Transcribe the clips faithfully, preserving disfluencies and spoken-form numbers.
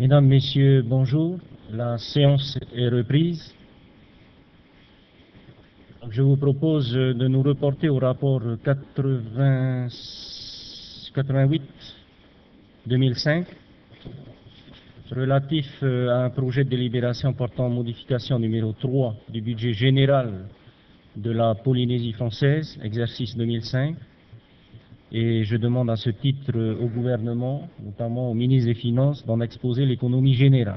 Mesdames, Messieurs, bonjour. La séance est reprise. Je vous propose de nous reporter au rapport quatre-vingt-huit deux mille cinq relatif à un projet de délibération portant modification numéro trois du budget général de la Polynésie française, exercice deux mille cinq. Et je demande à ce titre au gouvernement, notamment au ministre des Finances, d'en exposer l'économie générale.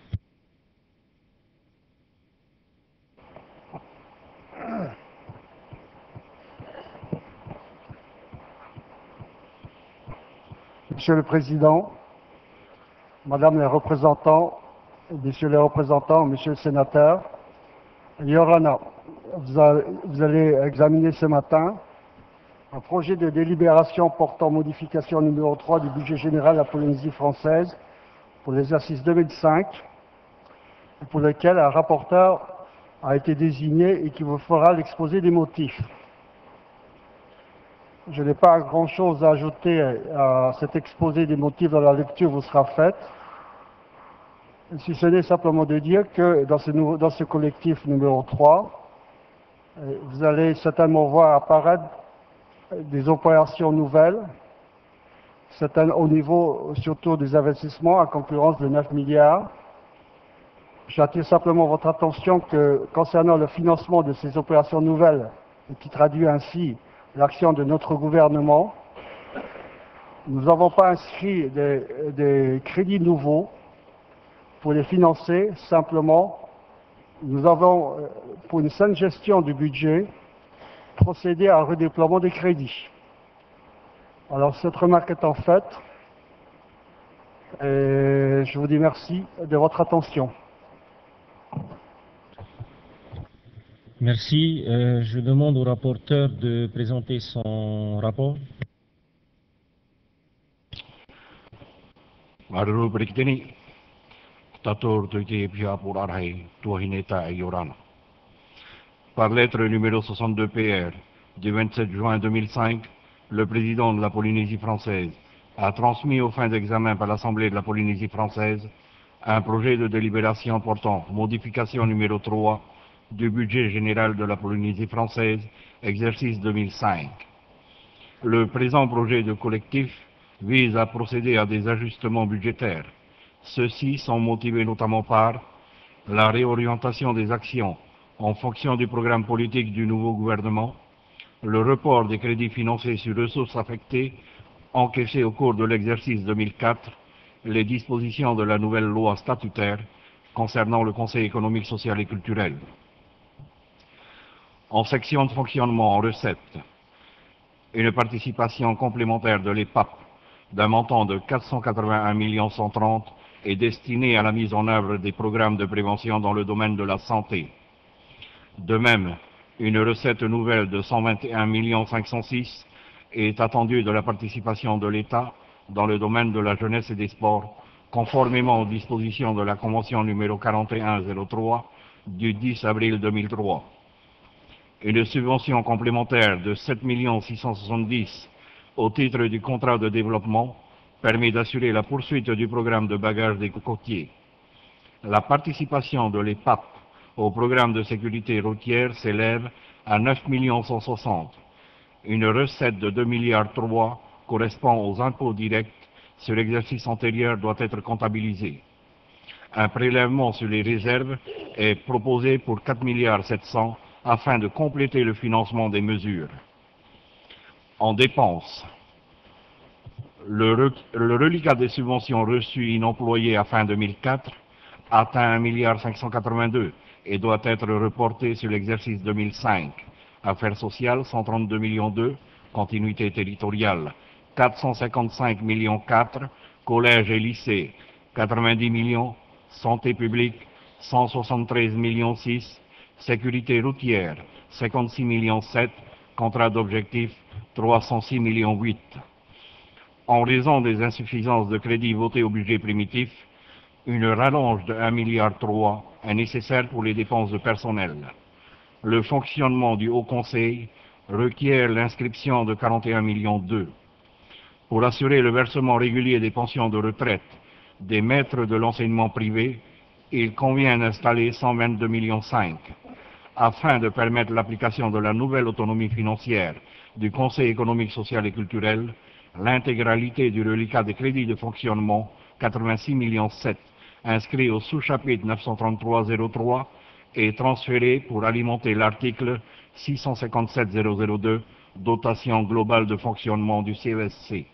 Monsieur le Président, Madame les représentants, Messieurs les représentants, Monsieur le Sénateur, Yorana, vous allez examiner ce matin un projet de délibération portant modification numéro trois du budget général de la Polynésie française pour l'exercice deux mille cinq, pour lequel un rapporteur a été désigné et qui vous fera l'exposé des motifs. Je n'ai pas grand-chose à ajouter à cet exposé des motifs dont la lecture vous sera faite, si ce n'est simplement de dire que dans ce, nouveau, dans ce collectif numéro trois, vous allez certainement voir apparaître des opérations nouvelles, certaines au niveau surtout des investissements à concurrence de neuf milliards. J'attire simplement votre attention que concernant le financement de ces opérations nouvelles, et qui traduit ainsi l'action de notre gouvernement, nous n'avons pas inscrit des, des crédits nouveaux pour les financer. Simplement, nous avons, pour une saine gestion du budget, procédé à un redéploiement des crédits. Alors, cette remarque étant faite, et je vous dis merci de votre attention. Merci. Euh, je demande au rapporteur de présenter son rapport. Maruru Brikdeni, Tator Tuiti Pia pour Arhei, Tuahineta et Yorana. Par lettre numéro soixante-deux P R du vingt-sept juin deux mille cinq, le président de la Polynésie française a transmis aux fins d'examen par l'Assemblée de la Polynésie française un projet de délibération portant modification numéro trois du budget général de la Polynésie française, exercice deux mille cinq. Le présent projet de collectif vise à procéder à des ajustements budgétaires. Ceux-ci sont motivés notamment par la réorientation des actions en fonction du programme politique du nouveau gouvernement, le report des crédits financiers sur ressources affectées encaissés au cours de l'exercice deux mille quatre, les dispositions de la nouvelle loi statutaire concernant le Conseil économique, social et culturel. En section de fonctionnement en recettes, une participation complémentaire de l'E P A P d'un montant de quatre cent quatre-vingt-un millions cent trente est destinée à la mise en œuvre des programmes de prévention dans le domaine de la santé. De même, une recette nouvelle de cent vingt et un millions cinq cent six est attendue de la participation de l'État dans le domaine de la jeunesse et des sports, conformément aux dispositions de la Convention numéro quarante et un zéro trois du dix avril deux mille trois. Une subvention complémentaire de sept millions six cent soixante-dix au titre du contrat de développement permet d'assurer la poursuite du programme de bagage des cocotiers. La participation de l'E P A P au programme de sécurité routière s'élève à neuf millions cent soixante. Une recette de deux milliards trois correspond aux impôts directs sur l'exercice antérieur doit être comptabilisée. Un prélèvement sur les réserves est proposé pour quatre milliards sept cents afin de compléter le financement des mesures. En dépenses, le, re, le reliquat des subventions reçues inemployées à fin deux mille quatre atteint un milliard cinq cent quatre-vingt-deux et doit être reporté sur l'exercice deux mille cinq. Affaires sociales, cent trente-deux millions deux, continuité territoriale, quatre cent cinquante-cinq millions quatre, collèges et lycées, quatre-vingt-dix millions, santé publique, cent soixante-treize millions six, sécurité routière, cinquante-six millions sept, contrat d'objectif, trois cent six millions huit. En raison des insuffisances de crédits votés au budget primitif, une rallonge de un milliard trois est nécessaire pour les dépenses de personnel. Le fonctionnement du Haut Conseil requiert l'inscription de quarante et un millions deux. Pour assurer le versement régulier des pensions de retraite, des maîtres de l'enseignement privé, il convient d'installer cent vingt-deux virgule cinq millions afin de permettre l'application de la nouvelle autonomie financière du Conseil économique, social et culturel. L'intégralité du reliquat des crédits de fonctionnement quatre-vingt-six virgule sept millions inscrit au sous-chapitre neuf cent trente-trois zéro trois est transféré pour alimenter l'article six cent cinquante-sept zéro zéro deux, dotation globale de fonctionnement du C E S C.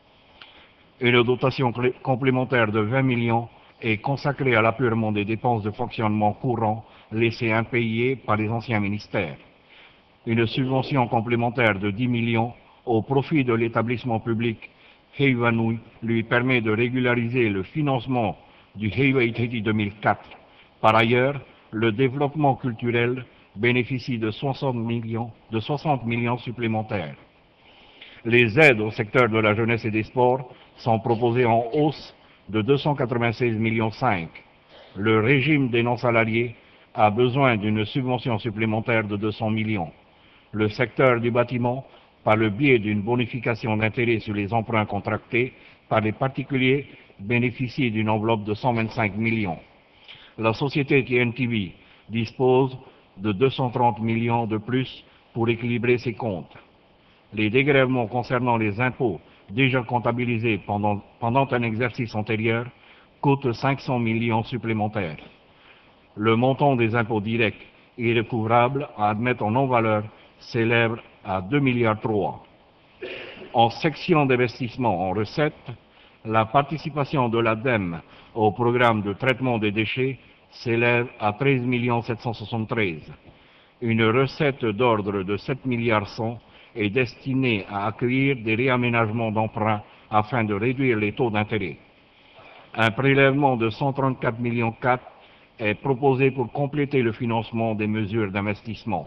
Une dotation complémentaire de vingt millions est consacrée à l'appurement des dépenses de fonctionnement courant laissées impayées par les anciens ministères. Une subvention complémentaire de dix millions au profit de l'établissement public Heivanui lui permet de régulariser le financement du Heiwei Treaty deux mille quatre. Par ailleurs, le développement culturel bénéficie de soixante millions, de soixante millions supplémentaires. Les aides au secteur de la jeunesse et des sports sont proposées en hausse de deux cent quatre-vingt-seize virgule cinq millions. Le régime des non-salariés a besoin d'une subvention supplémentaire de deux cents millions. Le secteur du bâtiment, par le biais d'une bonification d'intérêt sur les emprunts contractés par les particuliers, bénéficie d'une enveloppe de cent vingt-cinq millions. La société T N T V dispose de deux cent trente millions de plus pour équilibrer ses comptes. Les dégrèvements concernant les impôts déjà comptabilisés pendant, pendant un exercice antérieur coûtent cinq cents millions supplémentaires. Le montant des impôts directs et recouvrables à admettre en non-valeur s'élève à deux virgule trois milliards. En section d'investissement en recettes, la participation de l'A D E M au programme de traitement des déchets s'élève à treize millions sept cent soixante-treize. Une recette d'ordre de sept milliards cent est destinée à accueillir des réaménagements d'emprunts afin de réduire les taux d'intérêt. Un prélèvement de cent trente-quatre virgule quatre millions est proposé pour compléter le financement des mesures d'investissement.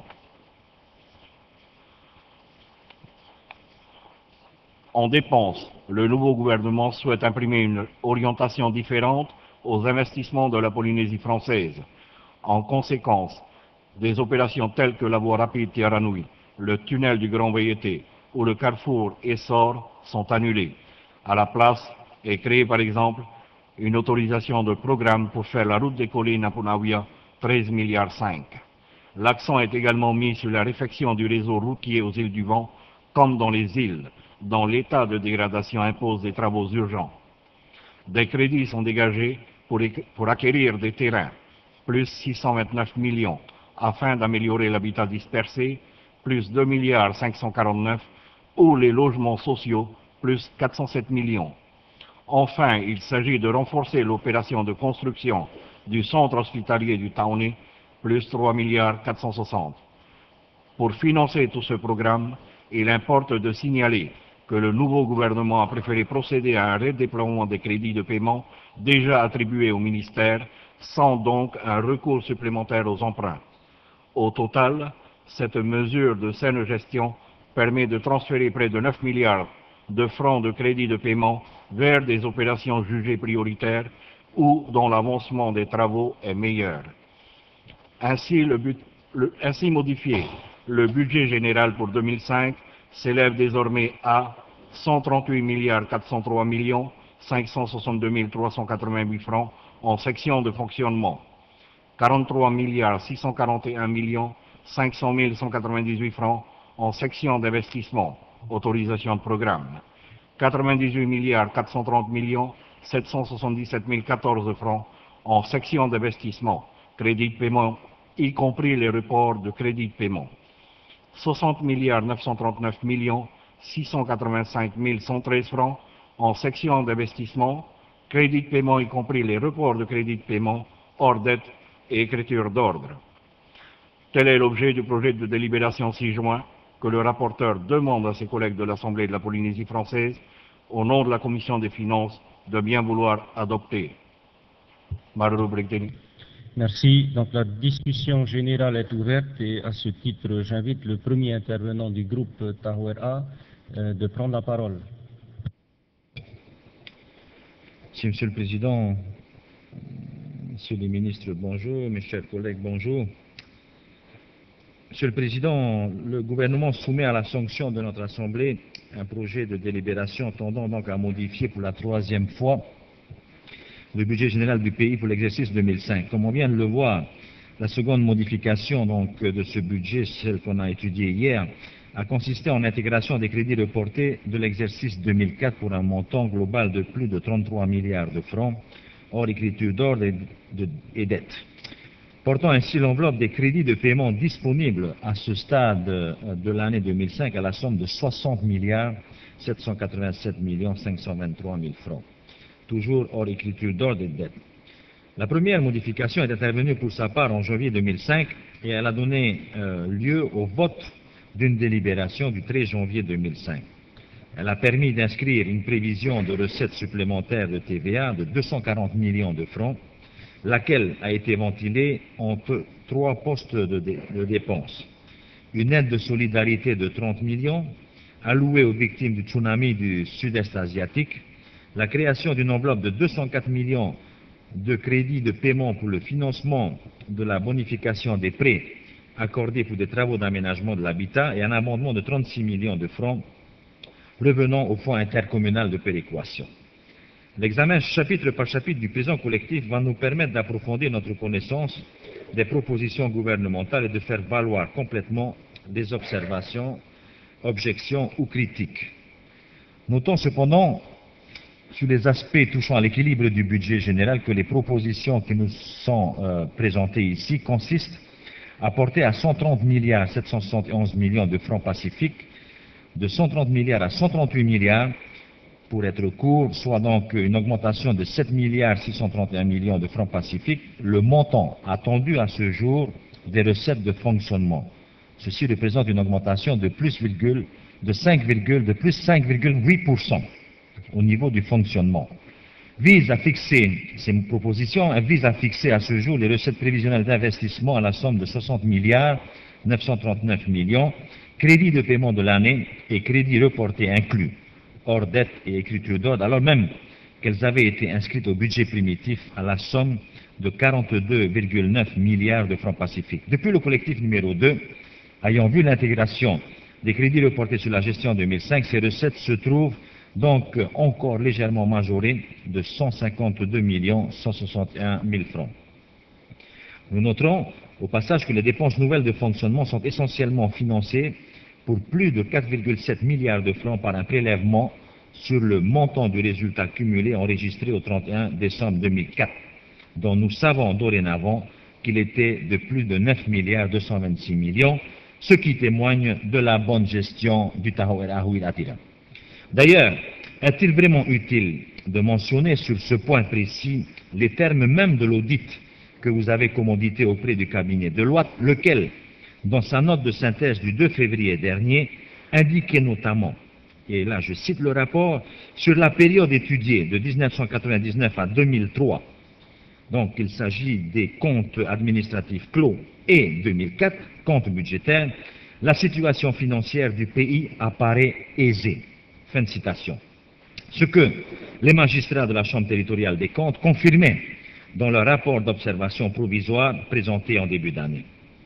En dépenses, le nouveau gouvernement souhaite imprimer une orientation différente aux investissements de la Polynésie française. En conséquence, des opérations telles que la voie rapide Tiaranui, le tunnel du Grand Vaiete ou le carrefour Essor sont annulés. À la place est créée par exemple une autorisation de programme pour faire la route des collines à Punawia, treize virgule cinq milliards. L'accent est également mis sur la réfection du réseau routier aux îles du Vent, comme dans les îles, dont l'état de dégradation impose des travaux urgents. Des crédits sont dégagés pour, pour acquérir des terrains, plus six cent vingt-neuf millions, afin d'améliorer l'habitat dispersé, plus deux milliards cinq cent quarante-neuf, ou les logements sociaux, plus quatre cent sept millions. Enfin, il s'agit de renforcer l'opération de construction du centre hospitalier du Taoné, plus trois milliards quatre cent soixante. Pour financer tout ce programme, il importe de signaler que le nouveau gouvernement a préféré procéder à un redéploiement des crédits de paiement déjà attribués au ministère, sans donc un recours supplémentaire aux emprunts. Au total, cette mesure de saine gestion permet de transférer près de neuf milliards de francs de crédits de paiement vers des opérations jugées prioritaires ou dont l'avancement des travaux est meilleur. Ainsi, le but, le, ainsi modifié, le budget général pour deux mille cinq s'élève désormais à cent trente-huit milliards quatre cent trois millions cinq cent soixante-deux mille trois cent quatre-vingt-huit francs en section de fonctionnement, quarante-trois milliards six cent quarante et un millions cinq cent mille cent quatre-vingt-dix-huit francs en section d'investissement, autorisation de programme, quatre-vingt-dix-huit milliards quatre cent trente millions sept cent soixante-dix-sept mille quatorze francs en section d'investissement, crédit de paiement, y compris les reports de crédit de paiement, soixante milliards neuf cent trente-neuf millions six cent quatre-vingt-cinq mille cent treize francs en section d'investissement, crédit de paiement y compris les reports de crédit de paiement, hors dette et écriture d'ordre. Tel est l'objet du projet de délibération six juin que le rapporteur demande à ses collègues de l'Assemblée de la Polynésie française, au nom de la Commission des finances, de bien vouloir adopter. Ma rubrique Denis. Merci. Donc la discussion générale est ouverte et à ce titre, j'invite le premier intervenant du groupe Tahoer A euh, de prendre la parole. Merci, Monsieur le Président. Monsieur le ministre, bonjour. Mes chers collègues, bonjour. Monsieur le Président, le gouvernement soumet à la sanction de notre Assemblée un projet de délibération tendant donc à modifier pour la troisième fois le budget général du pays pour l'exercice deux mille cinq. Comme on vient de le voir, la seconde modification donc, de ce budget, celle qu'on a étudiée hier, a consisté en l'intégration des crédits reportés de l'exercice deux mille quatre pour un montant global de plus de trente-trois milliards de francs, hors écriture d'ordre et, de, et dettes, portant ainsi l'enveloppe des crédits de paiement disponibles à ce stade de l'année deux mille cinq à la somme de soixante milliards sept cent quatre-vingt-sept millions cinq cent vingt-trois mille francs, toujours hors écriture d'ordre et dettes. La première modification est intervenue pour sa part en janvier deux mille cinq et elle a donné euh, lieu au vote d'une délibération du treize janvier deux mille cinq. Elle a permis d'inscrire une prévision de recettes supplémentaires de T V A de deux cent quarante millions de francs, laquelle a été ventilée entre trois postes de, dé de dépenses. Une aide de solidarité de trente millions, allouée aux victimes du tsunami du sud-est asiatique, la création d'une enveloppe de deux cent quatre millions de crédits de paiement pour le financement de la bonification des prêts accordés pour des travaux d'aménagement de l'habitat et un amendement de trente-six millions de francs revenant au fonds intercommunal de péréquation. L'examen chapitre par chapitre du présent collectif va nous permettre d'approfondir notre connaissance des propositions gouvernementales et de faire valoir complètement des observations, objections ou critiques. Notons cependant, sur les aspects touchant à l'équilibre du budget général, que les propositions qui nous sont euh, présentées ici consistent à porter à cent trente milliards sept cent soixante et onze millions de francs pacifiques, de cent trente milliards à cent trente-huit milliards, pour être court, soit donc une augmentation de sept milliards six cent trente et un millions de francs pacifiques, le montant attendu à ce jour des recettes de fonctionnement. Ceci représente une augmentation de plus de cinq, de plus cinq virgule huit pour cent au niveau du fonctionnement. Vise à fixer, ces propositions visent à fixer à ce jour les recettes prévisionnelles d'investissement à la somme de soixante milliards neuf cent trente-neuf millions, crédits de paiement de l'année et crédits reportés inclus, hors dette et écriture d'ordre, alors même qu'elles avaient été inscrites au budget primitif à la somme de quarante-deux virgule neuf milliards de francs pacifiques. Depuis le collectif numéro deux, ayant vu l'intégration des crédits reportés sur la gestion deux mille cinq, ces recettes se trouvent donc encore légèrement majorées de cent cinquante-deux millions cent soixante et un mille francs. Nous noterons au passage que les dépenses nouvelles de fonctionnement sont essentiellement financées pour plus de quatre virgule sept milliards de francs par un prélèvement sur le montant du résultat cumulé enregistré au trente et un décembre deux mille quatre, dont nous savons dorénavant qu'il était de plus de neuf milliards deux cent vingt-six millions, ce qui témoigne de la bonne gestion du Tahoe Ahuil Atira. D'ailleurs, est-il vraiment utile de mentionner sur ce point précis les termes même de l'audit que vous avez commandité auprès du cabinet Deloitte, lequel, dans sa note de synthèse du deux février dernier, indiquait notamment, et là je cite le rapport, sur la période étudiée de mille neuf cent quatre-vingt-dix-neuf à deux mille trois, donc il s'agit des comptes administratifs clos et deux mille quatre, comptes budgétaires, la situation financière du pays apparaît aisée. Fin de citation. Ce que les magistrats de la Chambre territoriale des comptes confirmaient dans leur rapport d'observation provisoire présenté en début d'année.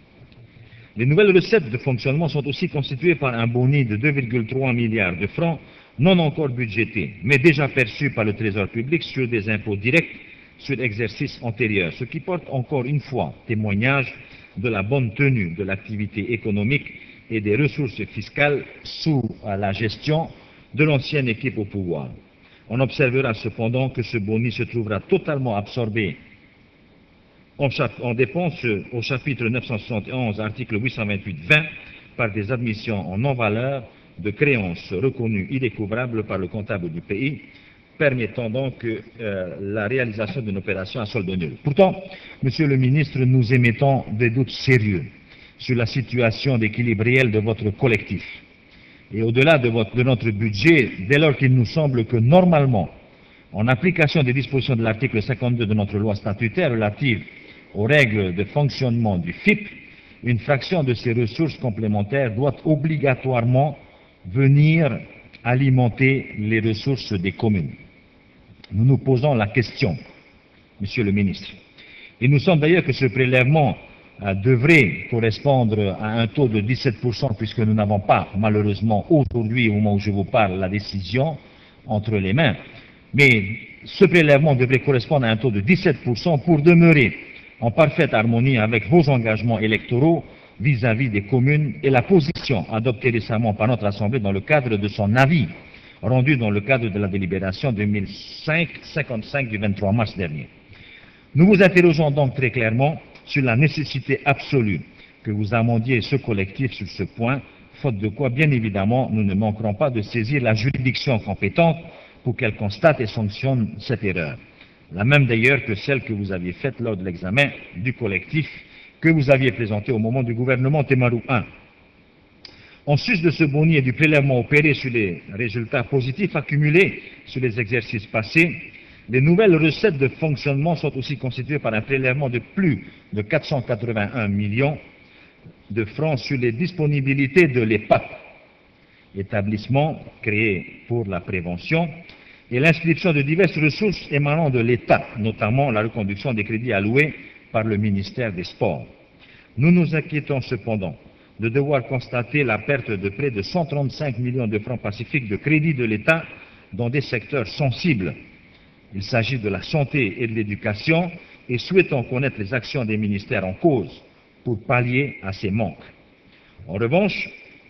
Les nouvelles recettes de fonctionnement sont aussi constituées par un boni de deux virgule trois milliards de francs non encore budgétés, mais déjà perçus par le Trésor public sur des impôts directs sur exercices antérieurs, ce qui porte encore une fois témoignage de la bonne tenue de l'activité économique et des ressources fiscales sous la gestion de l'ancienne équipe au pouvoir. On observera cependant que ce boni se trouvera totalement absorbé en, en dépenses au chapitre neuf cent soixante et onze, article huit cent vingt-huit vingt, par des admissions en non-valeur de créances reconnues irrécouvrables par le comptable du pays, permettant donc euh, la réalisation d'une opération à solde nul. Pourtant, Monsieur le ministre, nous émettons des doutes sérieux sur la situation d'équilibre réel de votre collectif. Et au-delà de, de notre budget, dès lors qu'il nous semble que normalement, en application des dispositions de l'article cinquante-deux de notre loi statutaire relative aux règles de fonctionnement du F I P, une fraction de ces ressources complémentaires doit obligatoirement venir alimenter les ressources des communes. Nous nous posons la question, Monsieur le ministre. Il nous semble d'ailleurs que ce prélèvement euh, devrait correspondre à un taux de dix-sept pour cent, puisque nous n'avons pas, malheureusement, aujourd'hui, au moment où je vous parle, la décision entre les mains. Mais ce prélèvement devrait correspondre à un taux de dix-sept pour cent pour demeurer en parfaite harmonie avec vos engagements électoraux vis-à-vis des communes et la position adoptée récemment par notre Assemblée dans le cadre de son avis rendu dans le cadre de la délibération deux mille cinq cinquante-cinq du vingt-trois mars dernier. Nous vous interrogeons donc très clairement sur la nécessité absolue que vous amendiez ce collectif sur ce point, faute de quoi, bien évidemment, nous ne manquerons pas de saisir la juridiction compétente pour qu'elle constate et sanctionne cette erreur. La même d'ailleurs que celle que vous aviez faite lors de l'examen du collectif que vous aviez présenté au moment du gouvernement Temarou un. En sus de ce boni et du prélèvement opéré sur les résultats positifs accumulés sur les exercices passés, les nouvelles recettes de fonctionnement sont aussi constituées par un prélèvement de plus de quatre cent quatre-vingt-un millions de francs sur les disponibilités de l'E P A P, établissement créé pour la prévention, et l'inscription de diverses ressources émanant de l'État, notamment la reconduction des crédits alloués par le ministère des Sports. Nous nous inquiétons cependant de devoir constater la perte de près de cent trente-cinq millions de francs pacifiques de crédits de l'État dans des secteurs sensibles. Il s'agit de la santé et de l'éducation et souhaitons connaître les actions des ministères en cause pour pallier à ces manques. En revanche,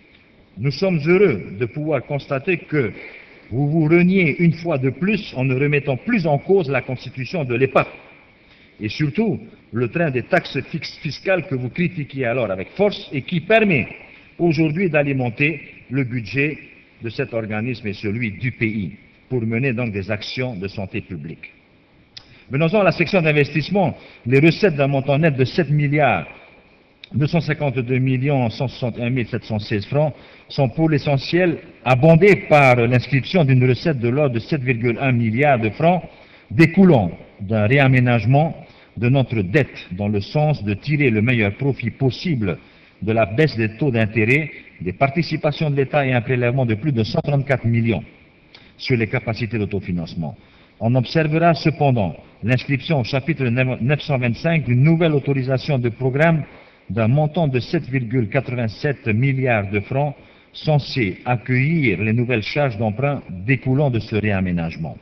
nous sommes heureux de pouvoir constater que vous vous reniez une fois de plus en ne remettant plus en cause la constitution de l'E P A P et surtout le train des taxes fiscales que vous critiquiez alors avec force et qui permet aujourd'hui d'alimenter le budget de cet organisme et celui du pays pour mener donc des actions de santé publique. Venons-en à la section d'investissement. Les recettes d'un montant net de sept milliards deux cent cinquante-deux millions cent soixante et un mille sept cent seize francs sont pour l'essentiel abondées par l'inscription d'une recette de l'ordre de sept virgule un milliards de francs découlant d'un réaménagement de notre dette dans le sens de tirer le meilleur profit possible de la baisse des taux d'intérêt, des participations de l'État et un prélèvement de plus de cent trente-quatre millions sur les capacités d'autofinancement. On observera cependant l'inscription au chapitre neuf cent vingt-cinq d'une nouvelle autorisation de programme d'un montant de sept virgule quatre-vingt-sept milliards de francs censé accueillir les nouvelles charges d'emprunt découlant de ce réaménagement.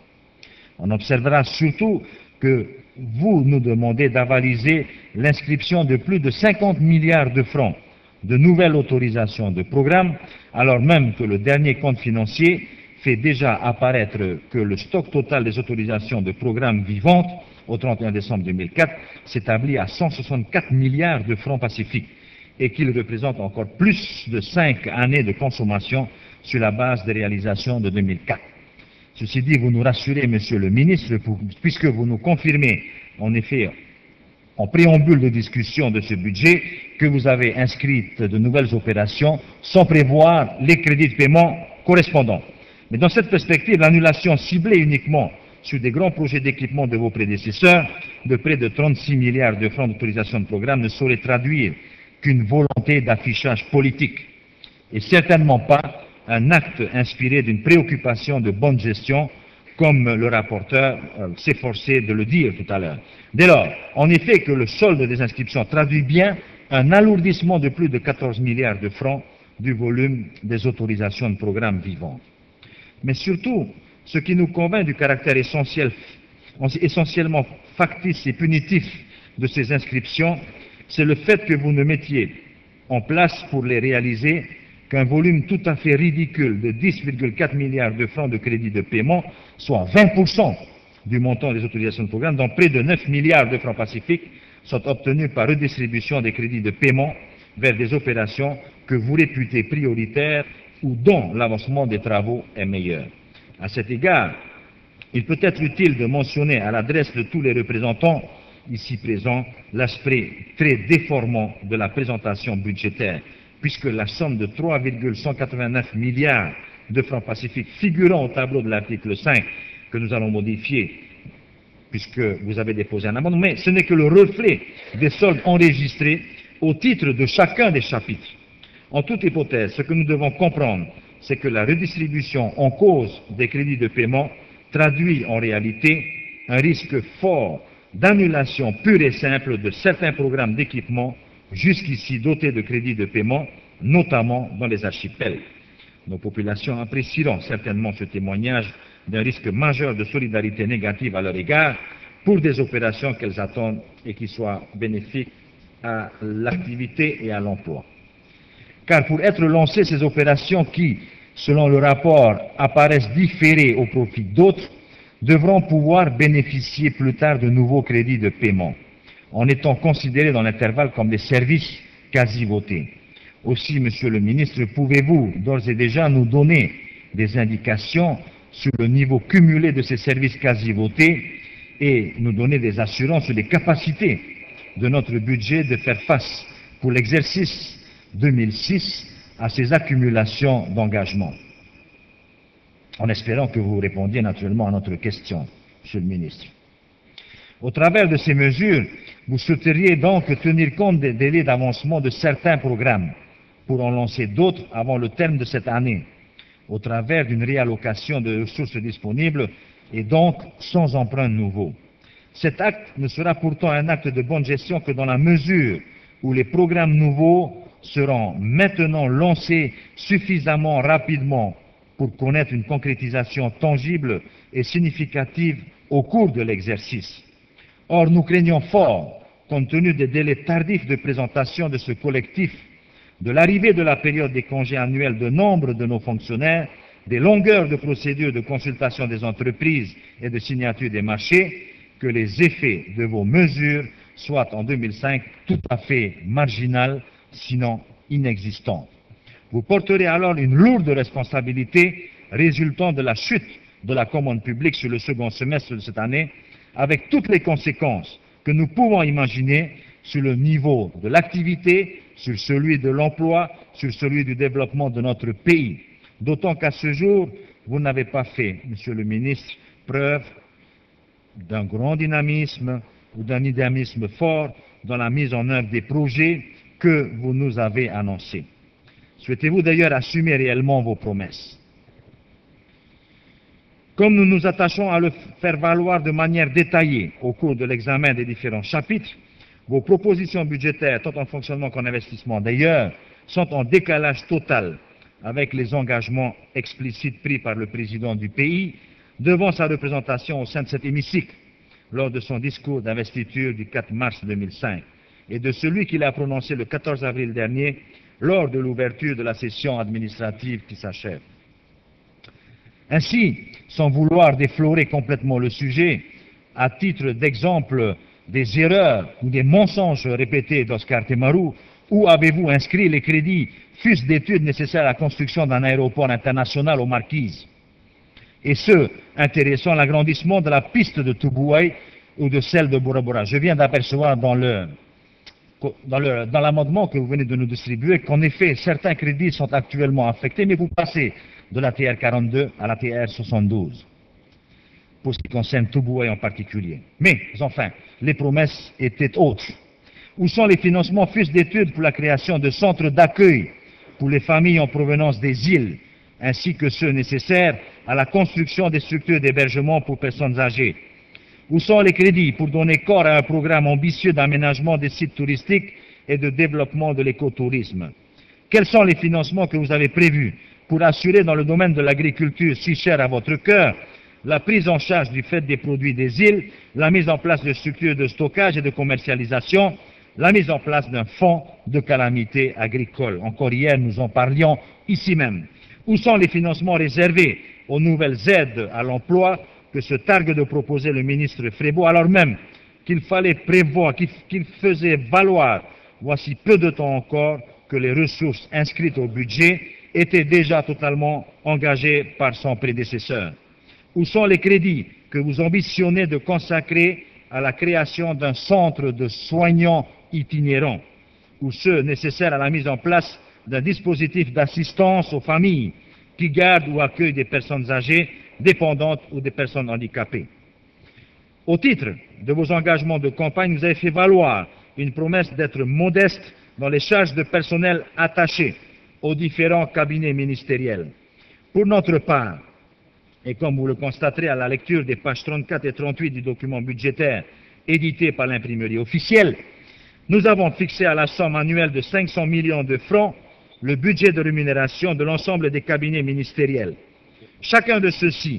On observera surtout que vous nous demandez d'avaliser l'inscription de plus de cinquante milliards de francs de nouvelles autorisations de programme, alors même que le dernier compte financier fait déjà apparaître que le stock total des autorisations de programme vivantes au trente et un décembre deux mille quatre s'établit à cent soixante-quatre milliards de francs pacifiques et qu'il représente encore plus de cinq années de consommation sur la base des réalisations de deux mille quatre. Ceci dit, vous nous rassurez, Monsieur le Ministre, pour, puisque vous nous confirmez, en effet, en préambule de discussion de ce budget, que vous avez inscrit de nouvelles opérations sans prévoir les crédits de paiement correspondants. Mais dans cette perspective, l'annulation ciblée uniquement sur des grands projets d'équipement de vos prédécesseurs, de près de trente-six milliards de francs d'autorisation de programme, ne saurait traduire qu'une volonté d'affichage politique, et certainement pas un acte inspiré d'une préoccupation de bonne gestion, comme le rapporteur euh, s'efforçait de le dire tout à l'heure. Dès lors, en effet, que le solde des inscriptions traduit bien un alourdissement de plus de quatorze milliards de francs du volume des autorisations de programme vivantes. Mais surtout, ce qui nous convainc du caractère essentiel, essentiellement factice et punitif de ces inscriptions, c'est le fait que vous ne mettiez en place pour les réaliser qu'un volume tout à fait ridicule de dix virgule quatre milliards de francs de crédit de paiement, soit vingt pour cent du montant des autorisations de programme, dont près de neuf milliards de francs pacifiques sont obtenus par redistribution des crédits de paiement vers des opérations que vous réputez prioritaires ou dont l'avancement des travaux est meilleur. À cet égard, il peut être utile de mentionner à l'adresse de tous les représentants ici présents l'aspect très déformant de la présentation budgétaire, puisque la somme de trois virgule cent quatre-vingt-neuf milliards de francs pacifiques figurant au tableau de l'article cinq que nous allons modifier, puisque vous avez déposé un amendement, mais ce n'est que le reflet des soldes enregistrés au titre de chacun des chapitres. En toute hypothèse, ce que nous devons comprendre, c'est que la redistribution en cause des crédits de paiement traduit en réalité un risque fort d'annulation pure et simple de certains programmes d'équipement jusqu'ici dotés de crédits de paiement, notamment dans les archipels. Nos populations apprécieront certainement ce témoignage d'un risque majeur de solidarité négative à leur égard pour des opérations qu'elles attendent et qui soient bénéfiques à l'activité et à l'emploi. Car pour être lancées, ces opérations qui, selon le rapport, apparaissent différées au profit d'autres, devront pouvoir bénéficier plus tard de nouveaux crédits de paiement, en étant considérés dans l'intervalle comme des services quasi votés. Aussi, Monsieur le ministre, pouvez-vous d'ores et déjà nous donner des indications sur le niveau cumulé de ces services quasi votés et nous donner des assurances sur les capacités de notre budget de faire face pour l'exercice deux mille six à ces accumulations d'engagement, en espérant que vous répondiez naturellement à notre question, Monsieur le ministre. Au travers de ces mesures, vous souhaiteriez donc tenir compte des délais d'avancement de certains programmes pour en lancer d'autres avant le terme de cette année, au travers d'une réallocation de ressources disponibles et donc sans emprunt nouveau. Cet acte ne sera pourtant un acte de bonne gestion que dans la mesure où les programmes nouveaux seront maintenant lancés suffisamment rapidement pour connaître une concrétisation tangible et significative au cours de l'exercice. Or, nous craignons fort, compte tenu des délais tardifs de présentation de ce collectif, de l'arrivée de la période des congés annuels de nombre de nos fonctionnaires, des longueurs de procédures de consultation des entreprises et de signature des marchés, que les effets de vos mesures soient en deux mille cinq tout à fait marginaux, sinon inexistants. Vous porterez alors une lourde responsabilité résultant de la chute de la commande publique sur le second semestre de cette année, avec toutes les conséquences que nous pouvons imaginer sur le niveau de l'activité, sur celui de l'emploi, sur celui du développement de notre pays. D'autant qu'à ce jour, vous n'avez pas fait, Monsieur le ministre, preuve d'un grand dynamisme ou d'un dynamisme fort dans la mise en œuvre des projets que vous nous avez annoncés. Souhaitez-vous d'ailleurs assumer réellement vos promesses? Comme nous nous attachons à le faire valoir de manière détaillée au cours de l'examen des différents chapitres, vos propositions budgétaires, tant en fonctionnement qu'en investissement d'ailleurs, sont en décalage total avec les engagements explicites pris par le président du pays devant sa représentation au sein de cet hémicycle lors de son discours d'investiture du quatre mars deux mille cinq et de celui qu'il a prononcé le quatorze avril dernier lors de l'ouverture de la session administrative qui s'achève. Ainsi, sans vouloir déflorer complètement le sujet, à titre d'exemple des erreurs ou des mensonges répétés d'Oscar Temaru, où avez-vous inscrit les crédits, fût-ce d'études nécessaires à la construction d'un aéroport international aux Marquises, et ce, intéressant l'agrandissement de la piste de Tubouaï ou de celle de Bora Bora. Je viens d'apercevoir dans le dans le, dans l'amendement que vous venez de nous distribuer qu'en effet, certains crédits sont actuellement affectés, mais vous passez de la T R quarante-deux à la T R soixante-douze, pour ce qui concerne Tubouaï en particulier. Mais, enfin, les promesses étaient autres. Où sont les financements fût-ce d'études pour la création de centres d'accueil pour les familles en provenance des îles, ainsi que ceux nécessaires à la construction des structures d'hébergement pour personnes âgées? Où sont les crédits pour donner corps à un programme ambitieux d'aménagement des sites touristiques et de développement de l'écotourisme? Quels sont les financements que vous avez prévus pour assurer dans le domaine de l'agriculture si cher à votre cœur la prise en charge du fait des produits des îles, la mise en place de structures de stockage et de commercialisation, la mise en place d'un fonds de calamité agricole? Encore hier, nous en parlions ici même. Où sont les financements réservés aux nouvelles aides à l'emploi que se targue de proposer le ministre Frébault, alors même qu'il fallait prévoir, qu'il qu'il faisait valoir, voici peu de temps encore, que les ressources inscrites au budget étaient déjà totalement engagées par son prédécesseur? Où sont les crédits que vous ambitionnez de consacrer à la création d'un centre de soignants itinérants, ou ceux nécessaires à la mise en place d'un dispositif d'assistance aux familles qui gardent ou accueillent des personnes âgées, dépendantes ou des personnes handicapées? Au titre de vos engagements de campagne, vous avez fait valoir une promesse d'être modeste dans les charges de personnel attachées aux différents cabinets ministériels. Pour notre part, et comme vous le constaterez à la lecture des pages trente-quatre et trente-huit du document budgétaire édité par l'imprimerie officielle, nous avons fixé à la somme annuelle de cinq cents millions de francs le budget de rémunération de l'ensemble des cabinets ministériels. Chacun de ceux-ci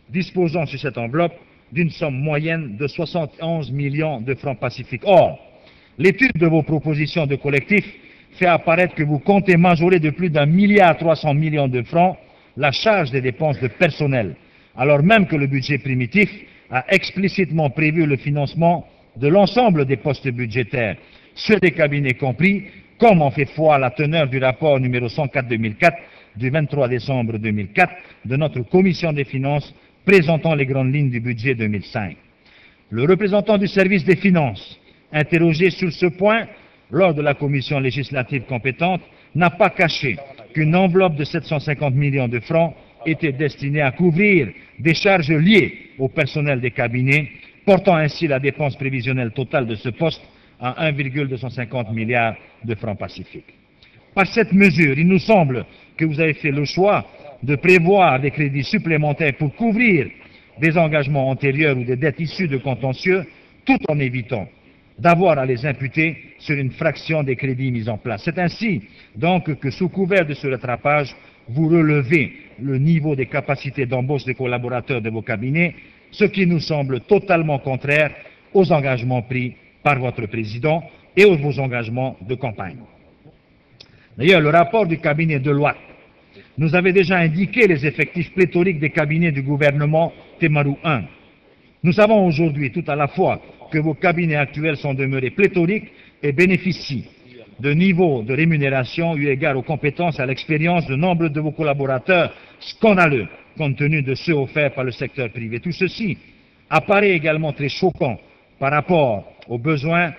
disposant sur cette enveloppe d'une somme moyenne de soixante et onze millions de francs pacifiques. Or, l'étude de vos propositions de collectif fait apparaître que vous comptez majorer de plus d'un milliard trois cents millions de francs la charge des dépenses de personnel, alors même que le budget primitif a explicitement prévu le financement de l'ensemble des postes budgétaires, ceux des cabinets compris, comme en fait foi la teneur du rapport numéro cent quatre deux mille quatre du vingt-trois décembre deux mille quatre de notre commission des finances présentant les grandes lignes du budget deux mille cinq. Le représentant du service des finances, interrogé sur ce point lors de la commission législative compétente, n'a pas caché qu'une enveloppe de sept cent cinquante millions de francs était destinée à couvrir des charges liées au personnel des cabinets, portant ainsi la dépense prévisionnelle totale de ce poste à un virgule deux cent cinquante milliards de francs pacifiques. Par cette mesure, il nous semble que vous avez fait le choix de prévoir des crédits supplémentaires pour couvrir des engagements antérieurs ou des dettes issues de contentieux, tout en évitant d'avoir à les imputer sur une fraction des crédits mis en place. C'est ainsi donc que, sous couvert de ce rattrapage, vous relevez le niveau des capacités d'embauche des collaborateurs de vos cabinets, ce qui nous semble totalement contraire aux engagements pris par votre président et aux vos engagements de campagne. D'ailleurs, le rapport du cabinet Deloitte nous avait déjà indiqué les effectifs pléthoriques des cabinets du gouvernement Temaru un. Nous savons aujourd'hui tout à la fois que vos cabinets actuels sont demeurés pléthoriques et bénéficient de niveaux de rémunération eu égard aux compétences et à l'expérience de nombre de vos collaborateurs scandaleux, compte tenu de ceux offerts par le secteur privé. Tout ceci apparaît également très choquant par rapport aux besoins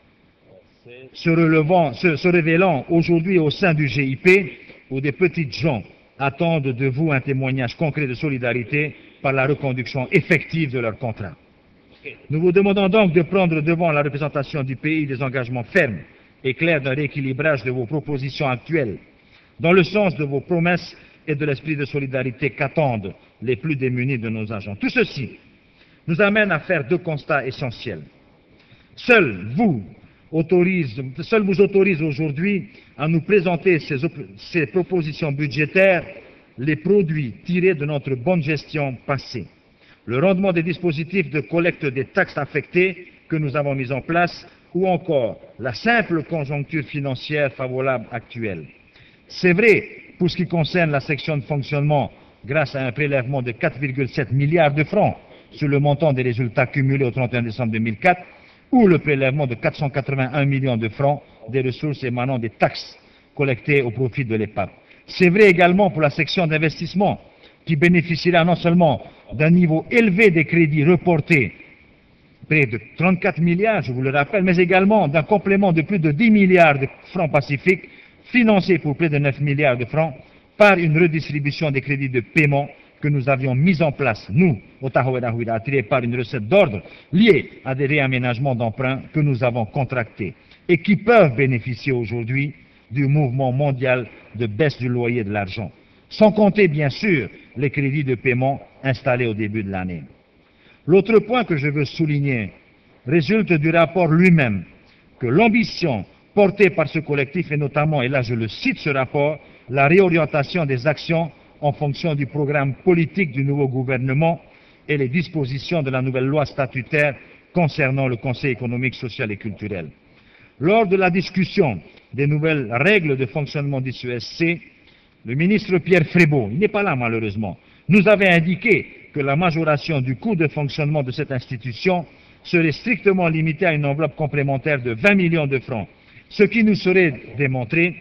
se, relevant, se, se révélant aujourd'hui au sein du G I P, où des petites gens attendent de vous un témoignage concret de solidarité par la reconduction effective de leurs contrats. Nous vous demandons donc de prendre devant la représentation du pays des engagements fermes et clairs d'un rééquilibrage de vos propositions actuelles, dans le sens de vos promesses et de l'esprit de solidarité qu'attendent les plus démunis de nos agents. Tout ceci nous amène à faire deux constats essentiels. Seul vous autorise, seul vous autorise aujourd'hui à nous présenter ces, ces propositions budgétaires, les produits tirés de notre bonne gestion passée, le rendement des dispositifs de collecte des taxes affectées que nous avons mis en place, ou encore la simple conjoncture financière favorable actuelle. C'est vrai pour ce qui concerne la section de fonctionnement, grâce à un prélèvement de quatre virgule sept milliards de francs sur le montant des résultats cumulés au trente et un décembre deux mille quatre, ou le prélèvement de quatre cent quatre-vingt-un millions de francs des ressources émanant des taxes collectées au profit de l'E P A P. C'est vrai également pour la section d'investissement, qui bénéficiera non seulement d'un niveau élevé des crédits reportés, près de trente-quatre milliards, je vous le rappelle, mais également d'un complément de plus de dix milliards de francs pacifiques, financé pour près de neuf milliards de francs, par une redistribution des crédits de paiement que nous avions mis en place, nous, au Tahoe-Rahuira, attirés par une recette d'ordre liée à des réaménagements d'emprunt que nous avons contractés et qui peuvent bénéficier aujourd'hui du mouvement mondial de baisse du loyer de l'argent, sans compter bien sûr les crédits de paiement installés au début de l'année. L'autre point que je veux souligner résulte du rapport lui-même, que l'ambition portée par ce collectif est notamment, et là je le cite ce rapport, la réorientation des actions en fonction du programme politique du nouveau gouvernement et les dispositions de la nouvelle loi statutaire concernant le Conseil économique, social et culturel. Lors de la discussion des nouvelles règles de fonctionnement du C E S C, le ministre Pierre Frébault, il n'est pas là malheureusement, nous avait indiqué que la majoration du coût de fonctionnement de cette institution serait strictement limitée à une enveloppe complémentaire de vingt millions de francs, ce qui nous serait démontré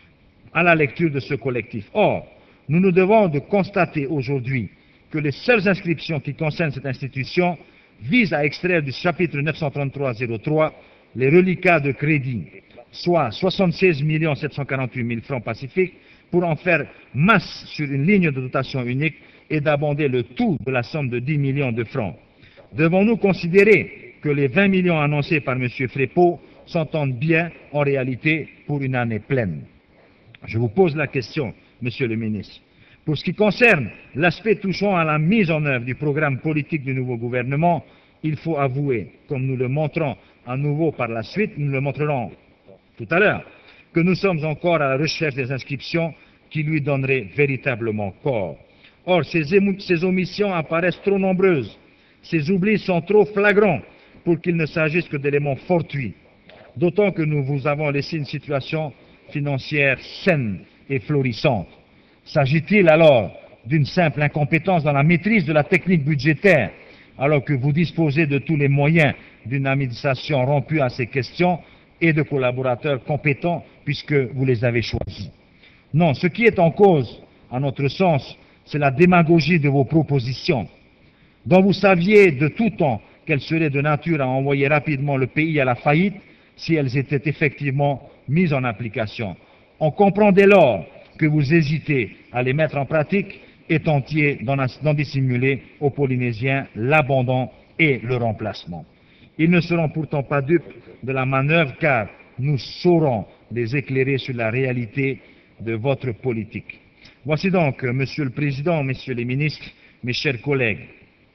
à la lecture de ce collectif. Or, nous nous devons de constater aujourd'hui que les seules inscriptions qui concernent cette institution visent à extraire du chapitre neuf cent trente-trois zéro trois les reliquats de crédit, soit soixante-seize millions sept cent quarante-huit mille francs pacifiques, pour en faire masse sur une ligne de dotation unique et d'abonder le tout de la somme de dix millions de francs. Devons-nous considérer que les vingt millions annoncés par M. Frébault s'entendent bien en réalité pour une année pleine? Je vous pose la question, Monsieur le ministre. Pour ce qui concerne l'aspect touchant à la mise en œuvre du programme politique du nouveau gouvernement, il faut avouer, comme nous le montrons à nouveau par la suite, nous le montrerons tout à l'heure, que nous sommes encore à la recherche des inscriptions qui lui donneraient véritablement corps. Or, ces, ces omissions apparaissent trop nombreuses. Ces oublis sont trop flagrants pour qu'il ne s'agisse que d'éléments fortuits. D'autant que nous vous avons laissé une situation financière saine et florissante. S'agit-il alors d'une simple incompétence dans la maîtrise de la technique budgétaire, alors que vous disposez de tous les moyens d'une administration rompue à ces questions et de collaborateurs compétents puisque vous les avez choisis? Non, ce qui est en cause, à notre sens, c'est la démagogie de vos propositions, dont vous saviez de tout temps qu'elles seraient de nature à envoyer rapidement le pays à la faillite si elles étaient effectivement mises en application. On comprend dès lors que vous hésitez à les mettre en pratique et tentiez d'en dissimuler aux Polynésiens l'abandon et le remplacement. Ils ne seront pourtant pas dupes de la manœuvre car nous saurons les éclairer sur la réalité de votre politique. Voici donc, Monsieur le Président, Messieurs les ministres, mes chers collègues,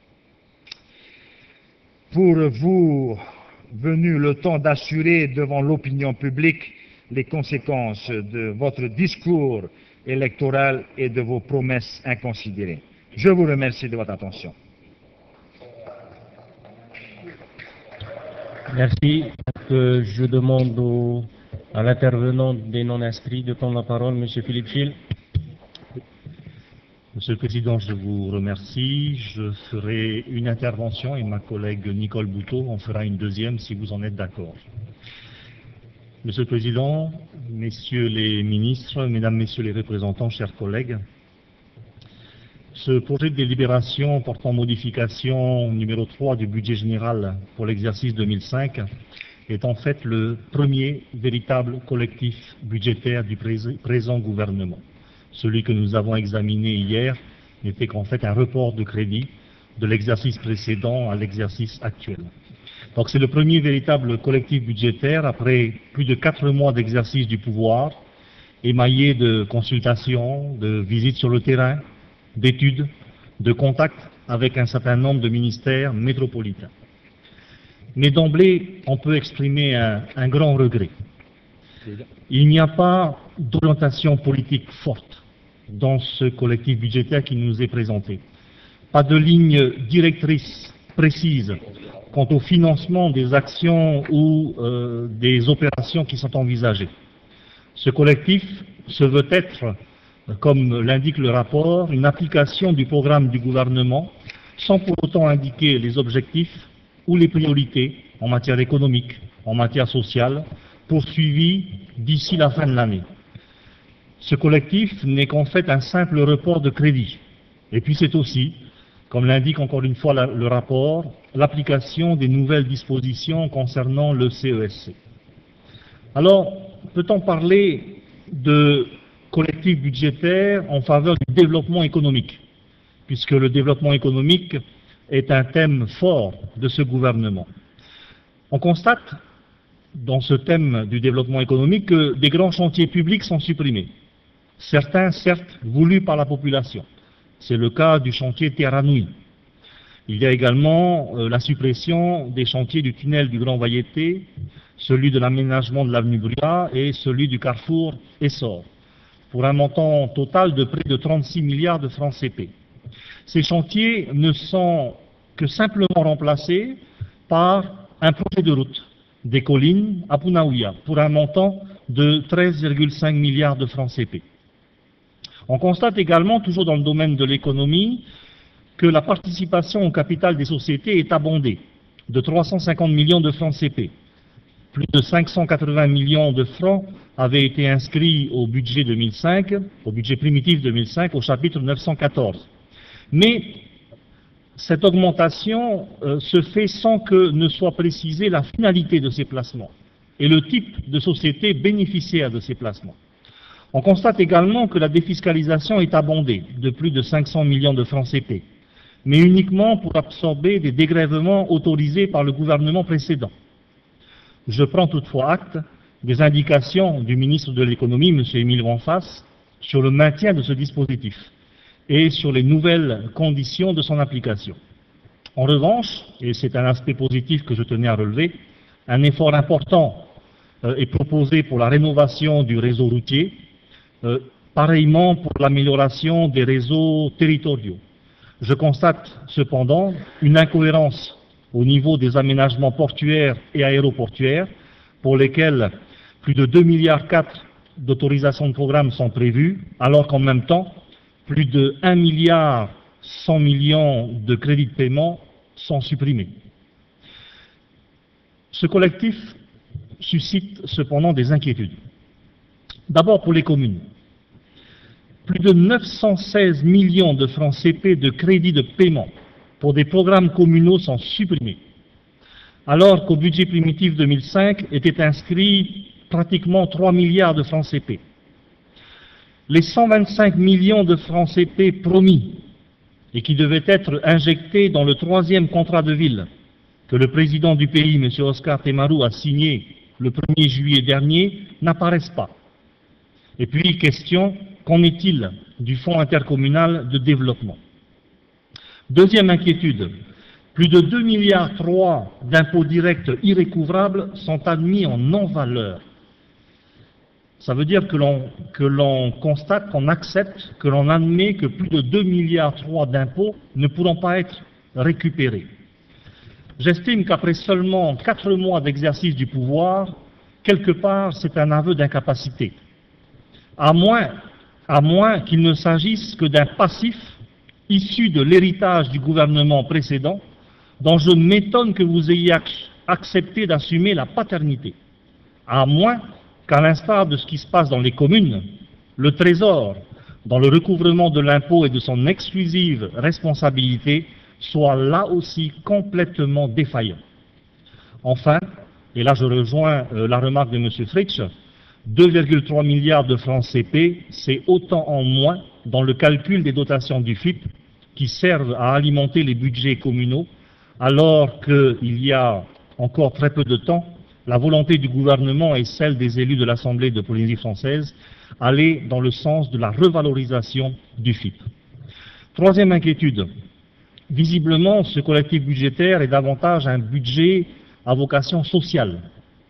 pour vous venu le temps d'assurer devant l'opinion publique les conséquences de votre discours électoral et de vos promesses inconsidérées. Je vous remercie de votre attention. Merci. Euh, je demande au, à l'intervenant des non-inscrits de prendre la parole, M. Philippe Gilles. Monsieur le Président, je vous remercie. Je ferai une intervention et ma collègue Nicole Bouteau en fera une deuxième si vous en êtes d'accord. Monsieur le Président, Messieurs les ministres, Mesdames, Messieurs les représentants, chers collègues, ce projet de délibération portant modification numéro trois du budget général pour l'exercice deux mille cinq est en fait le premier véritable collectif budgétaire du présent gouvernement. Celui que nous avons examiné hier n'était qu'en fait un report de crédit de l'exercice précédent à l'exercice actuel. Donc c'est le premier véritable collectif budgétaire après plus de quatre mois d'exercice du pouvoir, émaillé de consultations, de visites sur le terrain, d'études, de contacts avec un certain nombre de ministères métropolitains. Mais d'emblée, on peut exprimer un, un grand regret. Il n'y a pas d'orientation politique forte dans ce collectif budgétaire qui nous est présenté. Pas de ligne directrice précise quant au financement des actions ou euh, des opérations qui sont envisagées. Ce collectif se veut être, comme l'indique le rapport, une application du programme du gouvernement sans pour autant indiquer les objectifs ou les priorités en matière économique, en matière sociale, poursuivis d'ici la fin de l'année. Ce collectif n'est qu'en fait un simple report de crédit. Et puis c'est aussi, comme l'indique encore une fois la, le rapport, l'application des nouvelles dispositions concernant le C E S C. Alors, peut-on parler de collectif budgétaire en faveur du développement économique, puisque le développement économique est un thème fort de ce gouvernement. On constate dans ce thème du développement économique que des grands chantiers publics sont supprimés. Certains, certes, voulus par la population. C'est le cas du chantier Tiaranui. Il y a également euh, la suppression des chantiers du tunnel du Grand Valletta, celui de l'aménagement de l'avenue Bria et celui du carrefour Essor, pour un montant total de près de trente-six milliards de francs C P. Ces chantiers ne sont que simplement remplacés par un projet de route des collines à Punaouia pour un montant de treize virgule cinq milliards de francs C P. On constate également, toujours dans le domaine de l'économie, que la participation au capital des sociétés est abondée de trois cent cinquante millions de francs C P. Plus de cinq cent quatre-vingts millions de francs avaient été inscrits au budget deux mille cinq, au budget primitif deux mille cinq, au chapitre neuf cent quatorze. Mais cette augmentation euh, se fait sans que ne soit précisée la finalité de ces placements et le type de société bénéficiaire de ces placements. On constate également que la défiscalisation est abondée de plus de cinq cents millions de francs C P, mais uniquement pour absorber des dégrèvements autorisés par le gouvernement précédent. Je prends toutefois acte des indications du ministre de l'économie, M. Émile Ronfas, sur le maintien de ce dispositif et sur les nouvelles conditions de son application. En revanche, et c'est un aspect positif que je tenais à relever, un effort important euh, est proposé pour la rénovation du réseau routier, euh, pareillement pour l'amélioration des réseaux territoriaux. Je constate cependant une incohérence au niveau des aménagements portuaires et aéroportuaires pour lesquels plus de deux virgule quatre milliards d'autorisations de programme sont prévues, alors qu'en même temps, plus de un milliard cent millions de crédits de paiement sont supprimés. Ce collectif suscite cependant des inquiétudes. D'abord pour les communes. Plus de neuf cent seize millions de francs C P de crédits de paiement pour des programmes communaux sont supprimés, alors qu'au budget primitif deux mille cinq étaient inscrits pratiquement trois milliards de francs C P. Les cent vingt-cinq millions de francs C P promis et qui devaient être injectés dans le troisième contrat de ville que le président du pays, M. Oscar Temaru, a signé le premier juillet dernier, n'apparaissent pas. Et puis, question, qu'en est-il du Fonds intercommunal de développement? Deuxième inquiétude, plus de deux virgule trois milliards d'impôts directs irrécouvrables sont admis en non-valeur. Ça veut dire que l'on que l'on constate, qu'on accepte, que l'on admet que plus de deux virgule trois milliards d'impôts ne pourront pas être récupérés. J'estime qu'après seulement quatre mois d'exercice du pouvoir, quelque part, c'est un aveu d'incapacité. À moins, à moins qu'il ne s'agisse que d'un passif issu de l'héritage du gouvernement précédent, dont je m'étonne que vous ayez accepté d'assumer la paternité. À moins qu'à l'instar de ce qui se passe dans les communes, le Trésor, dans le recouvrement de l'impôt et de son exclusive responsabilité, soit là aussi complètement défaillant. Enfin, et là je rejoins euh, la remarque de M. Fritsch, deux virgule trois milliards de francs C P, c'est autant en moins dans le calcul des dotations du F I P qui servent à alimenter les budgets communaux, alors qu'il y a encore très peu de temps, la volonté du gouvernement et celle des élus de l'Assemblée de Polynésie française allaient dans le sens de la revalorisation du F I P. Troisième inquiétude. Visiblement, ce collectif budgétaire est davantage un budget à vocation sociale.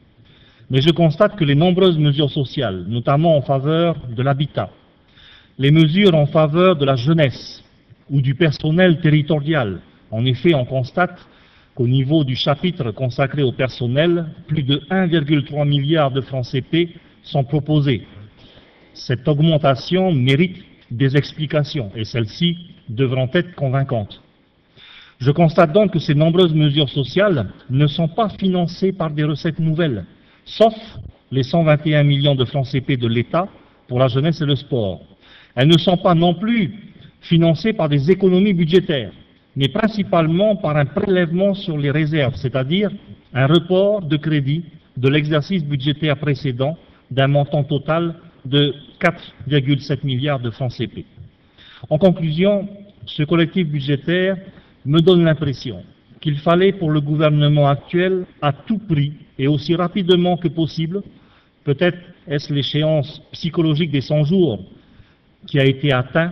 Mais je constate que les nombreuses mesures sociales, notamment en faveur de l'habitat, les mesures en faveur de la jeunesse ou du personnel territorial, en effet, on constate qu'au niveau du chapitre consacré au personnel, plus de un virgule trois milliard de francs C P sont proposés. Cette augmentation mérite des explications et celles-ci devront être convaincantes. Je constate donc que ces nombreuses mesures sociales ne sont pas financées par des recettes nouvelles, sauf les cent vingt et un millions de francs C P de l'État pour la jeunesse et le sport. Elles ne sont pas non plus financées par des économies budgétaires, mais principalement par un prélèvement sur les réserves, c'est-à-dire un report de crédit de l'exercice budgétaire précédent d'un montant total de quatre virgule sept milliards de francs C P. En conclusion, ce collectif budgétaire me donne l'impression qu'il fallait pour le gouvernement actuel, à tout prix et aussi rapidement que possible, peut-être est-ce l'échéance psychologique des cent jours qui a été atteinte,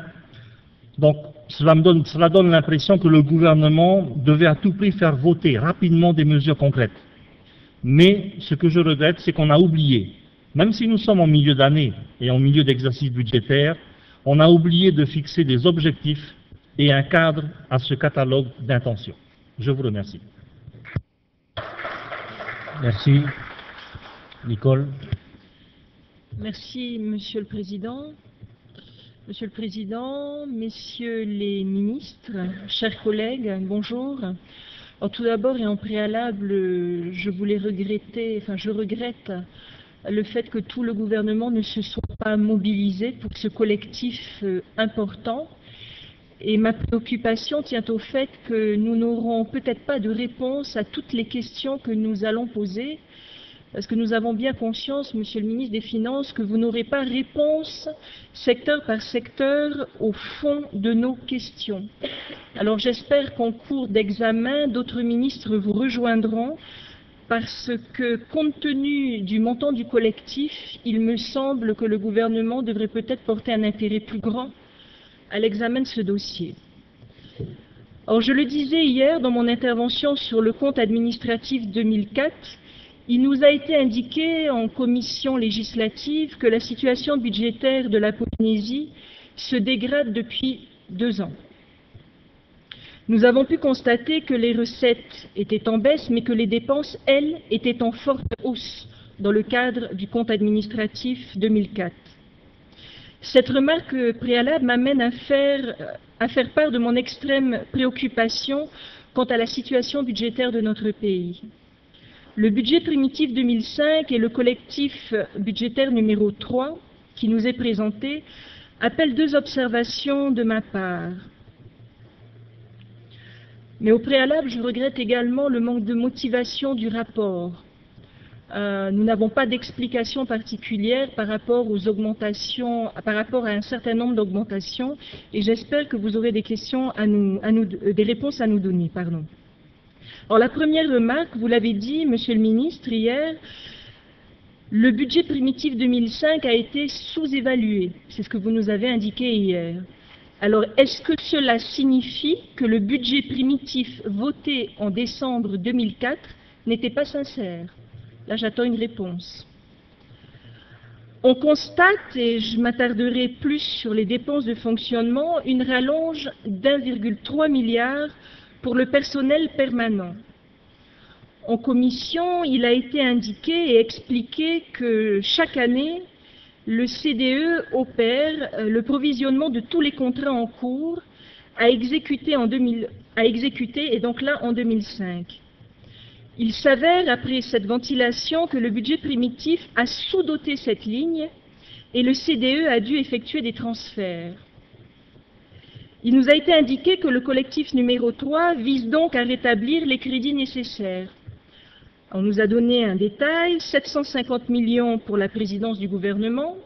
donc cela me donne, cela donne l'impression que le gouvernement devait à tout prix faire voter rapidement des mesures concrètes. Mais ce que je regrette, c'est qu'on a oublié, même si nous sommes en milieu d'année et en milieu d'exercice budgétaire, on a oublié de fixer des objectifs et un cadre à ce catalogue d'intentions. Je vous remercie. Merci. Nicole. Merci, Monsieur le Président. Monsieur le Président, Messieurs les ministres, chers collègues, bonjour. Alors, tout d'abord et en préalable, je voulais regretter, enfin je regrette le fait que tout le gouvernement ne se soit pas mobilisé pour ce collectif important. Et ma préoccupation tient au fait que nous n'aurons peut-être pas de réponse à toutes les questions que nous allons poser, parce que nous avons bien conscience, Monsieur le ministre des Finances, que vous n'aurez pas réponse secteur par secteur au fond de nos questions. Alors j'espère qu'en cours d'examen, d'autres ministres vous rejoindront, parce que compte tenu du montant du collectif, il me semble que le gouvernement devrait peut-être porter un intérêt plus grand à l'examen de ce dossier. Alors je le disais hier dans mon intervention sur le compte administratif deux mille quatre, Il nous a été indiqué en commission législative que la situation budgétaire de la Polynésie se dégrade depuis deux ans. Nous avons pu constater que les recettes étaient en baisse, mais que les dépenses, elles, étaient en forte hausse dans le cadre du compte administratif deux mille quatre. Cette remarque préalable m'amène à faire, à faire part de mon extrême préoccupation quant à la situation budgétaire de notre pays. Le budget primitif deux mille cinq et le collectif budgétaire numéro trois qui nous est présenté appellent deux observations de ma part. Mais au préalable, je regrette également le manque de motivation du rapport. Euh, nous n'avons pas d'explication particulière par rapport aux augmentations, par rapport à un certain nombre d'augmentations, et j'espère que vous aurez des questions à nous, à nous, des réponses à nous donner. Pardon. Alors la première remarque, vous l'avez dit, Monsieur le Ministre, hier, le budget primitif deux mille cinq a été sous-évalué. C'est ce que vous nous avez indiqué hier. Alors, est-ce que cela signifie que le budget primitif voté en décembre deux mille quatre n'était pas sincère? Là, j'attends une réponse. On constate, et je m'attarderai plus sur les dépenses de fonctionnement, une rallonge d'un virgule trois milliard pour le personnel permanent. En commission, il a été indiqué et expliqué que chaque année, le C D E opère le provisionnement de tous les contrats en cours à exécuter, en deux mille, à exécuter et donc là en deux mille cinq. Il s'avère, après cette ventilation, que le budget primitif a sous-doté cette ligne et le C D E a dû effectuer des transferts. Il nous a été indiqué que le collectif numéro trois vise donc à rétablir les crédits nécessaires. On nous a donné un détail, sept cent cinquante millions pour la présidence du gouvernement.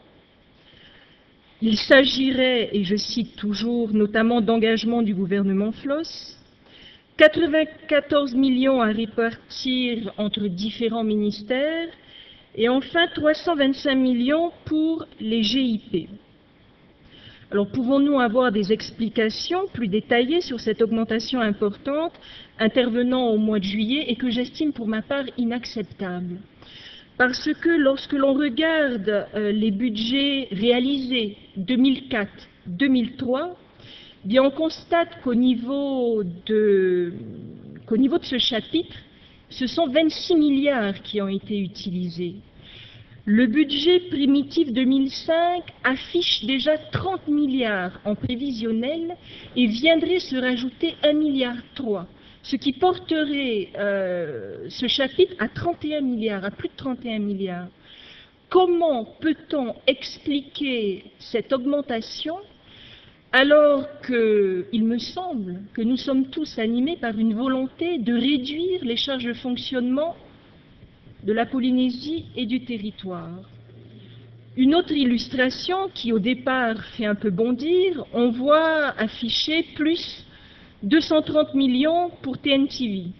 Il s'agirait, et je cite toujours, notamment d'engagement du gouvernement Floss, quatre-vingt-quatorze millions à répartir entre différents ministères, et enfin trois cent vingt-cinq millions pour les G I P. Alors, pouvons-nous avoir des explications plus détaillées sur cette augmentation importante intervenant au mois de juillet et que j'estime pour ma part inacceptable? Parce que lorsque l'on regarde euh, les budgets réalisés deux mille quatre deux mille trois, bien on constate qu'au niveau de, qu'au niveau de ce chapitre, ce sont vingt-six milliards qui ont été utilisés. Le budget primitif deux mille cinq affiche déjà trente milliards en prévisionnel et viendrait se rajouter un milliard trois, ce qui porterait euh, ce chapitre à trente et un milliards, à plus de trente et un milliards. Comment peut-on expliquer cette augmentation alors qu'il me semble que nous sommes tous animés par une volonté de réduire les charges de fonctionnement de la Polynésie et du territoire? Une autre illustration qui au départ fait un peu bondir, on voit afficher plus deux cent trente millions pour T N T V.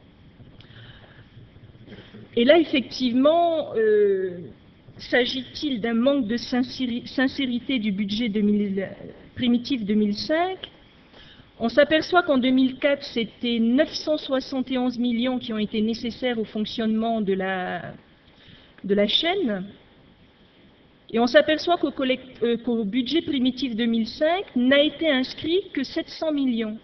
Et là, effectivement, euh, s'agit-il d'un manque de sincérité du budget deux mille, primitif deux mille cinq? On s'aperçoit qu'en deux mille quatre, c'était neuf cent soixante et onze millions qui ont été nécessaires au fonctionnement de la, de la chaîne. Et on s'aperçoit qu'au euh, qu'au budget primitif deux mille cinq n'a été inscrit que sept cents millions.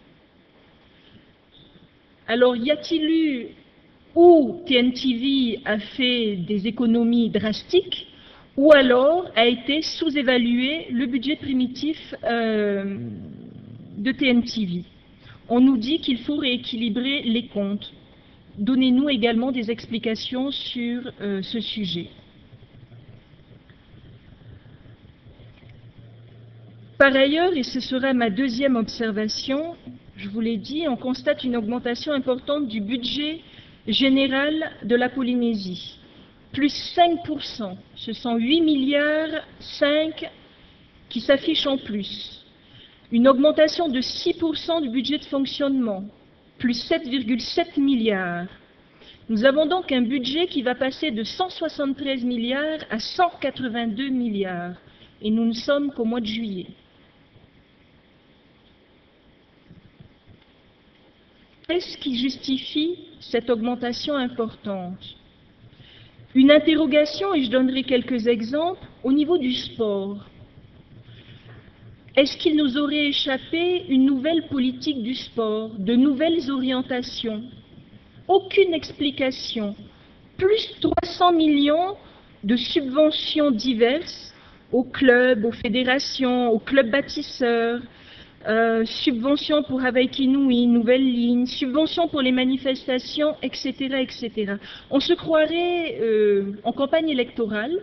Alors, y a-t-il eu, ou T N T V a fait des économies drastiques, ou alors a été sous-évalué le budget primitif euh, de T N T V. On nous dit qu'il faut rééquilibrer les comptes. Donnez-nous également des explications sur euh, ce sujet. Par ailleurs, et ce sera ma deuxième observation, je vous l'ai dit, on constate une augmentation importante du budget général de la Polynésie. Plus cinq pour cent, ce sont huit milliards cinq qui s'affichent en plus. Une augmentation de six pour cent du budget de fonctionnement, plus sept virgule sept milliards. Nous avons donc un budget qui va passer de cent soixante-treize milliards à cent quatre-vingt-deux milliards. Et nous ne sommes qu'au mois de juillet. Qu'est-ce qui justifie cette augmentation importante? Une interrogation, et je donnerai quelques exemples, au niveau du sport. Est-ce qu'il nous aurait échappé une nouvelle politique du sport, de nouvelles orientations? Aucune explication. Plus trois cents millions de subventions diverses aux clubs, aux fédérations, aux clubs bâtisseurs, euh, subventions pour Avec Inouï, nouvelles lignes, subventions pour les manifestations, et cetera, et cetera. On se croirait euh, en campagne électorale.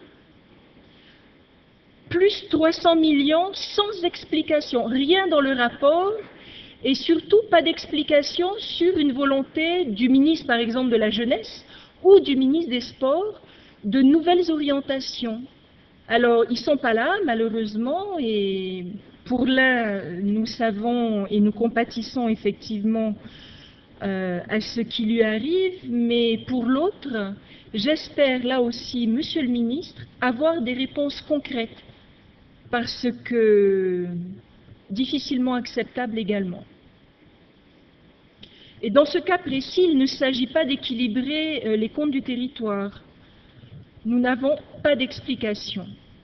Plus trois cents millions sans explication, rien dans le rapport et surtout pas d'explication sur une volonté du ministre, par exemple, de la Jeunesse ou du ministre des Sports de nouvelles orientations. Alors, ils ne sont pas là, malheureusement, et pour l'un, nous savons et nous compatissons effectivement euh, à ce qui lui arrive, mais pour l'autre, j'espère là aussi, Monsieur le ministre, avoir des réponses concrètes, parce que difficilement acceptable également. Et dans ce cas précis, il ne s'agit pas d'équilibrer euh, les comptes du territoire. Nous n'avons pas d'explication.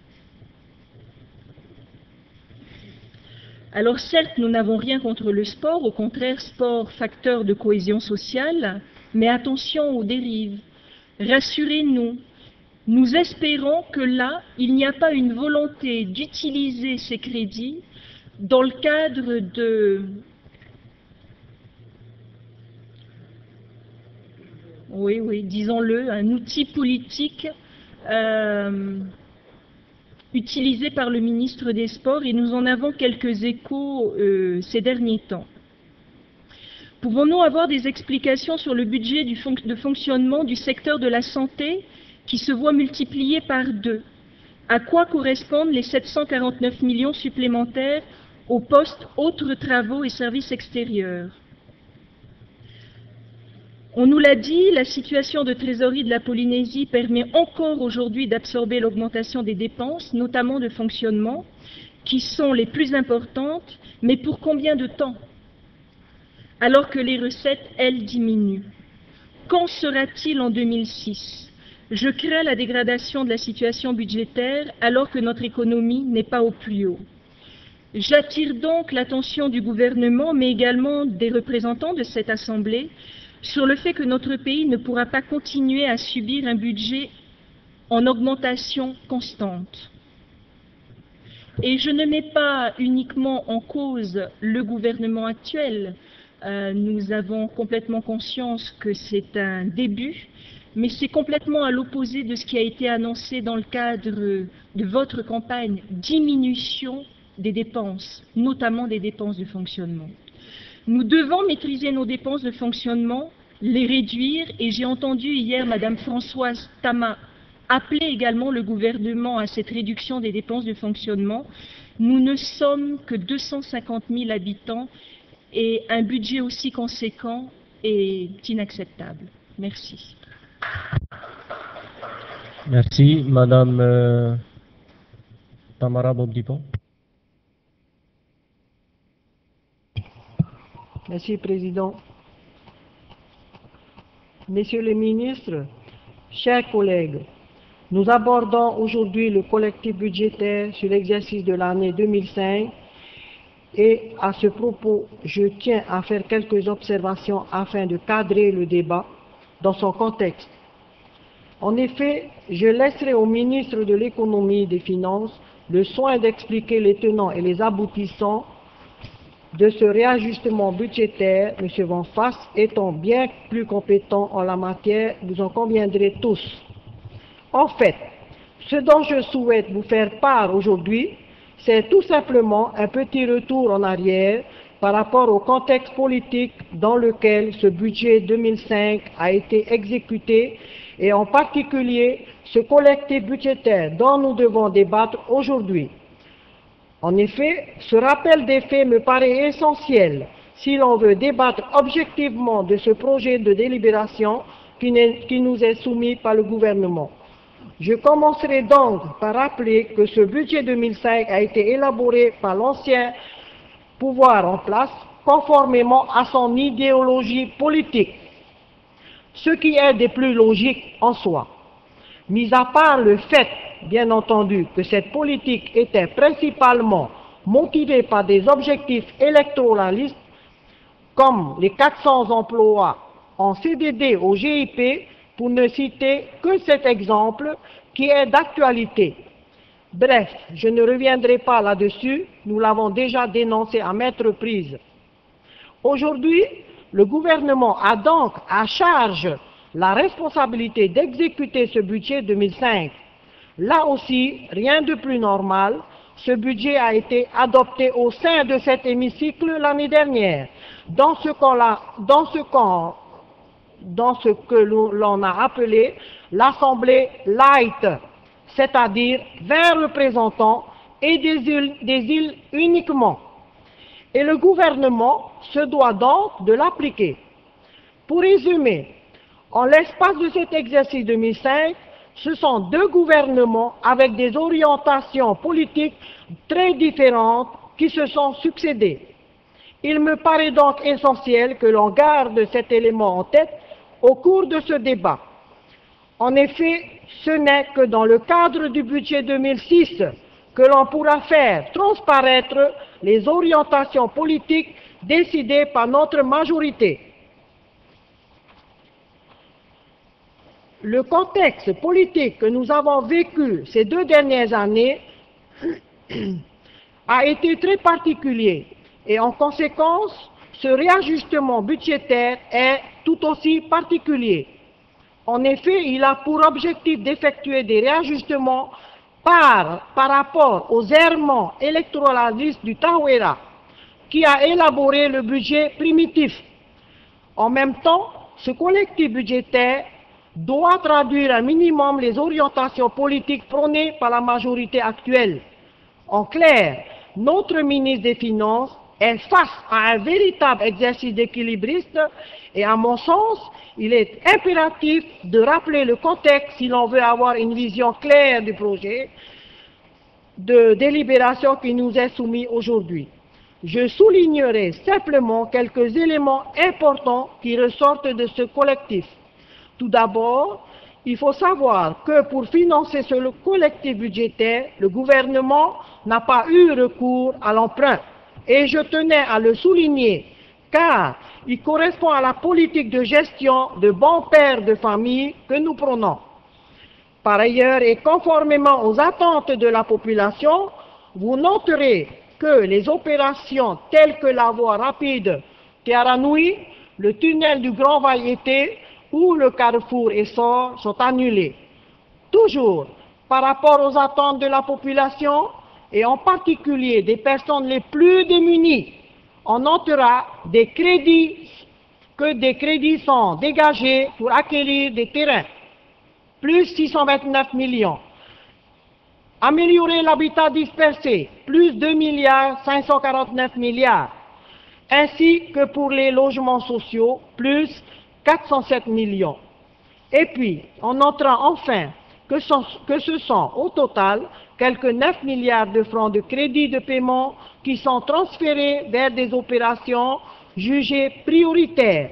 Alors certes, nous n'avons rien contre le sport, au contraire, sport, facteur de cohésion sociale, mais attention aux dérives. Rassurez-nous. Nous espérons que là, il n'y a pas une volonté d'utiliser ces crédits dans le cadre de, oui, oui, disons-le, un outil politique euh, utilisé par le ministre des Sports, et nous en avons quelques échos euh, ces derniers temps. Pouvons-nous avoir des explications sur le budget du fon- de fonctionnement du secteur de la santé qui se voit multiplié par deux? À quoi correspondent les sept cent quarante-neuf millions supplémentaires au poste autres travaux et services extérieurs? On nous l'a dit, la situation de trésorerie de la Polynésie permet encore aujourd'hui d'absorber l'augmentation des dépenses, notamment de fonctionnement, qui sont les plus importantes, mais pour combien de temps? Alors que les recettes, elles, diminuent. Qu'en sera-t-il en deux mille six? Je crains la dégradation de la situation budgétaire alors que notre économie n'est pas au plus haut. J'attire donc l'attention du gouvernement, mais également des représentants de cette Assemblée, sur le fait que notre pays ne pourra pas continuer à subir un budget en augmentation constante. Et je ne mets pas uniquement en cause le gouvernement actuel. Euh, nous avons complètement conscience que c'est un début, mais c'est complètement à l'opposé de ce qui a été annoncé dans le cadre de votre campagne, diminution des dépenses, notamment des dépenses de fonctionnement. Nous devons maîtriser nos dépenses de fonctionnement, les réduire, et j'ai entendu hier Madame Françoise Tama appeler également le gouvernement à cette réduction des dépenses de fonctionnement. Nous ne sommes que deux cent cinquante mille habitants et un budget aussi conséquent est inacceptable. Merci. Merci. Madame euh, Tamara Bobdipo. Monsieur le Président, Messieurs les ministres, chers collègues, nous abordons aujourd'hui le collectif budgétaire sur l'exercice de l'année deux mille cinq et à ce propos, je tiens à faire quelques observations afin de cadrer le débat dans son contexte. En effet, je laisserai au ministre de l'Économie et des Finances le soin d'expliquer les tenants et les aboutissants de ce réajustement budgétaire, M. Van Fass étant bien plus compétent en la matière, vous en conviendrez tous. En fait, ce dont je souhaite vous faire part aujourd'hui, c'est tout simplement un petit retour en arrière par rapport au contexte politique dans lequel ce budget deux mille cinq a été exécuté et en particulier ce collectif budgétaire dont nous devons débattre aujourd'hui. En effet, ce rappel des faits me paraît essentiel si l'on veut débattre objectivement de ce projet de délibération qui, qui nous est soumis par le gouvernement. Je commencerai donc par rappeler que ce budget deux mille cinq a été élaboré par l'ancien pouvoir en place conformément à son idéologie politique, ce qui est des plus logiques en soi. Mis à part le fait, bien entendu, que cette politique était principalement motivée par des objectifs électoralistes, comme les quatre cents emplois en C D D au G I P, pour ne citer que cet exemple qui est d'actualité. Bref, je ne reviendrai pas là-dessus, nous l'avons déjà dénoncé à maintes reprises. Aujourd'hui, le gouvernement a donc à charge la responsabilité d'exécuter ce budget deux mille cinq. Là aussi, rien de plus normal, ce budget a été adopté au sein de cet hémicycle l'année dernière, dans ce qu'on dans ce qu'on dans ce que l'on a appelé l'Assemblée light, c'est-à-dire vingt représentants et des îles, des îles uniquement. Et le gouvernement se doit donc de l'appliquer. Pour résumer, en l'espace de cet exercice deux mille cinq, ce sont deux gouvernements avec des orientations politiques très différentes qui se sont succédés. Il me paraît donc essentiel que l'on garde cet élément en tête au cours de ce débat. En effet, ce n'est que dans le cadre du budget deux mille six que l'on pourra faire transparaître les orientations politiques décidées par notre majorité. Le contexte politique que nous avons vécu ces deux dernières années a été très particulier et en conséquence, ce réajustement budgétaire est tout aussi particulier. En effet, il a pour objectif d'effectuer des réajustements par, par rapport aux errements électoralistes du Tawera, qui a élaboré le budget primitif. En même temps, ce collectif budgétaire doit traduire un minimum les orientations politiques prônées par la majorité actuelle. En clair, notre ministre des Finances est face à un véritable exercice d'équilibriste et à mon sens, il est impératif de rappeler le contexte si l'on veut avoir une vision claire du projet de délibération qui nous est soumis aujourd'hui. Je soulignerai simplement quelques éléments importants qui ressortent de ce collectif. Tout d'abord, il faut savoir que pour financer ce collectif budgétaire, le gouvernement n'a pas eu recours à l'emprunt. Et je tenais à le souligner, car il correspond à la politique de gestion de bon père de famille que nous prônons. Par ailleurs, et conformément aux attentes de la population, vous noterez que les opérations telles que la voie rapide Tiaranoui, le tunnel du Grand Vaille-Été ou le carrefour Essor sont annulées. Toujours par rapport aux attentes de la population, et en particulier des personnes les plus démunies, on notera des crédits, que des crédits sont dégagés pour acquérir des terrains, plus six cent vingt-neuf millions. Améliorer l'habitat dispersé, plus deux milliards cinq cent quarante-neuf milliards, ainsi que pour les logements sociaux, plus quatre cent sept millions. Et puis, on notera enfin que, sont, que ce sont au total quelques neuf milliards de francs de crédits de paiement qui sont transférés vers des opérations jugées prioritaires.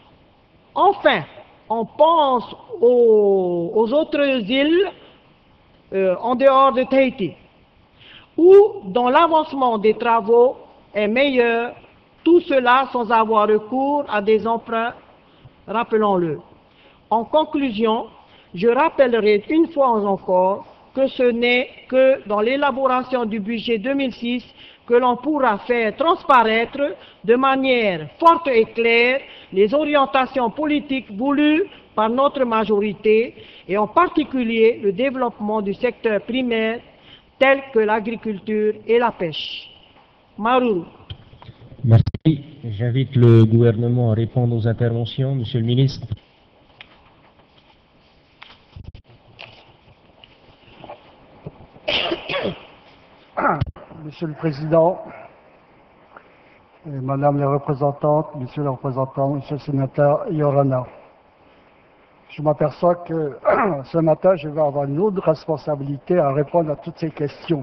Enfin, on pense aux, aux autres îles euh, en dehors de Tahiti, où dont l'avancement des travaux est meilleur, tout cela sans avoir recours à des emprunts, rappelons-le. En conclusion, je rappellerai une fois encore que ce n'est que dans l'élaboration du budget deux mille six que l'on pourra faire transparaître de manière forte et claire les orientations politiques voulues par notre majorité et en particulier le développement du secteur primaire tel que l'agriculture et la pêche. Marou. Merci. J'invite le gouvernement à répondre aux interventions. Monsieur le ministre. Monsieur le Président, et Madame la représentante, Monsieur le représentant, Monsieur le sénateur Yorana, je m'aperçois que ce matin, je vais avoir une lourde responsabilité à répondre à toutes ces questions.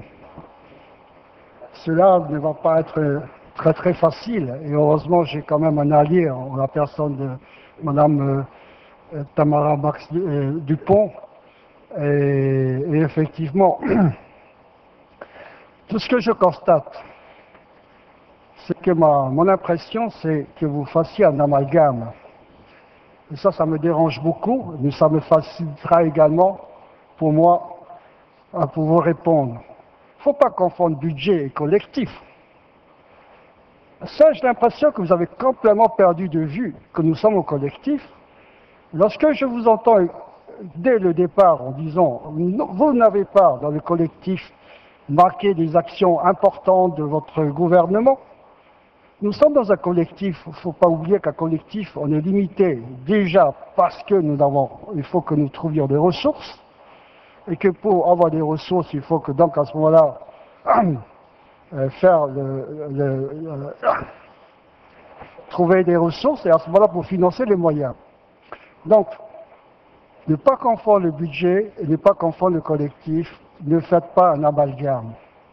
Cela ne va pas être très très facile, et heureusement, j'ai quand même un allié en la personne de Madame euh, Tamara Max Dupont, Et, et effectivement, tout ce que je constate, c'est que ma, mon impression, c'est que vous fassiez un amalgame. Et ça, ça me dérange beaucoup, mais ça me facilitera également, pour moi, à pouvoir répondre. Il ne faut pas confondre budget et collectif. Ça, j'ai l'impression que vous avez complètement perdu de vue que nous sommes au collectif. Lorsque je vous entends dès le départ en disant « vous n'avez pas dans le collectif marqué des actions importantes de votre gouvernement », nous sommes dans un collectif, il ne faut pas oublier qu'un collectif, on est limité déjà parce que nous avons, il faut que nous trouvions des ressources, et que pour avoir des ressources, il faut que donc à ce moment-là, euh, faire le, le, le, trouver des ressources, et à ce moment-là pour financer les moyens. Donc, ne pas confondre le budget et ne pas confondre le collectif, ne faites pas un amalgame.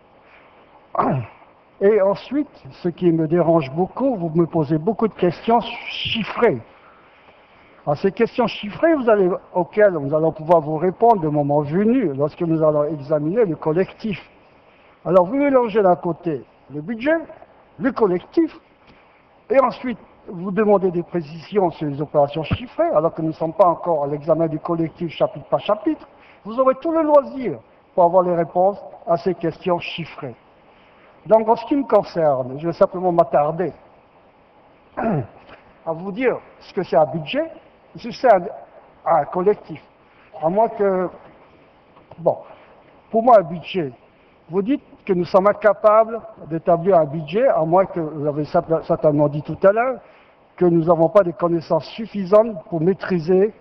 Et ensuite, ce qui me dérange beaucoup, vous me posez beaucoup de questions chiffrées. Alors, ces questions chiffrées vous allez, auxquelles nous allons pouvoir vous répondre le moment venu, lorsque nous allons examiner le collectif. Alors, vous mélangez d'un côté le budget, le collectif, et ensuite, vous demandez des précisions sur les opérations chiffrées, alors que nous ne sommes pas encore à l'examen du collectif chapitre par chapitre. Vous aurez tout le loisir pour avoir les réponses à ces questions chiffrées. Donc, en ce qui me concerne, je vais simplement m'attarder à vous dire ce que c'est un budget, ce que c'est un, un collectif. À moins que, bon, pour moi, un budget, vous dites que nous sommes incapables d'établir un budget, à moins que, vous l'avez certainement dit tout à l'heure, que nous n'avons pas des connaissances suffisantes pour maîtriser,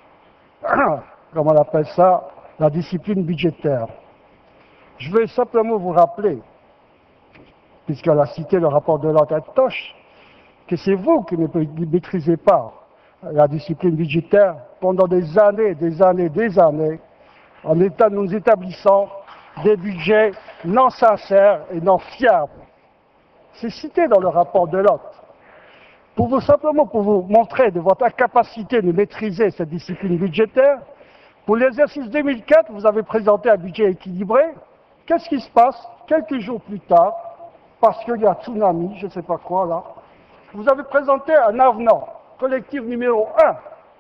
comme on appelle ça, la discipline budgétaire. Je vais simplement vous rappeler, puisqu'elle a cité le rapport de l'Antoche, que c'est vous qui ne maîtrisez pas la discipline budgétaire pendant des années, des années, des années, en état, nous établissant des budgets non sincères et non fiables. C'est cité dans le rapport de l'O T. Pour vous, simplement pour vous montrer de votre incapacité de maîtriser cette discipline budgétaire, pour l'exercice deux mille quatre, vous avez présenté un budget équilibré. Qu'est-ce qui se passe? Quelques jours plus tard, parce qu'il y a un tsunami, je ne sais pas quoi là, vous avez présenté un avenant, collectif numéro un.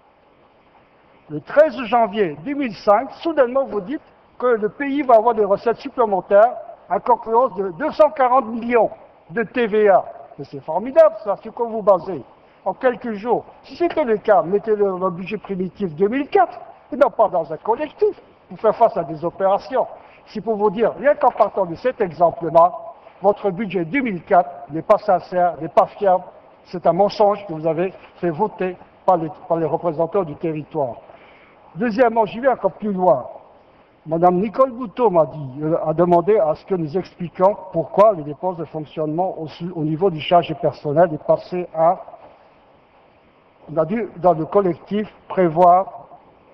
Le treize janvier deux mille cinq, soudainement vous dites que le pays va avoir des recettes supplémentaires à concurrence de deux cent quarante millions de T V A. Mais c'est formidable ça, sur quoi vous basez? En quelques jours. Si c'était le cas, mettez-le dans le budget primitif deux mille quatre, et non pas dans un collectif, pour faire face à des opérations. C'est pour vous dire, rien qu'en partant de cet exemple-là, votre budget deux mille quatre n'est pas sincère, n'est pas fiable, c'est un mensonge que vous avez fait voter par les, par les représentants du territoire. Deuxièmement, j'y vais encore plus loin. Madame Nicole Bouteau m'a dit, a demandé à ce que nous expliquions pourquoi les dépenses de fonctionnement au, au niveau du charge personnel est passé à, on a dû dans le collectif prévoir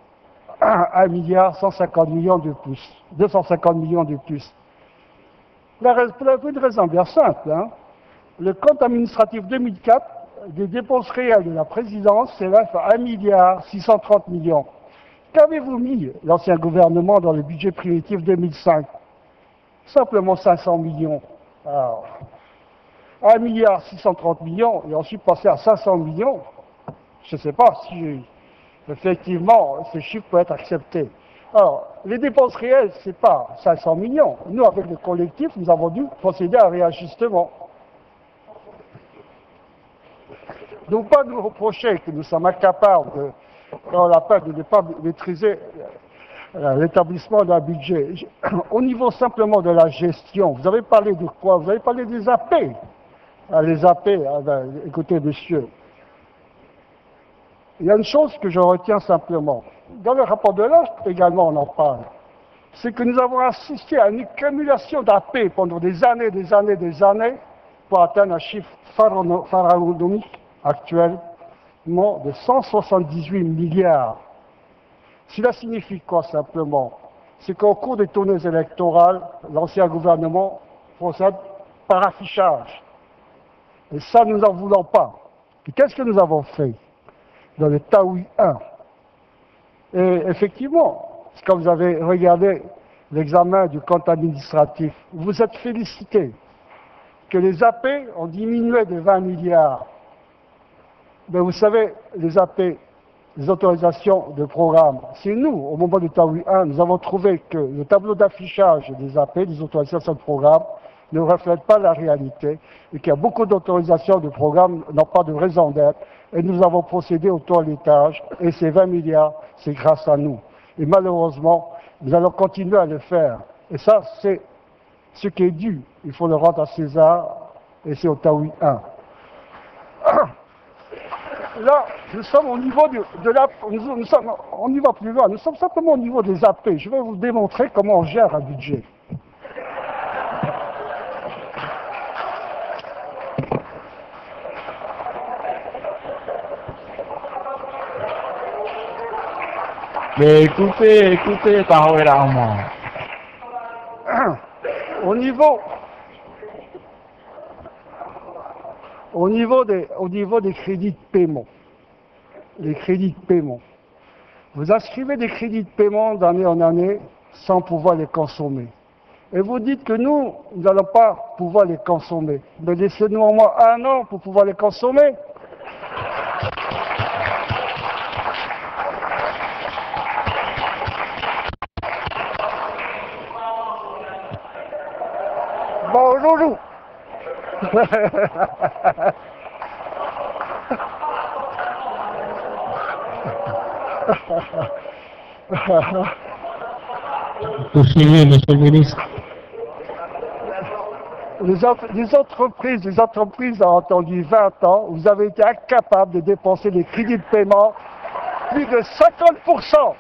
un milliard cent cinquante millions de plus, deux cent cinquante millions de plus. La, pour une raison bien simple, hein. Le compte administratif deux mille quatre des dépenses réelles de la présidence s'élève à un milliard six cent trente millions. Qu'avez-vous mis, l'ancien gouvernement, dans le budget primitif deux mille cinq? Simplement cinq cents millions. Alors, un milliard six cent trente millions, et ensuite passer à cinq cents millions, je ne sais pas si, effectivement, ce chiffre peut être accepté. Alors, les dépenses réelles, ce n'est pas cinq cents millions. Nous, avec le collectif, nous avons dû procéder à un réajustement. Donc, pas nous reprocher que nous sommes incapables de, dans la peine de ne pas maîtriser l'établissement d'un budget. Au niveau simplement de la gestion, vous avez parlé de quoi? Vous avez parlé des A P. Les A P, écoutez, monsieur, il y a une chose que je retiens simplement. Dans le rapport de l'O T, également, on en parle. C'est que nous avons assisté à une accumulation d'A P pendant des années, des années, des années, pour atteindre un chiffre pharaonique actuel de cent soixante-dix-huit milliards. Cela signifie quoi simplement? C'est qu'au cours des tournées électorales, l'ancien gouvernement procède par affichage. Et ça, nous n'en voulons pas. Et qu'est-ce que nous avons fait dans le Taoui un? Et effectivement, quand vous avez regardé l'examen du compte administratif, vous êtes félicité que les A P ont diminué de vingt milliards. Mais vous savez, les A P, les autorisations de programme, c'est nous, au moment du Taoui un, nous avons trouvé que le tableau d'affichage des A P, des autorisations de programme, ne reflète pas la réalité et qu'il y a beaucoup d'autorisations de programme n'ont pas de raison d'être. Et nous avons procédé au toilettage et ces vingt milliards, c'est grâce à nous. Et malheureusement, nous allons continuer à le faire. Et ça, c'est ce qui est dû. Il faut le rendre à César et c'est au Taoui un. Là, nous sommes au niveau de, de la... Nous, nous sommes, on y va plus loin. Nous sommes simplement au niveau des A P. Je vais vous démontrer comment on gère un budget. Mais écoutez, écoutez, t'en es là, moi. Au niveau, au niveau des, au niveau des crédits de paiement, les crédits de paiement, vous inscrivez des crédits de paiement d'année en année sans pouvoir les consommer. Et vous dites que nous, nous n'allons pas pouvoir les consommer. Mais laissez-nous au moins un an pour pouvoir les consommer. Bon, Joujou. Poursuivez, monsieur le ministre. Les, autres, les entreprises, les entreprises ont attendu vingt ans, vous avez été incapables de dépenser les crédits de paiement plus de cinquante pour cent.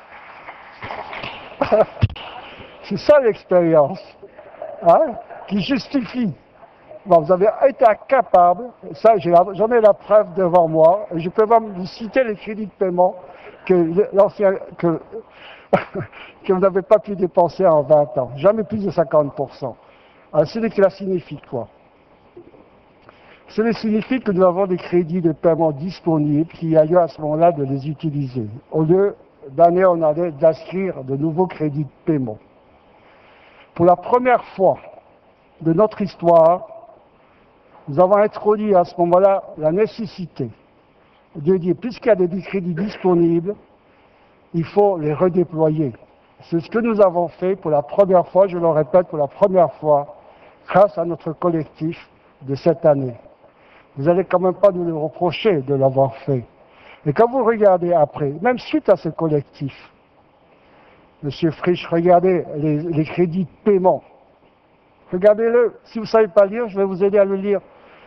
C'est ça l'expérience, hein, qui justifie. Bon, vous avez été incapable, ça j'en ai la preuve devant moi, et je peux même vous citer les crédits de paiement que l'ancien que, que vous n'avez pas pu dépenser en vingt ans, jamais plus de cinquante pour cent. Alors, cela signifie quoi? Cela signifie que nous avons des crédits de paiement disponibles qui a lieu à ce moment-là de les utiliser, au lieu d'année en année d'inscrire de nouveaux crédits de paiement. Pour la première fois de notre histoire, nous avons introduit à ce moment-là la nécessité de dire, puisqu'il y a des crédits disponibles, il faut les redéployer. C'est ce que nous avons fait pour la première fois, je le répète, pour la première fois, grâce à notre collectif de cette année. Vous n'allez quand même pas nous le reprocher de l'avoir fait. Et quand vous regardez après, même suite à ce collectif, Monsieur Frisch, regardez les, les crédits de paiement. Regardez-le. Si vous ne savez pas lire, je vais vous aider à le lire.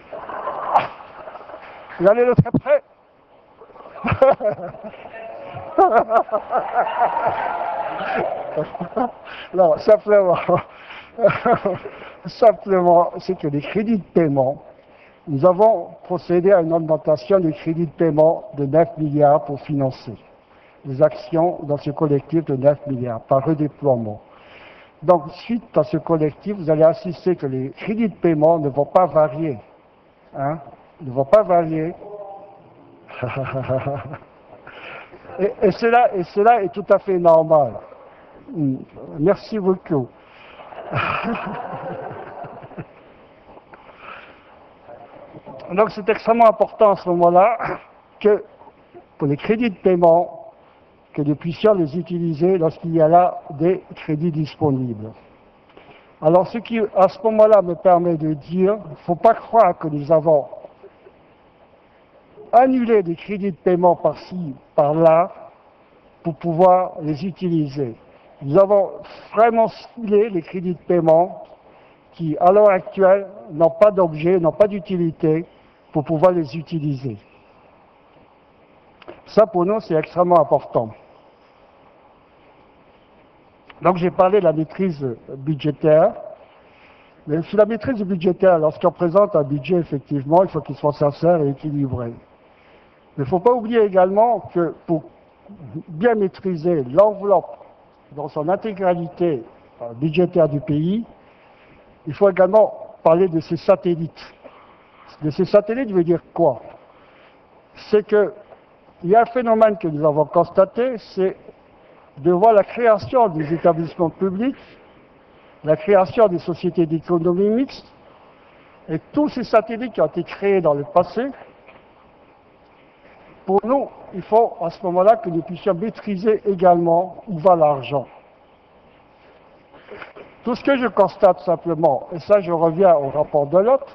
Regardez-le très près. Non, simplement, simplement, c'est que les crédits de paiement, nous avons procédé à une augmentation des crédits de paiement de neuf milliards pour financer les actions dans ce collectif de neuf milliards par redéploiement. Donc, suite à ce collectif, vous allez assister que les crédits de paiement ne vont pas varier. Hein, ne vont pas varier. et, et, cela, et cela est tout à fait normal. Merci beaucoup. Donc, c'est extrêmement important à ce moment-là que, pour les crédits de paiement, que nous puissions les utiliser lorsqu'il y a là des crédits disponibles. Alors, ce qui, à ce moment-là, me permet de dire, il ne faut pas croire que nous avons annulé des crédits de paiement par-ci, par-là, pour pouvoir les utiliser. Nous avons vraiment ciblé les crédits de paiement qui, à l'heure actuelle, n'ont pas d'objet, n'ont pas d'utilité pour pouvoir les utiliser. Ça, pour nous, c'est extrêmement important. Donc, j'ai parlé de la maîtrise budgétaire. Mais sur la maîtrise budgétaire, lorsqu'on présente un budget, effectivement, il faut qu'il soit sincère et équilibré. Mais il ne faut pas oublier également que pour bien maîtriser l'enveloppe dans son intégralité budgétaire du pays, il faut également parler de ses satellites. De ces satellites veut dire quoi? C'est qu'il y a un phénomène que nous avons constaté, c'est de voir la création des établissements publics, la création des sociétés d'économie mixte, et tous ces satellites qui ont été créés dans le passé. Pour nous, il faut à ce moment-là que nous puissions maîtriser également où va l'argent. Tout ce que je constate simplement, et ça je reviens au rapport de l'autre,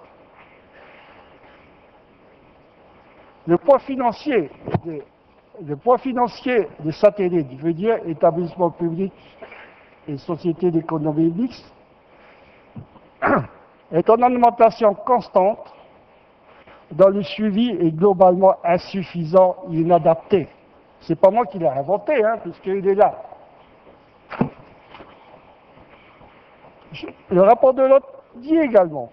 le poids financier des, le poids financier des satellites, je veux dire établissements publics et sociétés d'économie mixte, est en augmentation constante, dont le suivi est globalement insuffisant et inadapté. C'est pas moi qui l'ai inventé, hein, puisqu'il est là. Le rapport de l'autre dit également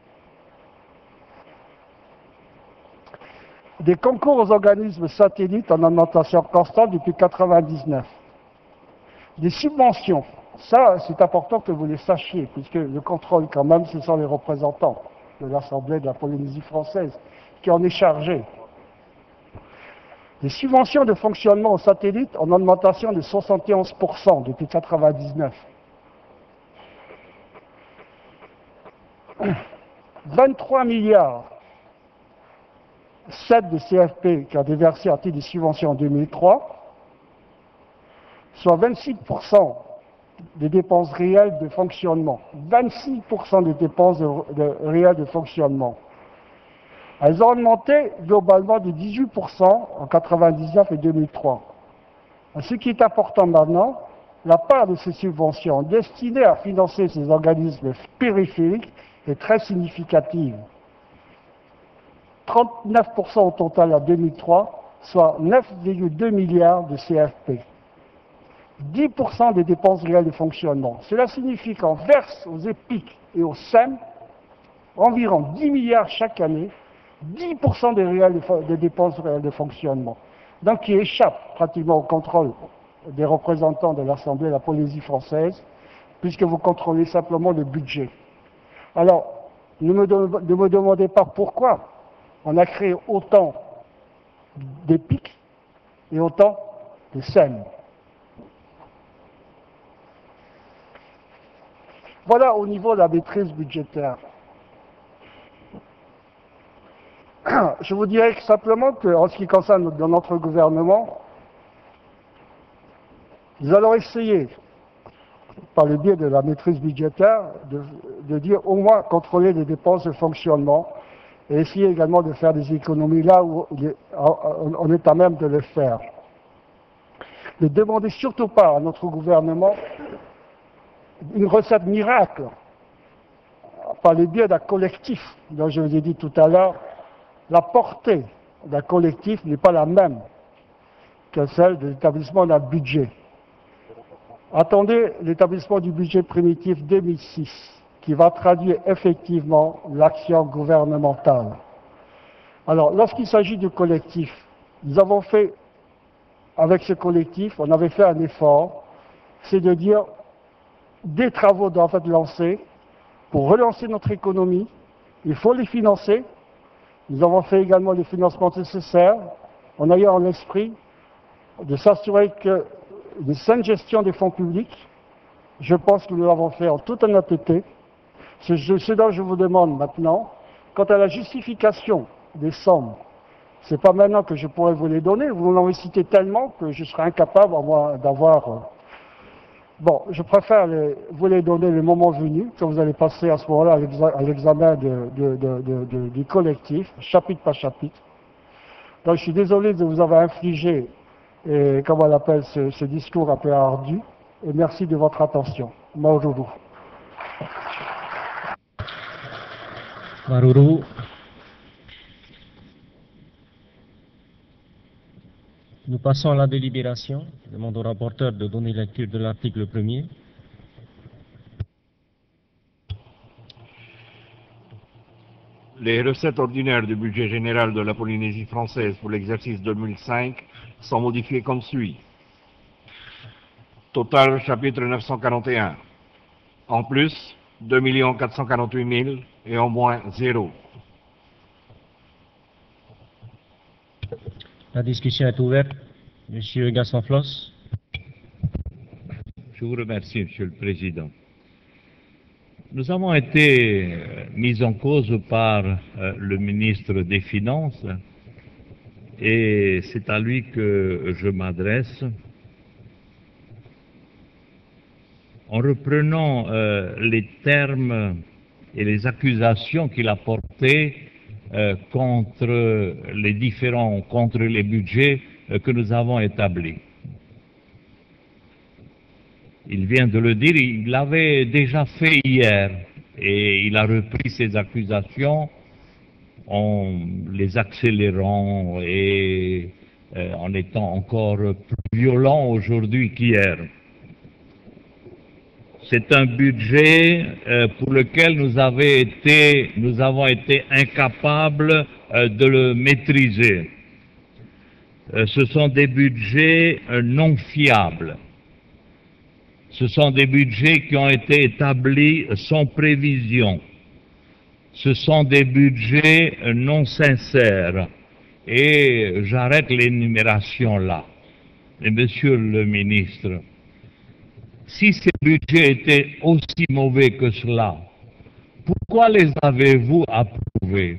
des concours aux organismes satellites en augmentation constante depuis mille neuf cent quatre-vingt-dix-neuf. Des subventions, ça c'est important que vous les sachiez, puisque le contrôle quand même, ce sont les représentants de l'Assemblée de la Polynésie française qui en est chargé. Des subventions de fonctionnement aux satellites en augmentation de soixante et onze pour cent depuis mille neuf cent quatre-vingt-dix-neuf. vingt-trois milliards sept de C F P qui ont été versés à titre de subventions en deux mille trois, soit vingt-six pour cent des dépenses réelles de fonctionnement. vingt-six pour cent des dépenses de, de, réelles de fonctionnement. Elles ont augmenté globalement de dix-huit pour cent en mille neuf cent quatre-vingt-dix-neuf et deux mille trois. Ce qui est important maintenant, la part de ces subventions destinées à financer ces organismes périphériques est très significative. trente-neuf pour cent au total en deux mille trois, soit neuf virgule deux milliards de C F P. dix pour cent des dépenses réelles de fonctionnement. Cela signifie qu'on verse aux E P I C et aux S E M environ dix milliards chaque année, dix pour cent des, réels de, des dépenses réelles de fonctionnement. Donc qui échappent pratiquement au contrôle des représentants de l'Assemblée de la Polynésie française, puisque vous contrôlez simplement le budget. Alors, ne me, de, ne me demandez pas pourquoi on a créé autant d'E P I C et autant de S E M. Voilà au niveau de la maîtrise budgétaire. Je vous dirais que simplement qu'en ce qui concerne dans notre gouvernement, nous allons essayer, par le biais de la maîtrise budgétaire, de, de dire au moins contrôler les dépenses de fonctionnement et essayer également de faire des économies là où on est à même de le faire. Ne demandez surtout pas à notre gouvernement une recette miracle par le biais d'un collectif, dont je vous ai dit tout à l'heure. La portée d'un collectif n'est pas la même que celle de l'établissement d'un budget. Attendez l'établissement du budget primitif deux mille six, qui va traduire effectivement l'action gouvernementale. Alors, lorsqu'il s'agit du collectif, nous avons fait, avec ce collectif, on avait fait un effort, c'est de dire, des travaux doivent être lancés pour relancer notre économie, il faut les financer. Nous avons fait également les financements nécessaires, en ayant en esprit de s'assurer que une saine gestion des fonds publics, je pense que nous l'avons fait en toute honnêteté. Ce, ce dont je vous demande maintenant, quant à la justification des sommes, ce n'est pas maintenant que je pourrais vous les donner, vous m'en avez cité tellement que je serais incapable d'avoir... Euh, bon, je préfère les, vous les donner le moment venu, quand vous allez passer à ce moment-là à l'examen de, de, de, de, de, du collectif, chapitre par chapitre. Donc je suis désolé de vous avoir infligé, et, comment on appelle, ce, ce discours un peu ardu, et merci de votre attention. Maururu. Maruru. Nous passons à la délibération. Je demande au rapporteur de donner lecture de l'article premier. Les recettes ordinaires du budget général de la Polynésie française pour l'exercice deux mille cinq sont modifiées comme suit. Total chapitre neuf cent quarante et un. En plus, deux millions quatre cent quarante-huit mille et en moins zéro. La discussion est ouverte. Monsieur Gaston Floss. Je vous remercie, Monsieur le Président. Nous avons été mis en cause par euh, le ministre des Finances et c'est à lui que je m'adresse. En reprenant euh, les termes et les accusations qu'il a portées euh, contre les différents, contre les budgets euh, que nous avons établis. Il vient de le dire, il l'avait déjà fait hier et il a repris ses accusations en les accélérant et euh, en étant encore plus violent aujourd'hui qu'hier. C'est un budget euh, pour lequel nous, avait été, nous avons été incapables euh, de le maîtriser. Euh, ce sont des budgets euh, non fiables. Ce sont des budgets qui ont été établis sans prévision. Ce sont des budgets euh, non sincères. Et j'arrête l'énumération là. Et monsieur le ministre, si ces budgets étaient aussi mauvais que cela, pourquoi les avez-vous approuvés?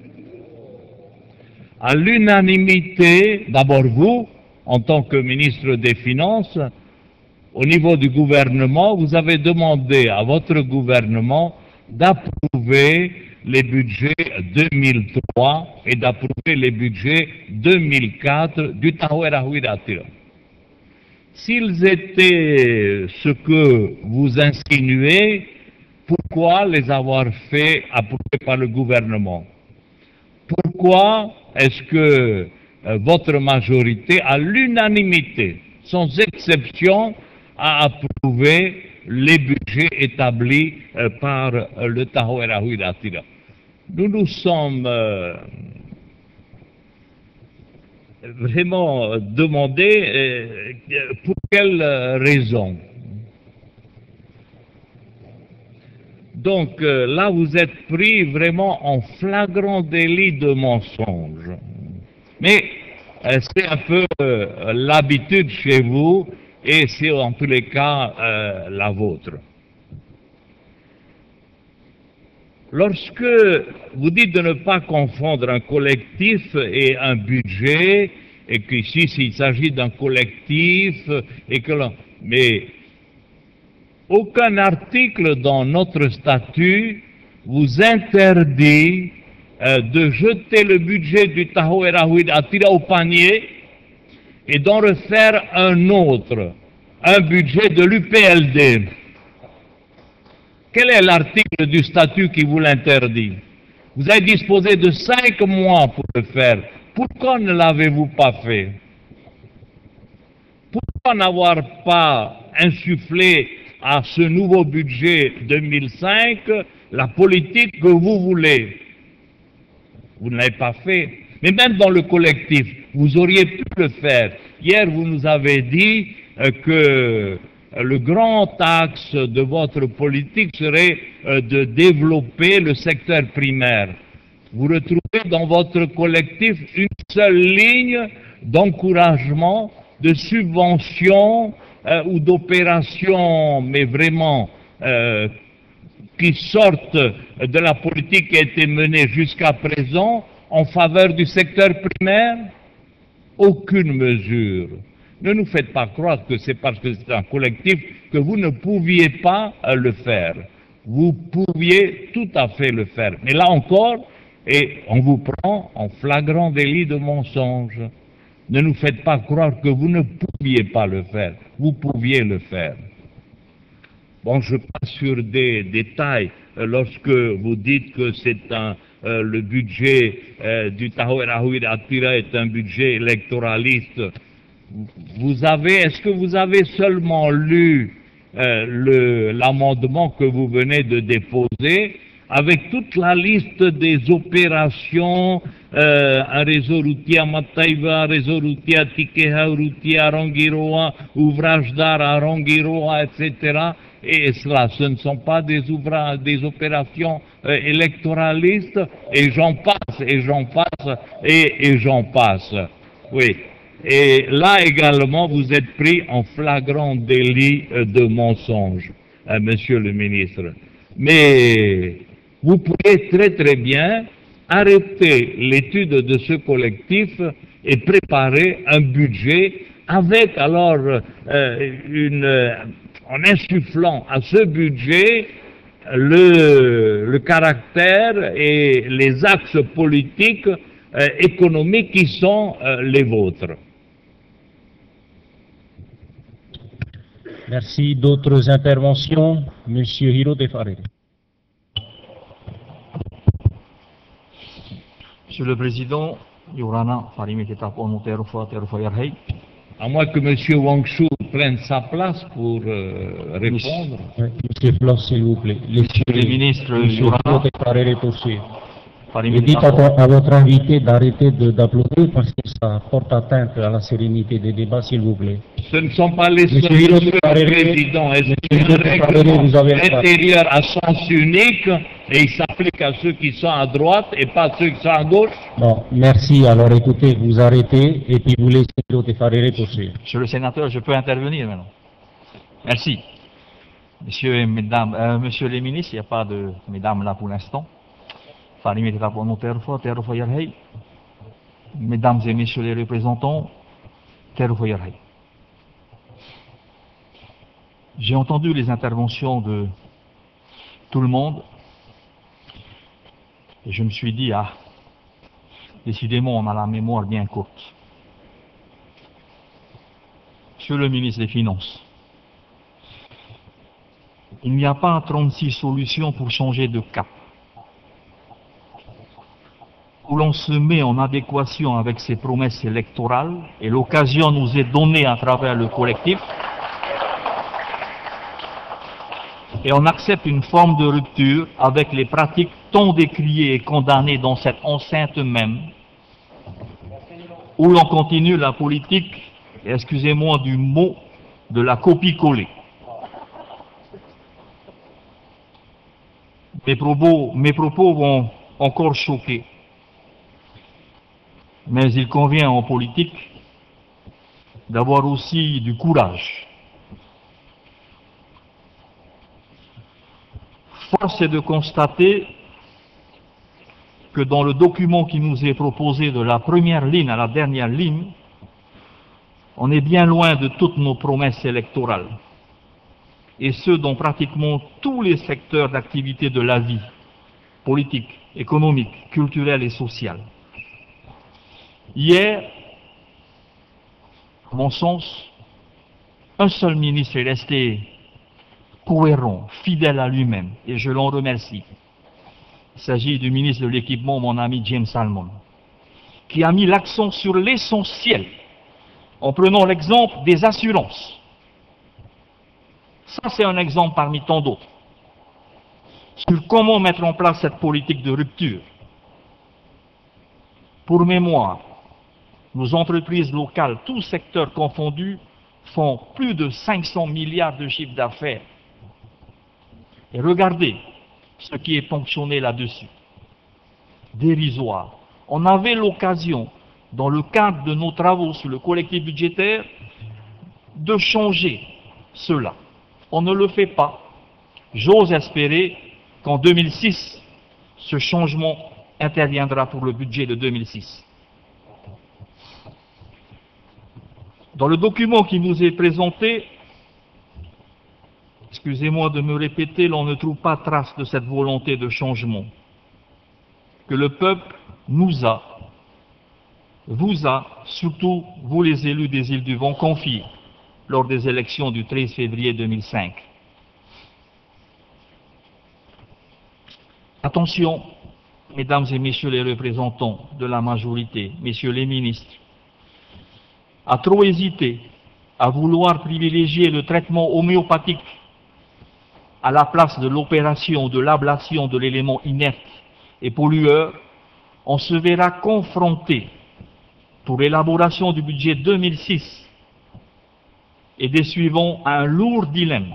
À l'unanimité, d'abord vous, en tant que ministre des Finances, au niveau du gouvernement, vous avez demandé à votre gouvernement d'approuver les budgets deux mille trois et d'approuver les budgets deux mille quatre du Tahouera Huiratira. S'ils étaient ce que vous insinuez, pourquoi les avoir fait approuver par le gouvernement? Pourquoi est-ce que euh, votre majorité, à l'unanimité, sans exception, a approuvé les budgets établis euh, par euh, le Tahouera Huiratira? Nous nous sommes euh, vraiment demandé euh, pour quelle raison. Donc euh, là, vous êtes pris vraiment en flagrant délit de mensonge. Mais euh, c'est un peu euh, l'habitude chez vous et c'est en tous les cas euh, la vôtre. Lorsque vous dites de ne pas confondre un collectif et un budget, et qu'ici s'il s'agit d'un collectif, et que l'on... mais aucun article dans notre statut vous interdit euh, de jeter le budget du Tahouera Huiratira au panier et d'en refaire un autre, un budget de l'U P L D. Quel est l'article du statut qui vous l'interdit? Vous avez disposé de cinq mois pour le faire. Pourquoi ne l'avez-vous pas fait? Pourquoi n'avoir pas insufflé à ce nouveau budget deux mille cinq la politique que vous voulez? Vous ne l'avez pas fait. Mais même dans le collectif, vous auriez pu le faire. Hier, vous nous avez dit euh, que le grand axe de votre politique serait euh, de développer le secteur primaire. Vous retrouvez dans votre collectif une seule ligne d'encouragement, de subvention euh, ou d'opération, mais vraiment euh, qui sortent de la politique qui a été menée jusqu'à présent en faveur du secteur primaire. Aucune mesure. Ne nous faites pas croire que c'est parce que c'est un collectif que vous ne pouviez pas euh, le faire. Vous pouviez tout à fait le faire. Mais là encore, et on vous prend en flagrant délit de mensonge. Ne nous faites pas croire que vous ne pouviez pas le faire. Vous pouviez le faire. Bon, je passe sur des détails. Euh, lorsque vous dites que c'est un euh, le budget euh, du Tahouera Huiratira est un budget électoraliste, vous avez, est-ce que vous avez seulement lu euh, l'amendement que vous venez de déposer avec toute la liste des opérations, euh, un réseau routier à Mataiva, un réseau routier à Tikeha, routier à Rongiroa, ouvrage d'art à Rongiroa, et cetera. Et cela, ce ne sont pas des ouvrages, des opérations euh, électoralistes, et j'en passe, et j'en passe, et, et j'en passe. Oui. Et là également, vous êtes pris en flagrant délit de mensonge, hein, monsieur le ministre. Mais vous pouvez très très bien arrêter l'étude de ce collectif et préparer un budget avec alors euh, une, euh, en insufflant à ce budget le, le caractère et les axes politiques euh, économiques qui sont euh, les vôtres. Merci. D'autres interventions? Monsieur Hiro de Farere. Monsieur le Président, Yorana, Farim Yarhei. À moins que M. Wangshu prenne sa place pour euh, répondre. Oui, Monsieur Floss, s'il vous plaît. Messieurs les ministres, Monsieur Hiro Yorana, de Farere poursuit. Farim Et dites à, à votre invité d'arrêter d'applaudir parce que ça porte atteinte à la sérénité des débats, s'il vous plaît. Ce ne sont pas les Monsieur seuls, Hiro de Monsieur le Farere, Président. Monsieur C'est Hiro une de Farere, règlement vous avez la parole. intérieur à sens unique et il s'applique à ceux qui sont à droite et pas à ceux qui sont à gauche. Bon, merci. Alors écoutez, vous arrêtez et puis vous laissez Hiro de Farere poursuivre. Monsieur le Sénateur, je peux intervenir maintenant. Merci. Messieurs et mesdames, euh, Monsieur les ministres, il n'y a pas de mesdames là pour l'instant. Mesdames et messieurs les représentants, j'ai entendu les interventions de tout le monde et je me suis dit, ah, décidément on a la mémoire bien courte. Monsieur le ministre des Finances, il n'y a pas trente-six solutions pour changer de cap, où l'on se met en adéquation avec ses promesses électorales, et l'occasion nous est donnée à travers le collectif, et on accepte une forme de rupture avec les pratiques tant décriées et condamnées dans cette enceinte même, où l'on continue la politique, excusez-moi du mot, de la copie-coller. Mes propos, mes propos vont encore choquer. Mais il convient en politique d'avoir aussi du courage. Force est de constater que dans le document qui nous est proposé de la première ligne à la dernière ligne, on est bien loin de toutes nos promesses électorales, et ce dans pratiquement tous les secteurs d'activité de la vie, politique, économique, culturelle et sociale. Hier, à mon sens, un seul ministre est resté cohérent, fidèle à lui-même, et je l'en remercie. Il s'agit du ministre de l'Équipement, mon ami James Salmon, qui a mis l'accent sur l'essentiel, en prenant l'exemple des assurances. Ça, c'est un exemple parmi tant d'autres, sur comment mettre en place cette politique de rupture. Pour mémoire, nos entreprises locales, tous secteurs confondus, font plus de cinq cents milliards de chiffre d'affaires. Et regardez ce qui est ponctionné là-dessus. Dérisoire. On avait l'occasion, dans le cadre de nos travaux sur le collectif budgétaire, de changer cela. On ne le fait pas. J'ose espérer qu'en deux mille six, ce changement interviendra pour le budget de deux mille six. Dans le document qui nous est présenté, excusez-moi de me répéter, l'on ne trouve pas trace de cette volonté de changement que le peuple nous a, vous a, surtout vous les élus des îles du Vent, confié lors des élections du treize février deux mille cinq. Attention, mesdames et messieurs les représentants de la majorité, messieurs les ministres, à trop hésiter, à vouloir privilégier le traitement homéopathique à la place de l'opération de l'ablation de l'élément inerte et pollueur, on se verra confronté pour l'élaboration du budget deux mille six et des suivants à un lourd dilemme,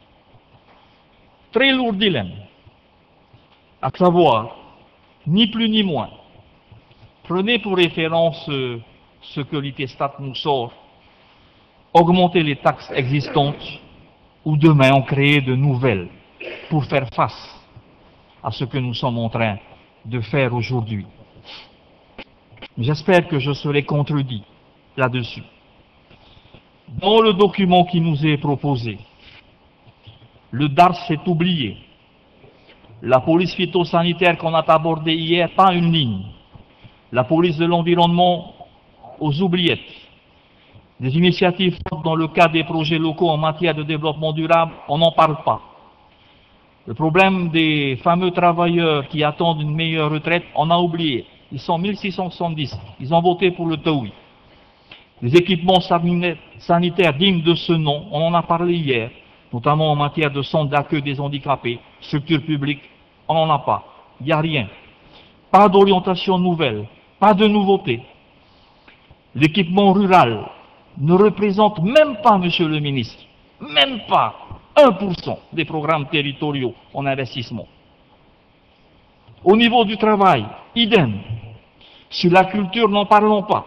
très lourd dilemme, à savoir, ni plus ni moins, prenez pour référence euh, ce que l'Itestat nous sort, augmenter les taxes existantes ou demain en créer de nouvelles pour faire face à ce que nous sommes en train de faire aujourd'hui. J'espère que je serai contredit là-dessus. Dans le document qui nous est proposé, le D A R S est oublié. La police phytosanitaire qu'on a abordée hier, pas une ligne. La police de l'environnement aux oubliettes. Des initiatives fortes dans le cadre des projets locaux en matière de développement durable, on n'en parle pas. Le problème des fameux travailleurs qui attendent une meilleure retraite, on a oublié. Ils sont mille six cent soixante-dix. Ils ont voté pour le TOUI. Les équipements sanitaires dignes de ce nom, on en a parlé hier, notamment en matière de centre d'accueil des handicapés, structures publiques, on n'en a pas. Il n'y a rien. Pas d'orientation nouvelle, pas de nouveauté. L'équipement rural ne représente même pas, monsieur le ministre, même pas un pour cent des programmes territoriaux en investissement. Au niveau du travail, idem. Sur la culture, n'en parlons pas.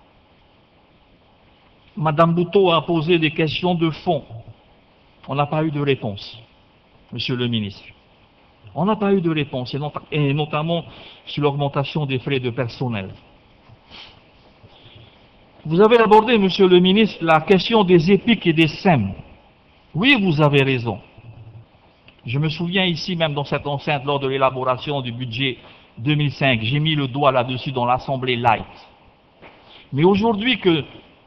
Madame Bouteau a posé des questions de fond. On n'a pas eu de réponse, monsieur le ministre. On n'a pas eu de réponse, et, not et notamment sur l'augmentation des frais de personnel. Vous avez abordé, monsieur le ministre, la question des épiques et des S E M. Oui, vous avez raison. Je me souviens ici, même dans cette enceinte, lors de l'élaboration du budget deux mille cinq, j'ai mis le doigt là-dessus dans l'Assemblée light. Mais aujourd'hui que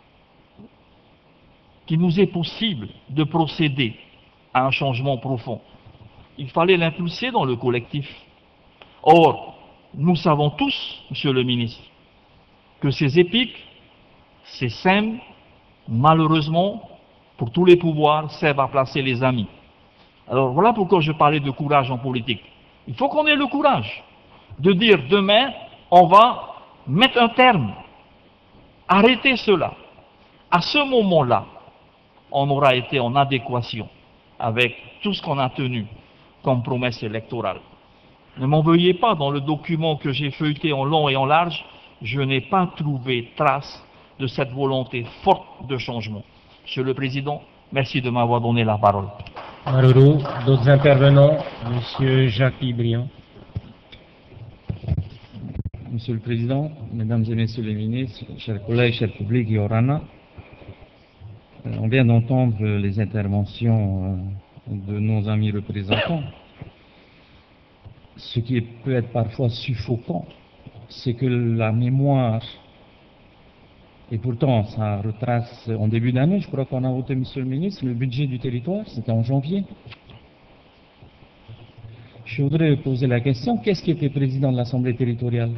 qu'il nous est possible de procéder à un changement profond, il fallait l'impulser dans le collectif. Or, nous savons tous, monsieur le ministre, que ces épiques, ces S E M, malheureusement, pour tous les pouvoirs, servent à placer les amis. Alors voilà pourquoi je parlais de courage en politique. Il faut qu'on ait le courage de dire demain, on va mettre un terme, arrêter cela. À ce moment-là, on aura été en adéquation avec tout ce qu'on a tenu comme promesse électorale. Ne m'en veuillez pas, dans le document que j'ai feuilleté en long et en large, je n'ai pas trouvé trace de cette volonté forte de changement. Monsieur le Président, merci de m'avoir donné la parole. Maruru, d'autres intervenants, Monsieur Jacques Briand. Monsieur le Président, Mesdames et Messieurs les ministres, chers collègues, chers publics, Yorana, on vient d'entendre les interventions de nos amis représentants. Ce qui peut être parfois suffocant, c'est que la mémoire, et pourtant ça retrace en début d'année, je crois qu'on a voté, Monsieur le Ministre, le budget du territoire, c'était en janvier. Je voudrais poser la question, qu'est-ce qui était président de l'Assemblée territoriale?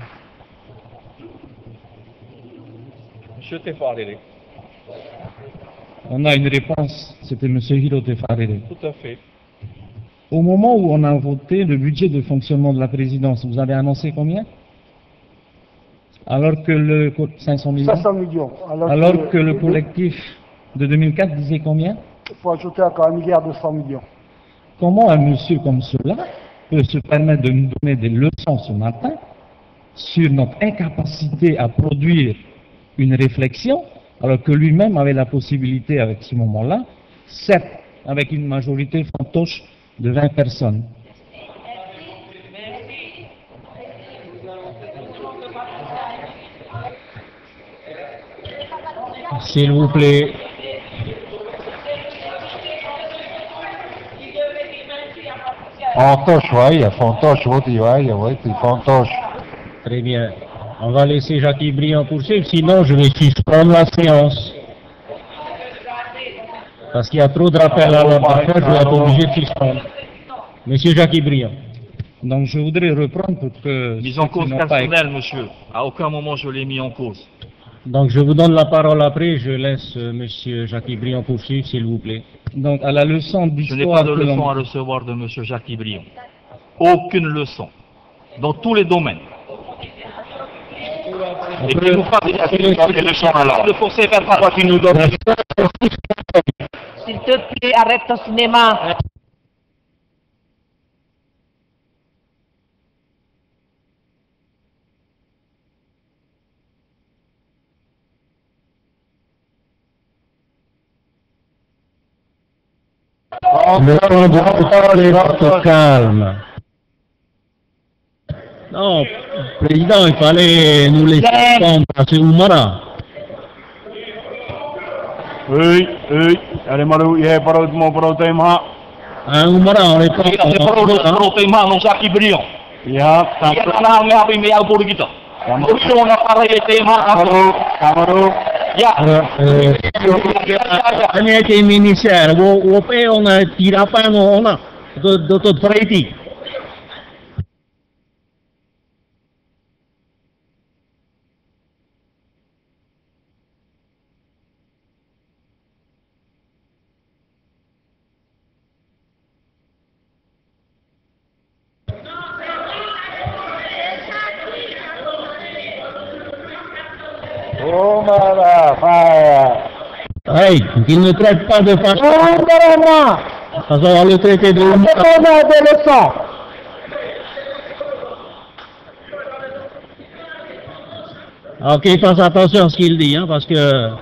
Monsieur Tefarere. On a une réponse, c'était M. Hiro Tefarere. Tout à fait. Au moment où on a voté le budget de fonctionnement de la présidence, vous avez annoncé combien? Alors que le cinq cents millions, cinq cents millions. Alors, alors que, que le collectif de deux mille quatre disait combien? Il faut ajouter encore un milliard deux cents millions. Comment un monsieur comme cela peut se permettre de nous donner des leçons ce matin sur notre incapacité à produire une réflexion, alors que lui-même avait la possibilité, avec ce moment-là, certes, avec une majorité fantoche de vingt personnes. S'il vous plaît. Fantoche, oui, fantoche, oui, oui, oui, c'est fantoche. Très bien. On va laisser Jacques Briand poursuivre, sinon je vais suspendre la séance. Parce qu'il y a trop de rappels à l'ordre à faire, je vais être obligé de suspendre. Monsieur Jacques Briand. Donc je voudrais reprendre pour que... Mise en cause personnelle, pas... monsieur. À aucun moment je l'ai mis en cause. Donc je vous donne la parole après, je laisse euh, monsieur Jacques Briand poursuivre, s'il vous plaît. Donc à la leçon d'histoire... Je n'ai pas de leçon à recevoir de monsieur Jacques Briand. Aucune leçon. Dans tous les domaines. Et puis nous fasse des leçons alors. Le fossé vers pas. Tu nous donnes. S'il te plaît, arrête ton cinéma. Le temps de parler votre calme. Non, Président, il fallait nous laisser répondre à ce Oumara. Oui, oui. Allez, Marou, il y a pas de mon problème. Un Oumara, on répond. Kita perlu tema no sa kibrio. Ya, Ia na me api me au por kita. Itu na para tema Kamaru, Kamaru. ya. Ini è ministère, vous pouvez on a tiré pas on a de de de pratique. Oh, mala, Hey, qu'il ne traite pas de façon. Ça va le traiter de Ok, fasse attention à ce qu'il dit, hein, parce que...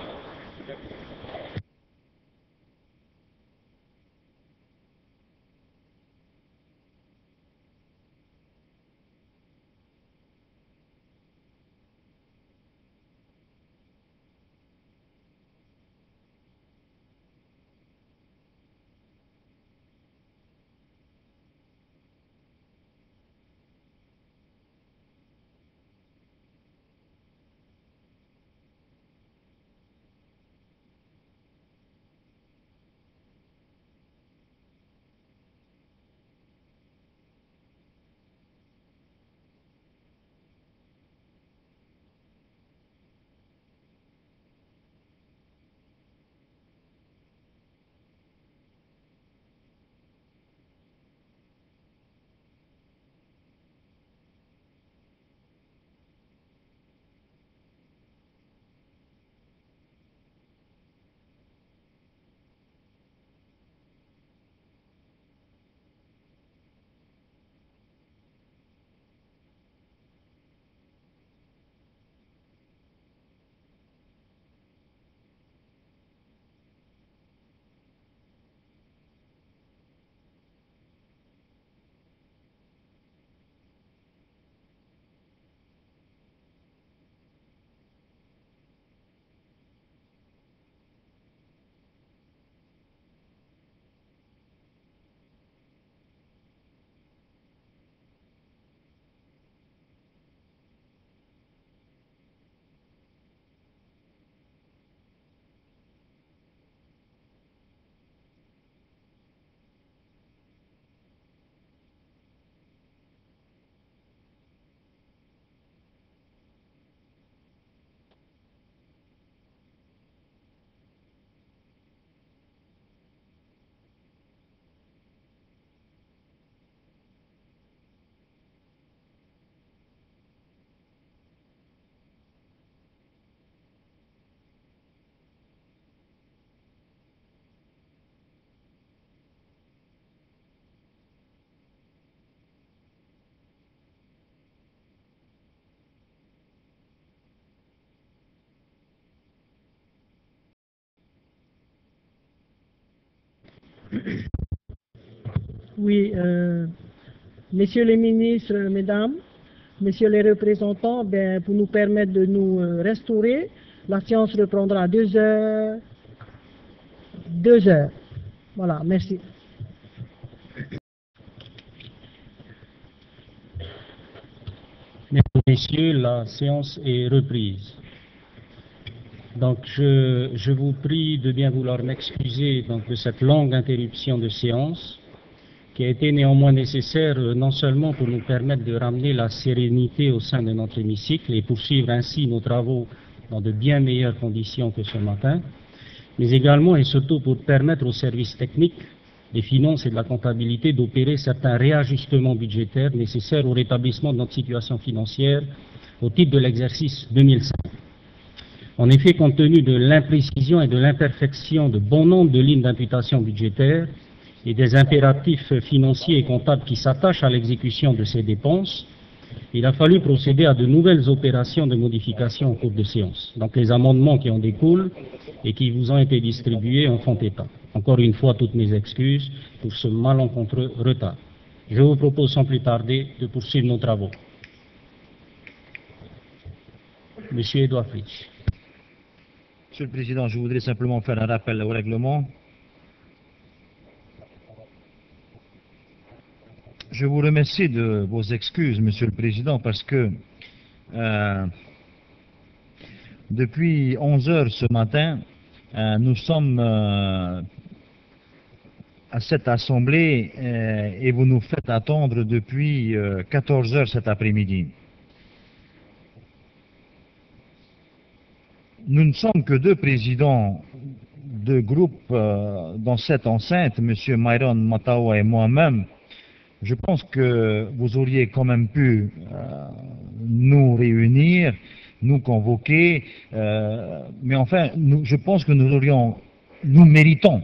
Oui, euh, messieurs les ministres, mesdames, messieurs les représentants, ben, pour nous permettre de nous euh, restaurer, la séance reprendra à deux heures. Deux heures. Voilà, merci. Mesdames et messieurs, la séance est reprise. Donc je, je vous prie de bien vouloir m'excuser donc, de cette longue interruption de séance qui a été néanmoins nécessaire euh, non seulement pour nous permettre de ramener la sérénité au sein de notre hémicycle et poursuivre ainsi nos travaux dans de bien meilleures conditions que ce matin, mais également et surtout pour permettre aux services techniques des finances et de la comptabilité d'opérer certains réajustements budgétaires nécessaires au rétablissement de notre situation financière au titre de l'exercice deux mille cinq. En effet, compte tenu de l'imprécision et de l'imperfection de bon nombre de lignes d'imputation budgétaire et des impératifs financiers et comptables qui s'attachent à l'exécution de ces dépenses, il a fallu procéder à de nouvelles opérations de modification en cours de séance. Donc les amendements qui en découlent et qui vous ont été distribués en font état. Encore une fois, toutes mes excuses pour ce malencontreux retard. Je vous propose sans plus tarder de poursuivre nos travaux. Monsieur Edouard Fritsch. Monsieur le Président, je voudrais simplement faire un rappel au règlement. Je vous remercie de vos excuses, Monsieur le Président, parce que euh, depuis onze heures ce matin, euh, nous sommes euh, à cette assemblée euh, et vous nous faites attendre depuis euh, quatorze heures cet après-midi. Nous ne sommes que deux présidents de groupe euh, dans cette enceinte, M. Myron Matawa et moi-même. Je pense que vous auriez quand même pu euh, nous réunir, nous convoquer, euh, mais enfin, nous, je pense que nous aurions, nous méritons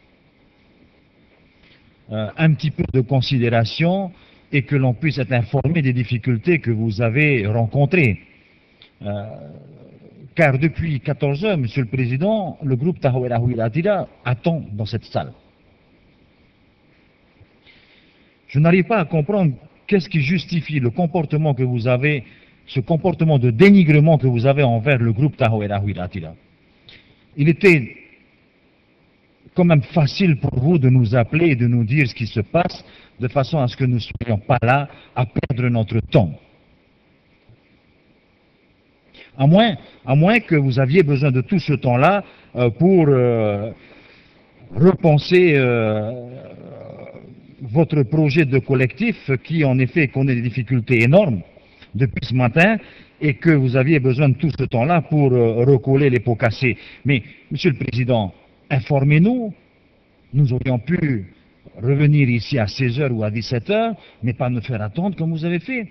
euh, un petit peu de considération et que l'on puisse être informé des difficultés que vous avez rencontrées. Euh, car depuis quatorze heures, Monsieur le Président, le groupe Tahawera Huilatira attend dans cette salle. Je n'arrive pas à comprendre qu'est-ce qui justifie le comportement que vous avez, ce comportement de dénigrement que vous avez envers le groupe Tahawera Huilatira. Il était quand même facile pour vous de nous appeler et de nous dire ce qui se passe, de façon à ce que nous ne soyons pas là à perdre notre temps. À moins, à moins que vous aviez besoin de tout ce temps-là euh, pour euh, repenser euh, votre projet de collectif qui, en effet, connaît des difficultés énormes depuis ce matin et que vous aviez besoin de tout ce temps-là pour euh, recoller les pots cassés. Mais, Monsieur le Président, informez-nous. Nous aurions pu revenir ici à seize heures ou à dix-sept heures, mais pas nous faire attendre comme vous avez fait.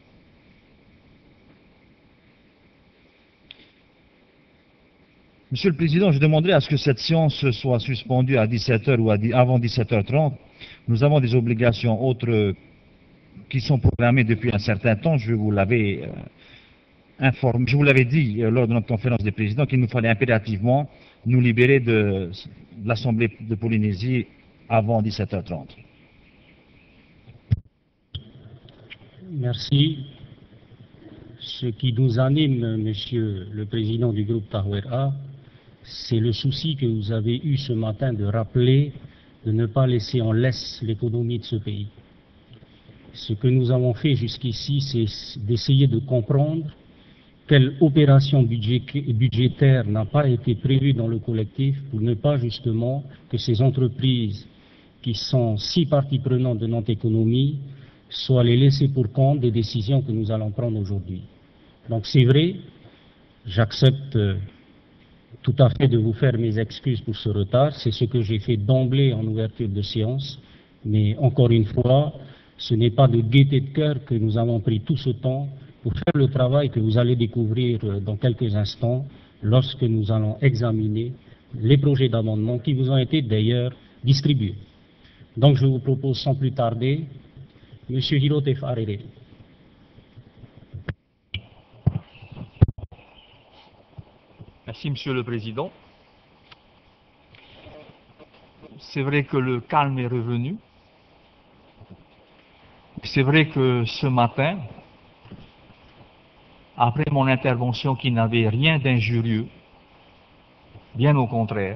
Monsieur le Président, je demanderai à ce que cette séance soit suspendue à dix-sept heures ou à avant dix-sept heures trente. Nous avons des obligations autres qui sont programmées depuis un certain temps. Je vous l'avais euh, informé, je vous l'avais dit euh, lors de notre conférence des présidents qu'il nous fallait impérativement nous libérer de, de l'Assemblée de Polynésie avant dix-sept heures trente. Merci. Ce qui nous anime, Monsieur le Président du groupe Tahawera, c'est le souci que vous avez eu ce matin de rappeler de ne pas laisser en laisse l'économie de ce pays. Ce que nous avons fait jusqu'ici, c'est d'essayer de comprendre quelle opération budgétaire n'a pas été prévue dans le collectif pour ne pas justement que ces entreprises qui sont si partie prenante de notre économie soient les laissées pour compte des décisions que nous allons prendre aujourd'hui. Donc c'est vrai, j'accepte tout à fait de vous faire mes excuses pour ce retard. C'est ce que j'ai fait d'emblée en ouverture de séance. Mais encore une fois, ce n'est pas de gaieté de cœur que nous avons pris tout ce temps pour faire le travail que vous allez découvrir dans quelques instants lorsque nous allons examiner les projets d'amendement qui vous ont été d'ailleurs distribués. Donc je vous propose sans plus tarder, M. Hirote Farere. Merci, Monsieur le Président. C'est vrai que le calme est revenu. C'est vrai que ce matin, après mon intervention qui n'avait rien d'injurieux, bien au contraire,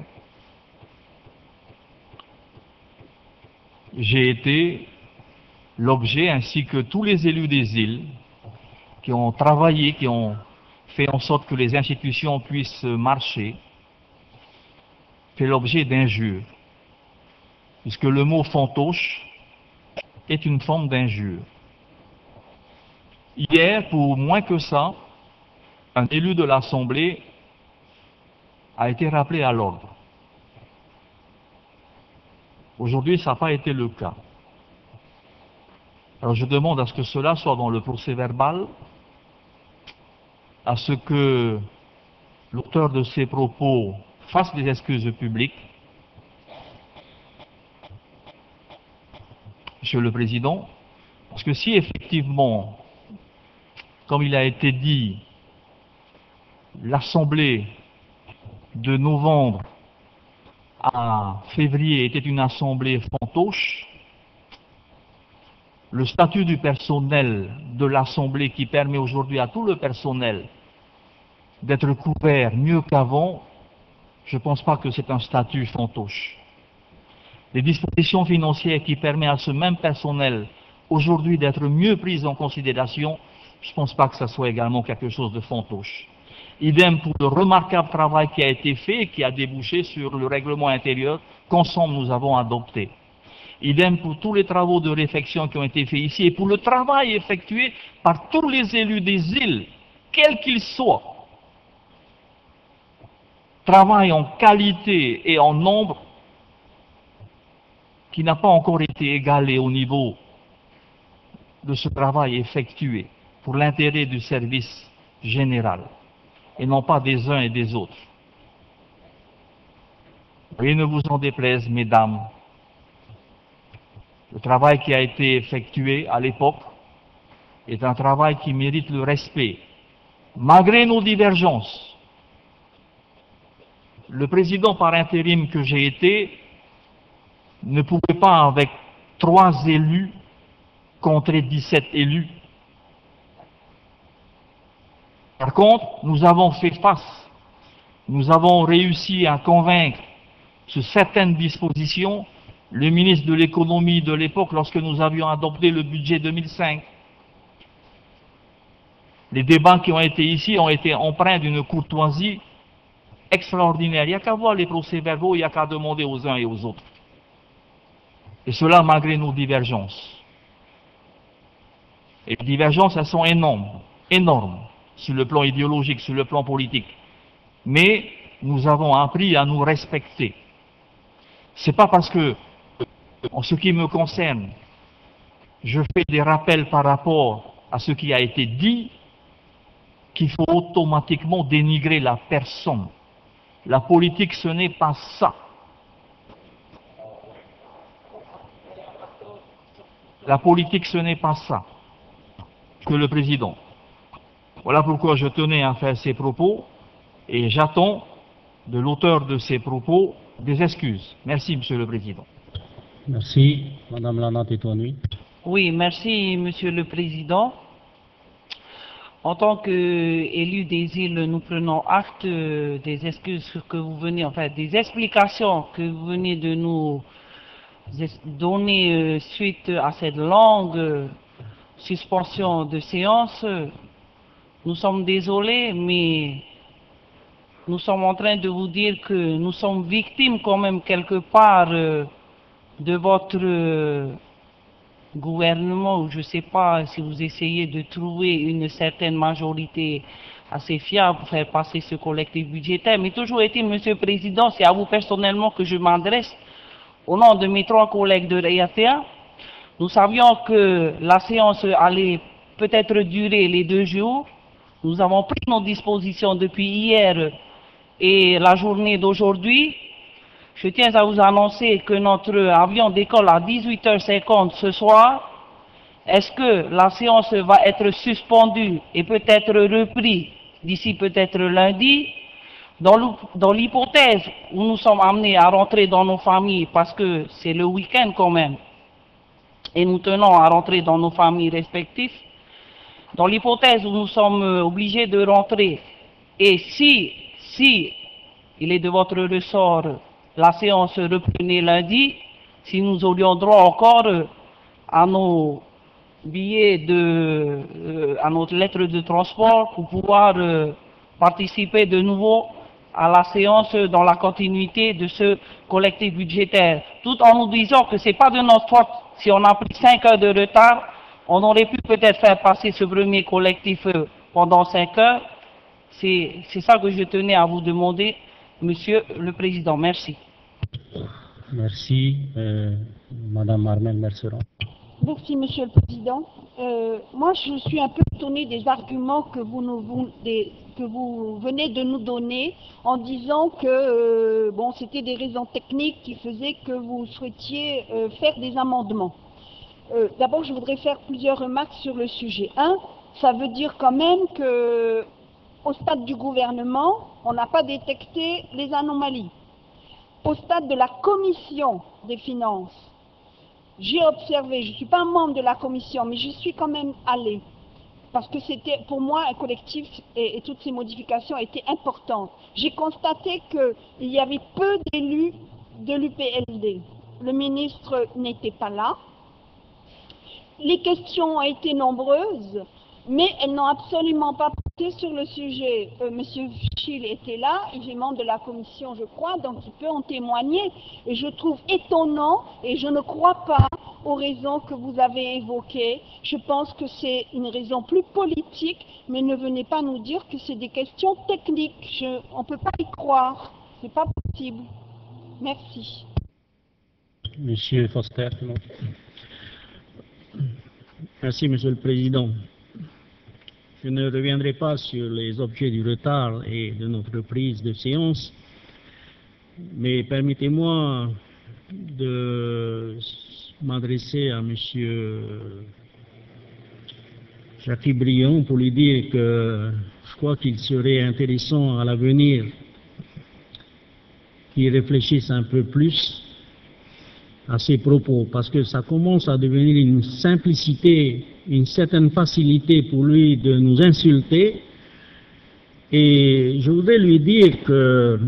j'ai été l'objet, ainsi que tous les élus des îles, qui ont travaillé, qui ont fait en sorte que les institutions puissent marcher, fait l'objet d'injures, puisque le mot fantoche est une forme d'injure. Hier, pour moins que ça, un élu de l'Assemblée a été rappelé à l'ordre. Aujourd'hui, ça n'a pas été le cas. Alors je demande à ce que cela soit dans le procès-verbal, à ce que l'auteur de ces propos fasse des excuses publiques. Monsieur le Président, parce que si effectivement comme il a été dit, l'Assemblée de novembre à février était une assemblée fantoche. Le statut du personnel de l'Assemblée qui permet aujourd'hui à tout le personnel d'être couvert mieux qu'avant, je ne pense pas que c'est un statut fantoche. Les dispositions financières qui permettent à ce même personnel aujourd'hui d'être mieux prises en considération, je ne pense pas que ce soit également quelque chose de fantoche. Idem pour le remarquable travail qui a été fait et qui a débouché sur le règlement intérieur qu'ensemble nous avons adopté. Idem pour tous les travaux de réflexion qui ont été faits ici et pour le travail effectué par tous les élus des îles, quels qu'ils soient. Travail en qualité et en nombre qui n'a pas encore été égalé au niveau de ce travail effectué pour l'intérêt du service général et non pas des uns et des autres. Et ne vous en déplaise, mesdames, le travail qui a été effectué à l'époque est un travail qui mérite le respect, malgré nos divergences. Le président par intérim que j'ai été ne pouvait pas, avec trois élus, contrer dix-sept élus. Par contre, nous avons fait face, nous avons réussi à convaincre sur certaines dispositions le ministre de l'économie de l'époque lorsque nous avions adopté le budget deux mille cinq. Les débats qui ont été ici ont été empreints d'une courtoisie extraordinaire. Il n'y a qu'à voir les procès-verbaux, il n'y a qu'à demander aux uns et aux autres. Et cela malgré nos divergences. Et les divergences, elles sont énormes, énormes, sur le plan idéologique, sur le plan politique. Mais nous avons appris à nous respecter. C'est pas parce que, en ce qui me concerne, je fais des rappels par rapport à ce qui a été dit, qu'il faut automatiquement dénigrer la personne. La politique, ce n'est pas ça. La politique, ce n'est pas ça que le président. Voilà pourquoi je tenais à faire ces propos et j'attends de l'auteur de ces propos des excuses. Merci, Monsieur le Président. Merci. Madame Lana Tétouanoui. Oui, merci, Monsieur le Président. En tant qu'élu des îles, nous prenons acte des excuses que vous venez, enfin des explications que vous venez de nous donner suite à cette longue suspension de séance. Nous sommes désolés, mais nous sommes en train de vous dire que nous sommes victimes quand même quelque part de votre gouvernement, ou je ne sais pas si vous essayez de trouver une certaine majorité assez fiable pour faire passer ce collectif budgétaire. Mais toujours est-il, Monsieur le Président, c'est à vous personnellement que je m'adresse au nom de mes trois collègues de R T A. Nous savions que la séance allait peut-être durer les deux jours. Nous avons pris nos dispositions depuis hier et la journée d'aujourd'hui. Je tiens à vous annoncer que notre avion décolle à dix-huit heures cinquante ce soir. Est-ce que la séance va être suspendue et peut-être reprise d'ici peut-être lundi? Dans l'hypothèse où nous sommes amenés à rentrer dans nos familles, parce que c'est le week-end quand même, et nous tenons à rentrer dans nos familles respectives, dans l'hypothèse où nous sommes obligés de rentrer, et si, si il est de votre ressort, la séance reprenait lundi, si nous aurions droit encore à nos billets de, euh, à notre lettre de transport pour pouvoir euh, participer de nouveau à la séance dans la continuité de ce collectif budgétaire, tout en nous disant que c'est pas de notre faute si on a pris cinq heures de retard, on aurait pu peut-être faire passer ce premier collectif pendant cinq heures. C'est ça que je tenais à vous demander, Monsieur le Président. Merci. Merci. Euh, Madame Armelle Merceron. Merci, Monsieur le Président. Euh, moi, je suis un peu étonnée des arguments que vous, nous, vous, des, que vous venez de nous donner en disant que euh, bon, c'était des raisons techniques qui faisaient que vous souhaitiez euh, faire des amendements. Euh, D'abord, je voudrais faire plusieurs remarques sur le sujet. Un, Ça veut dire quand même que, au stade du gouvernement, on n'a pas détecté les anomalies. Au stade de la commission des finances, j'ai observé, je ne suis pas membre de la commission, mais j'y suis quand même allée, parce que c'était pour moi un collectif et, et toutes ces modifications étaient importantes. J'ai constaté qu'il y avait peu d'élus de l'U P L D. Le ministre n'était pas là. Les questions ont été nombreuses, mais elles n'ont absolument pas porté sur le sujet. Euh, Monsieur Schill était là, il est membre de la commission, je crois, donc il peut en témoigner. Et je trouve étonnant, et je ne crois pas aux raisons que vous avez évoquées. Je pense que c'est une raison plus politique, mais ne venez pas nous dire que c'est des questions techniques. Je, on ne peut pas y croire, c'est pas possible. Merci. Monsieur Foster. Merci, Monsieur le Président. Je ne reviendrai pas sur les objets du retard et de notre prise de séance, mais permettez-moi de m'adresser à Monsieur Jacques-Brion pour lui dire que je crois qu'il serait intéressant à l'avenir qu'il réfléchisse un peu plus à ses propos, parce que ça commence à devenir une simplicité, une certaine facilité pour lui de nous insulter. Et je voudrais lui dire que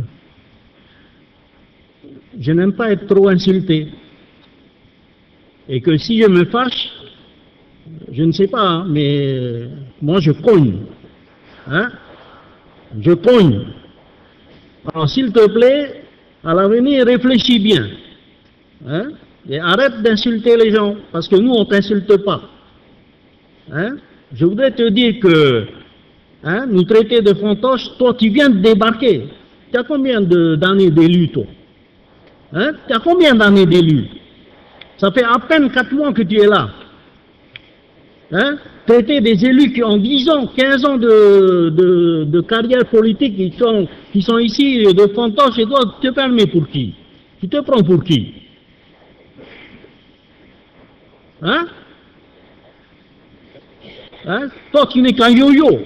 je n'aime pas être trop insulté. Et que si je me fâche, je ne sais pas, mais moi je cogne. Hein? Je cogne. Alors s'il te plaît, à l'avenir, réfléchis bien. Hein? Et arrête d'insulter les gens, parce que nous, on ne t'insulte pas. Hein? Je voudrais te dire que hein, nous traiter de fantoche, toi tu viens de débarquer. Tu as combien d'années d'élu, toi? Hein? Tu as combien d'années d'élu? Ça fait à peine quatre mois que tu es là. Hein? Traiter des élus qui ont dix ans, quinze ans de, de, de carrière politique, qui sont, qui sont ici de fantoche, et toi, tu te permets pour qui? Tu te prends pour qui? Hein? Hein? Toi qui n'es qu'un yo-yo.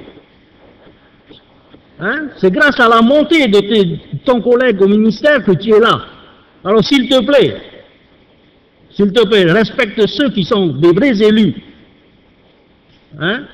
Hein? C'est grâce à la montée de tes, ton collègue au ministère que tu es là. Alors s'il te plaît, s'il te plaît, respecte ceux qui sont des vrais élus. Hein?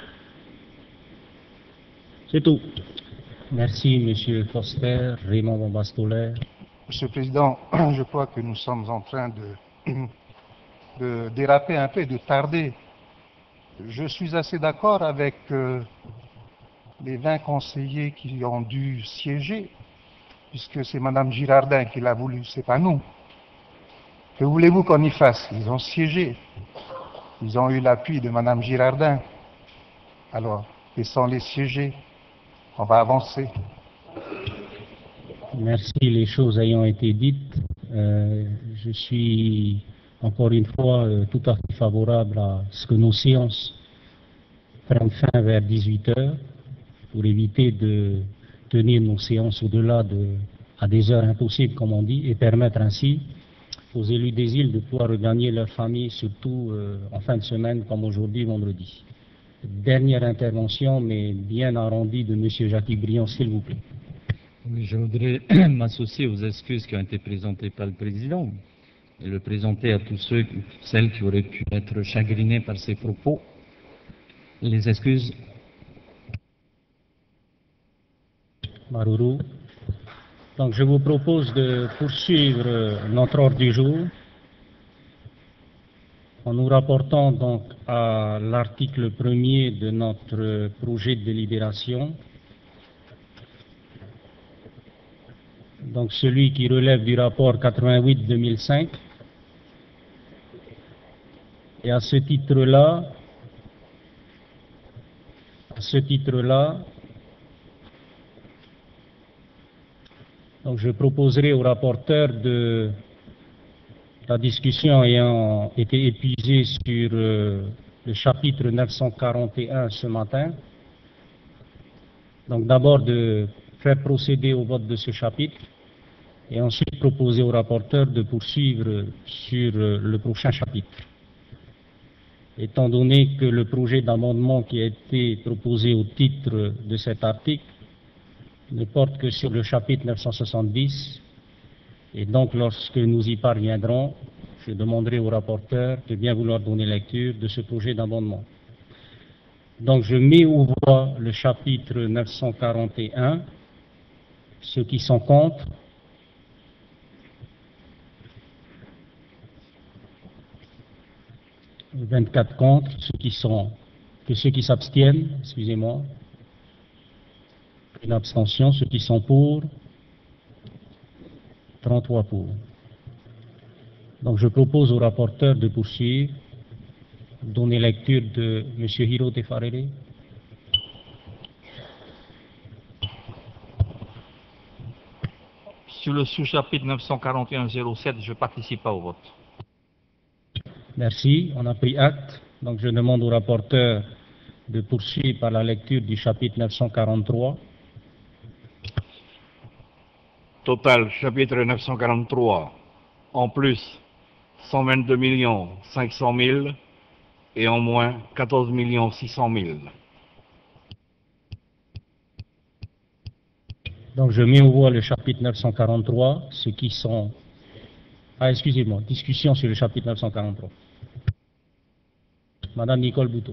C'est tout. Merci, Monsieur Foster. Raymond Bombastolaire. Monsieur le Président, je crois que nous sommes en train de... de déraper un peu, de tarder. Je suis assez d'accord avec euh, les vingt conseillers qui ont dû siéger, puisque c'est Madame Girardin qui l'a voulu, c'est pas nous. Que voulez-vous qu'on y fasse? Ils ont siégé. Ils ont eu l'appui de Madame Girardin. Alors, laissons-les siéger. On va avancer. Merci. Les choses ayant été dites, euh, je suis encore une fois euh, tout à fait favorable à ce que nos séances prennent fin vers dix-huit heures pour éviter de tenir nos séances au-delà de, à des heures impossibles, comme on dit, et permettre ainsi aux élus des îles de pouvoir regagner leur famille, surtout euh, en fin de semaine, comme aujourd'hui, vendredi. Dernière intervention, mais bien arrondie, de M. Jacques-Brion, s'il vous plaît. Oui, je voudrais m'associer aux excuses qui ont été présentées par le Président et le présenter à tous ceux, celles qui auraient pu être chagrinés par ces propos. Les excuses. Marourou. Donc je vous propose de poursuivre notre ordre du jour en nous rapportant donc à l'article premier de notre projet de délibération, donc celui qui relève du rapport quatre-vingt-huit deux mille cinq. Et à ce titre-là, à ce titre-là, donc je proposerai au rapporteur de la discussion ayant été épuisée sur euh, le chapitre neuf cent quarante et un ce matin, donc d'abord de faire procéder au vote de ce chapitre et ensuite proposer au rapporteur de poursuivre sur euh, le prochain chapitre. étant donné que le projet d'amendement qui a été proposé au titre de cet article ne porte que sur le chapitre neuf cent soixante-dix, et donc lorsque nous y parviendrons, je demanderai au rapporteur de bien vouloir donner lecture de ce projet d'amendement. Donc je mets au voie le chapitre neuf cent quarante et un, ceux qui sont contre. vingt-quatre contre, ceux qui sont, que ceux qui s'abstiennent, excusez-moi, une abstention, ceux qui sont pour, trente-trois pour. Donc je propose au rapporteur de poursuivre, donner lecture de M. Hiro Tefarere. Sur le sous-chapitre neuf cent quarante et un zéro sept, je ne participe pas au vote. Merci, on a pris acte. Donc je demande au rapporteur de poursuivre par la lecture du chapitre neuf cent quarante-trois. Total, chapitre neuf cent quarante-trois, en plus cent vingt-deux millions cinq cent mille et en moins quatorze millions six cent mille. Donc je mets au voie le chapitre neuf cent quarante-trois, ceux qui sont... Ah, excusez-moi, discussion sur le chapitre neuf cent quarante-trois. Madame Nicole Boutot.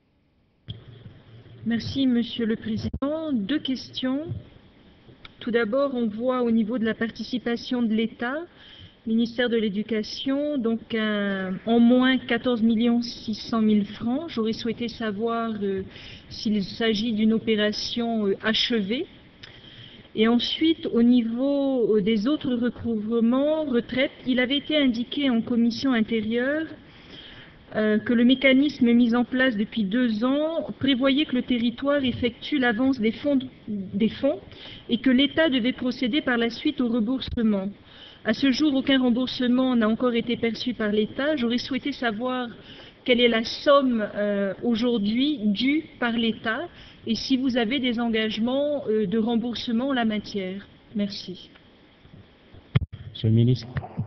Merci, Monsieur le Président. Deux questions. Tout d'abord, on voit au niveau de la participation de l'État, ministère de l'Éducation, donc un, en moins quatorze millions six cent mille francs. J'aurais souhaité savoir euh, s'il s'agit d'une opération euh, achevée. Et ensuite, au niveau des autres recouvrements, retraite, il avait été indiqué en commission intérieure euh, que le mécanisme mis en place depuis deux ans prévoyait que le territoire effectue l'avance des fonds, des fonds et que l'État devait procéder par la suite au remboursement. À ce jour, aucun remboursement n'a encore été perçu par l'État. J'aurais souhaité savoir quelle est la somme euh, aujourd'hui due par l'État et si vous avez des engagements euh, de remboursement en la matière. Merci. Monsieur le ministre.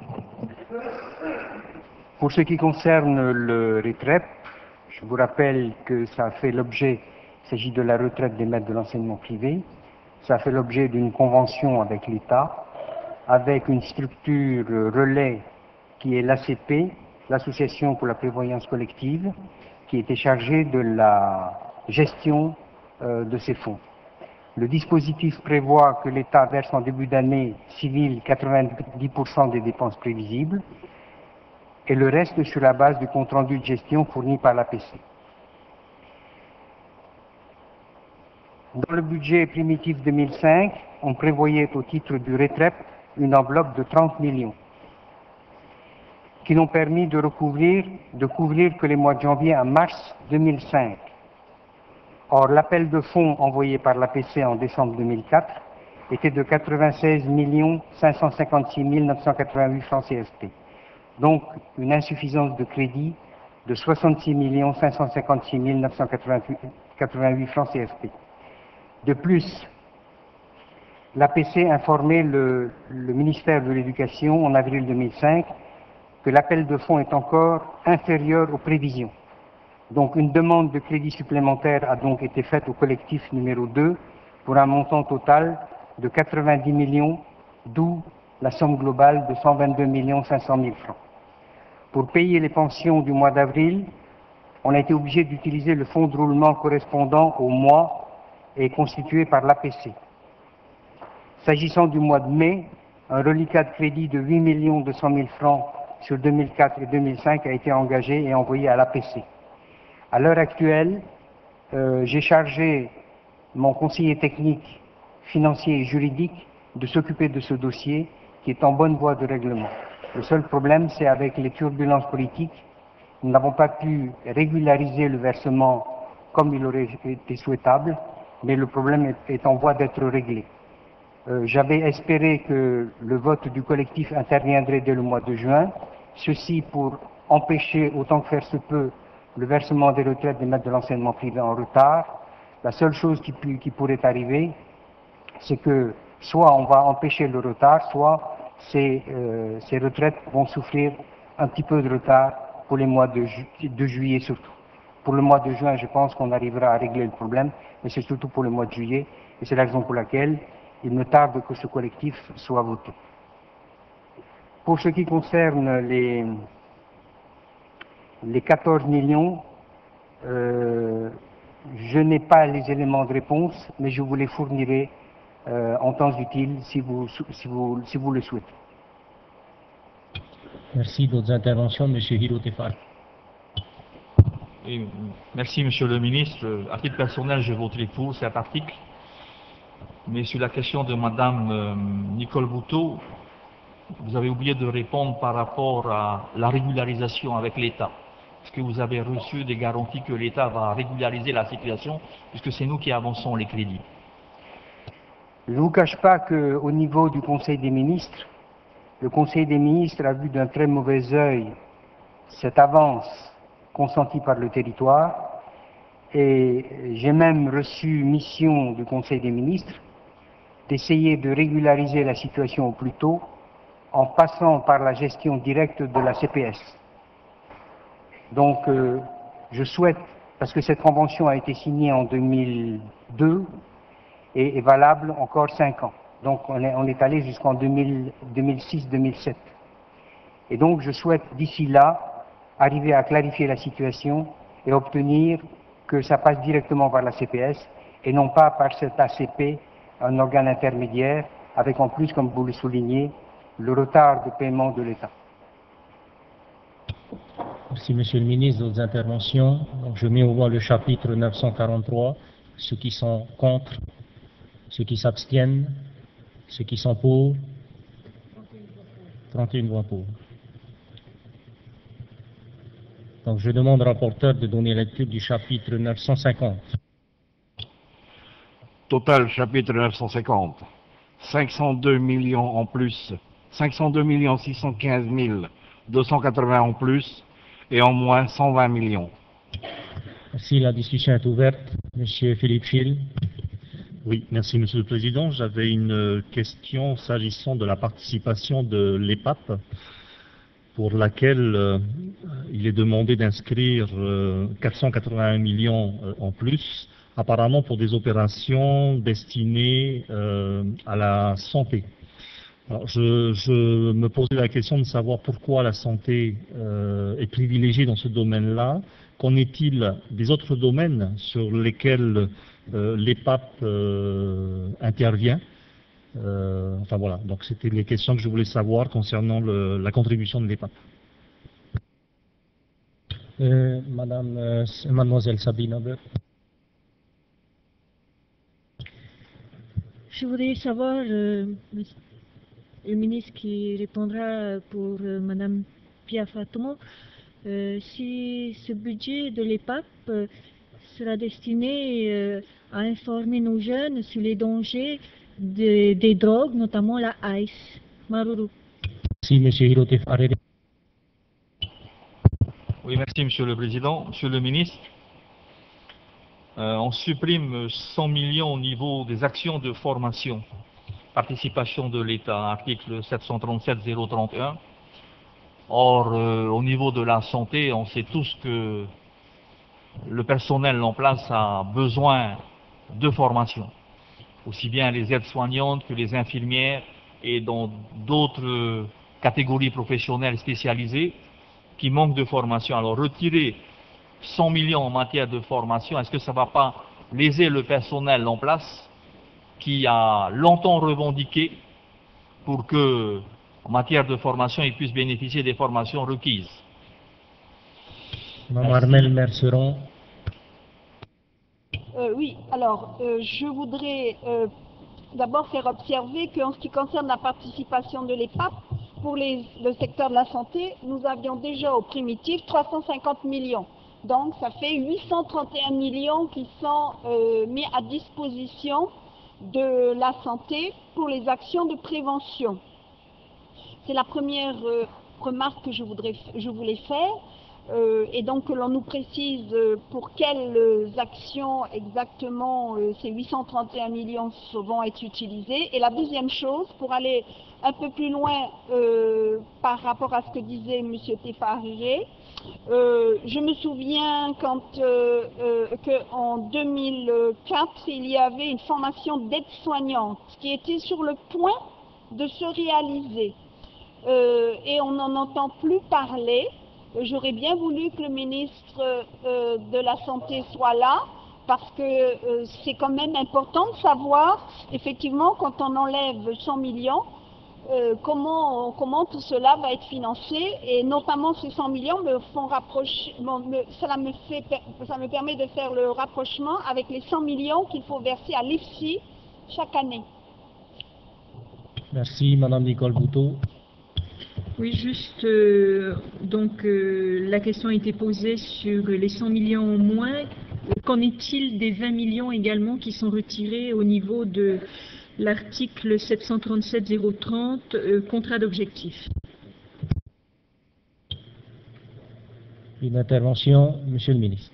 Pour ce qui concerne le RETREP, je vous rappelle que ça a fait l'objet, il s'agit de la retraite des maîtres de l'enseignement privé, ça a fait l'objet d'une convention avec l'État, avec une structure relais qui est l'A C P, l'Association pour la prévoyance collective, qui était chargée de la gestion euh, de ces fonds. Le dispositif prévoit que l'État verse en début d'année civile quatre-vingt-dix pour cent des dépenses prévisibles et le reste sur la base du compte-rendu de gestion fourni par l'A P C. Dans le budget primitif deux mille cinq, on prévoyait au titre du RETREP une enveloppe de trente millions qui n'ont permis de recouvrir, de couvrir que les mois de janvier à mars deux mille cinq. Or, l'appel de fonds envoyé par l'A P C en décembre deux mille quatre était de quatre-vingt-seize millions cinq cent cinquante-six mille neuf cent quatre-vingt-huit francs C F P. Donc, une insuffisance de crédit de soixante-six millions cinq cent cinquante-six mille neuf cent quatre-vingt-huit francs C F P. De plus, l'A P C informait le, le ministère de l'Éducation en avril deux mille cinq que l'appel de fonds est encore inférieur aux prévisions. Donc une demande de crédit supplémentaire a donc été faite au collectif numéro deux pour un montant total de quatre-vingt-dix millions, d'où la somme globale de cent vingt-deux millions cinq cent mille francs. Pour payer les pensions du mois d'avril, on a été obligé d'utiliser le fonds de roulement correspondant au mois et constitué par l'A P C. S'agissant du mois de mai, un reliquat de crédit de huit millions deux cent mille francs sur deux mille quatre et deux mille cinq a été engagé et envoyé à l'A P C. À l'heure actuelle, euh, j'ai chargé mon conseiller technique, financier et juridique de s'occuper de ce dossier qui est en bonne voie de règlement. Le seul problème, c'est avec les turbulences politiques, nous n'avons pas pu régulariser le versement comme il aurait été souhaitable, mais le problème est, est en voie d'être réglé. Euh, J'avais espéré que le vote du collectif interviendrait dès le mois de juin, ceci pour empêcher autant que faire se peut le versement des retraites des maîtres de l'enseignement privé en retard. La seule chose qui, qui pourrait arriver, c'est que soit on va empêcher le retard, soit ces, euh, ces retraites vont souffrir un petit peu de retard pour les mois de, ju de juillet surtout. Pour le mois de juin, je pense qu'on arrivera à régler le problème, mais c'est surtout pour le mois de juillet, et c'est la raison pour laquelle il me tarde que ce collectif soit voté. Pour ce qui concerne les, les quatorze millions, euh, je n'ai pas les éléments de réponse, mais je vous les fournirai euh, en temps utile si vous, si vous, si vous le souhaitez. Merci. D'autres interventions, M. Hiro Tefar. Oui, merci, Monsieur le ministre. À titre personnel, je voterai pour cet article. Mais sur la question de Madame euh, Nicole Bouteau, vous avez oublié de répondre par rapport à la régularisation avec l'État. Est-ce que vous avez reçu des garanties que l'État va régulariser la situation, puisque c'est nous qui avançons les crédits? Je ne vous cache pas qu'au niveau du Conseil des ministres, le Conseil des ministres a vu d'un très mauvais œil cette avance consentie par le territoire, et j'ai même reçu mission du Conseil des ministres d'essayer de régulariser la situation au plus tôt en passant par la gestion directe de la C P S. Donc, euh, je souhaite, parce que cette convention a été signée en deux mille deux et est valable encore cinq ans. Donc, on est, on est allé jusqu'en deux mille six deux mille sept. Et donc, je souhaite d'ici là arriver à clarifier la situation et obtenir que ça passe directement par la C P S et non pas par cet A C P, un organe intermédiaire, avec en plus, comme vous le soulignez, le retard de paiement de l'État. Merci, Monsieur le ministre. D'autres interventions? Donc, je mets au voie le chapitre neuf cent quarante-trois. Ceux qui sont contre, ceux qui s'abstiennent, ceux qui sont pour. trente et une voix pour. Donc, je demande au rapporteur de donner lecture du chapitre neuf cent cinquante. Total chapitre neuf cent cinquante. cinq cent deux millions en plus, cinq cent deux millions six cent quinze mille deux cent quatre-vingts en plus et en moins cent vingt millions. Merci. La discussion est ouverte. Monsieur Philippe Schill. Oui, merci Monsieur le Président. J'avais une question s'agissant de la participation de l'E P A P, pour laquelle euh, il est demandé d'inscrire euh, quatre cent quatre-vingt-un millions euh, en plus, apparemment pour des opérations destinées euh, à la santé. Alors, je, je me posais la question de savoir pourquoi la santé euh, est privilégiée dans ce domaine-là. Qu'en est-il des autres domaines sur lesquels euh, l'E P A P euh, intervient? euh, Enfin voilà, donc c'était les questions que je voulais savoir concernant le, la contribution de l'E P A P. Euh, Madame, euh, Mademoiselle Sabine Aber. Je voudrais savoir, euh, le ministre qui répondra pour euh, Madame Pia Fatoma, euh, si ce budget de l'E P A P euh, sera destiné euh, à informer nos jeunes sur les dangers de, des drogues, notamment la ice. Maruru. Merci, Monsieur Hiro Tefar. Oui, merci Monsieur le Président. Monsieur le ministre, euh, on supprime cent millions au niveau des actions de formation, participation de l'État, article sept cent trente-sept zéro trente et un. Or, euh, au niveau de la santé, on sait tous que le personnel en place a besoin de formation, aussi bien les aides-soignantes que les infirmières et dans d'autres catégories professionnelles spécialisées qui manquent de formation. Alors, retirer cent millions en matière de formation, est-ce que ça ne va pas léser le personnel en place qui a longtemps revendiqué pour que, en matière de formation, ils puissent bénéficier des formations requises? Madame Armelle Merceron. Euh, oui, alors euh, je voudrais euh, d'abord faire observer qu'en ce qui concerne la participation de l'E P A P, pour les, le secteur de la santé, nous avions déjà au primitif trois cent cinquante millions. Donc ça fait huit cent trente et un millions qui sont euh, mis à disposition de la santé pour les actions de prévention. C'est la première euh, remarque que je, voudrais, je voulais faire. euh, et donc que l'on nous précise euh, pour quelles actions exactement euh, ces huit cent trente et un millions vont être utilisés. Et la deuxième chose, pour aller un peu plus loin euh, par rapport à ce que disait M. Tefarire, euh, je me souviens quand euh, euh, qu'en deux mille quatre, il y avait une formation d'aide-soignante qui était sur le point de se réaliser. Euh, et on n'en entend plus parler. J'aurais bien voulu que le ministre euh, de la Santé soit là, parce que euh, c'est quand même important de savoir, effectivement, quand on enlève cent millions, euh, comment, comment tout cela va être financé, et notamment ces cent millions me font rapprocher, bon, me, cela me fait, ça me permet de faire le rapprochement avec les cent millions qu'il faut verser à l'I F S I chaque année. Merci, Madame Nicole Bouteau. Oui, juste, euh, donc euh, la question a été posée sur les cent millions au moins. Qu'en est-il des vingt millions également qui sont retirés au niveau de l'article sept cent trente-sept zéro trente, euh, contrat d'objectif? Une intervention, Monsieur le ministre.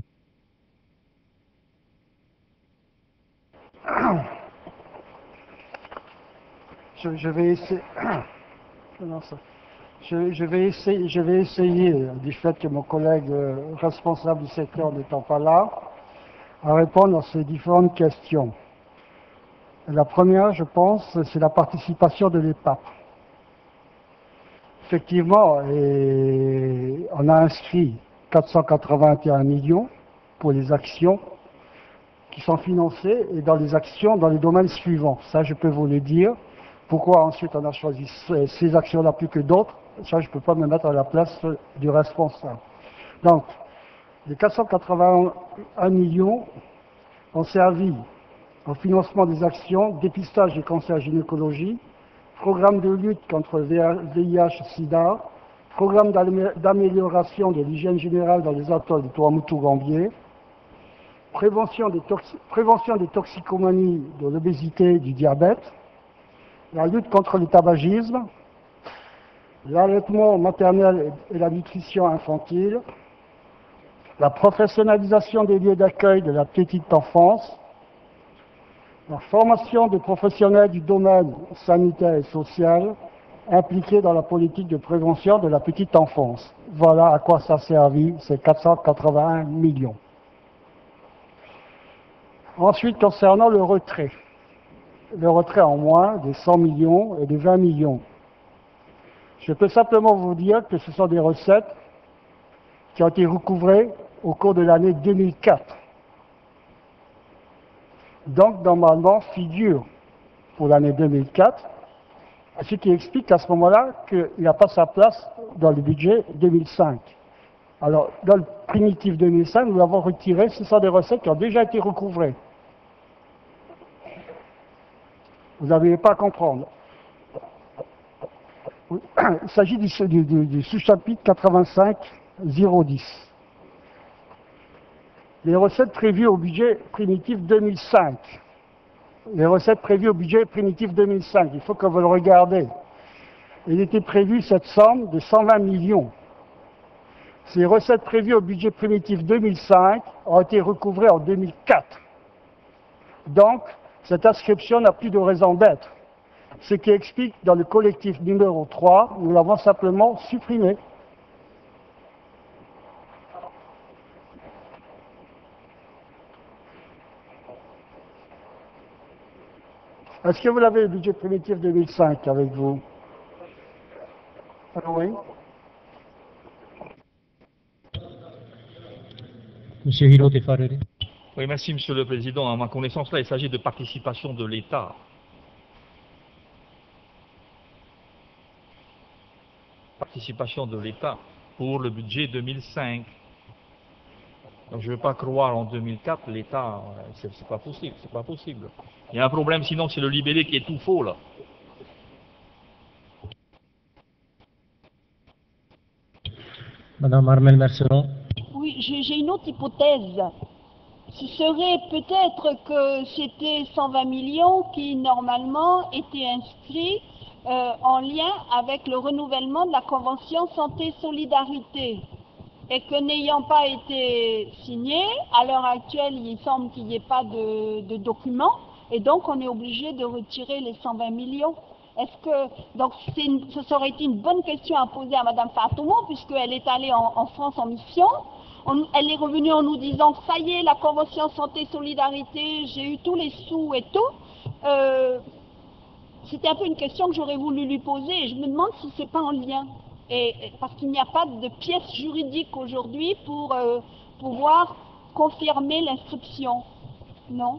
Je, je vais essayer. Non, ça. Je, je, vais essayer, je vais essayer, du fait que mon collègue euh, responsable du secteur n'étant pas là, à répondre à ces différentes questions. La première, je pense, c'est la participation de l'E P A P. Effectivement, et on a inscrit quatre cent quatre-vingt-et-un millions pour les actions qui sont financées et dans les actions dans les domaines suivants. Ça, je peux vous le dire. Pourquoi ensuite on a choisi ces actions-là plus que d'autres? Ça, je ne peux pas me mettre à la place du responsable. Donc, les quatre cent quatre-vingt-un millions ont servi au financement des actions, dépistage des cancers gynécologie, programme de lutte contre le V I H sida, programme d'amélioration de l'hygiène générale dans les atolls de Tuamotu-Gambier, prévention des, prévention des toxicomanies, de l'obésité, du diabète, la lutte contre le tabagisme, l'allaitement maternel et la nutrition infantile, la professionnalisation des lieux d'accueil de la petite enfance, la formation des professionnels du domaine sanitaire et social impliqués dans la politique de prévention de la petite enfance. Voilà à quoi ça a servi, ces quatre cent quatre-vingt-un millions. Ensuite, concernant le retrait, le retrait en moins des cent millions et des vingt millions. Je peux simplement vous dire que ce sont des recettes qui ont été recouvrées au cours de l'année deux mille quatre. Donc, normalement, figure pour l'année deux mille quatre, ce qui explique à ce moment-là qu'il n'a pas sa place dans le budget deux mille cinq. Alors, dans le primitif deux mille cinq, nous l'avons retiré, ce sont des recettes qui ont déjà été recouvrées. Vous n'arrivez pas à comprendre. Il s'agit du, du, du, du sous-chapitre quatre-vingt-cinq zéro dix. Les recettes prévues au budget primitif deux mille cinq. Les recettes prévues au budget primitif deux mille cinq, il faut que vous le regardez. Il était prévu cette somme de cent vingt millions. Ces recettes prévues au budget primitif deux mille cinq ont été recouvrées en deux mille quatre. Donc, cette inscription n'a plus de raison d'être. Ce qui explique dans le collectif numéro trois, nous l'avons simplement supprimé. Est-ce que vous avez le budget primitif deux mille cinq avec vous? Oui. Monsieur Hiro Tefarire. Oui, merci, Monsieur le Président. À ma connaissance, là, il s'agit de participation de l'État. Participation de l'État pour le budget deux mille cinq. Donc, je ne veux pas croire en deux mille quatre, l'État, c'est pas possible, c'est pas possible. Il y a un problème, sinon c'est le libellé qui est tout faux, là. Madame Armelle Merceron. Oui, j'ai une autre hypothèse. Ce serait peut-être que c'était cent vingt millions qui, normalement, étaient inscrits euh, en lien avec le renouvellement de la Convention Santé-Solidarité. et que n'ayant pas été signé, à l'heure actuelle, il semble qu'il n'y ait pas de, de document, et donc on est obligé de retirer les cent vingt millions. Est-ce que, donc une, ce aurait été une bonne question à poser à Mme Fatoumou, puisqu'elle est allée en, en France en mission. On, elle est revenue en nous disant, ça y est, la convention santé-solidarité, j'ai eu tous les sous et tout. Euh, C'était un peu une question que j'aurais voulu lui poser, et je me demande si c'est pas en lien. Et, parce qu'il n'y a pas de pièce juridique aujourd'hui pour euh, pouvoir confirmer l'inscription. Non?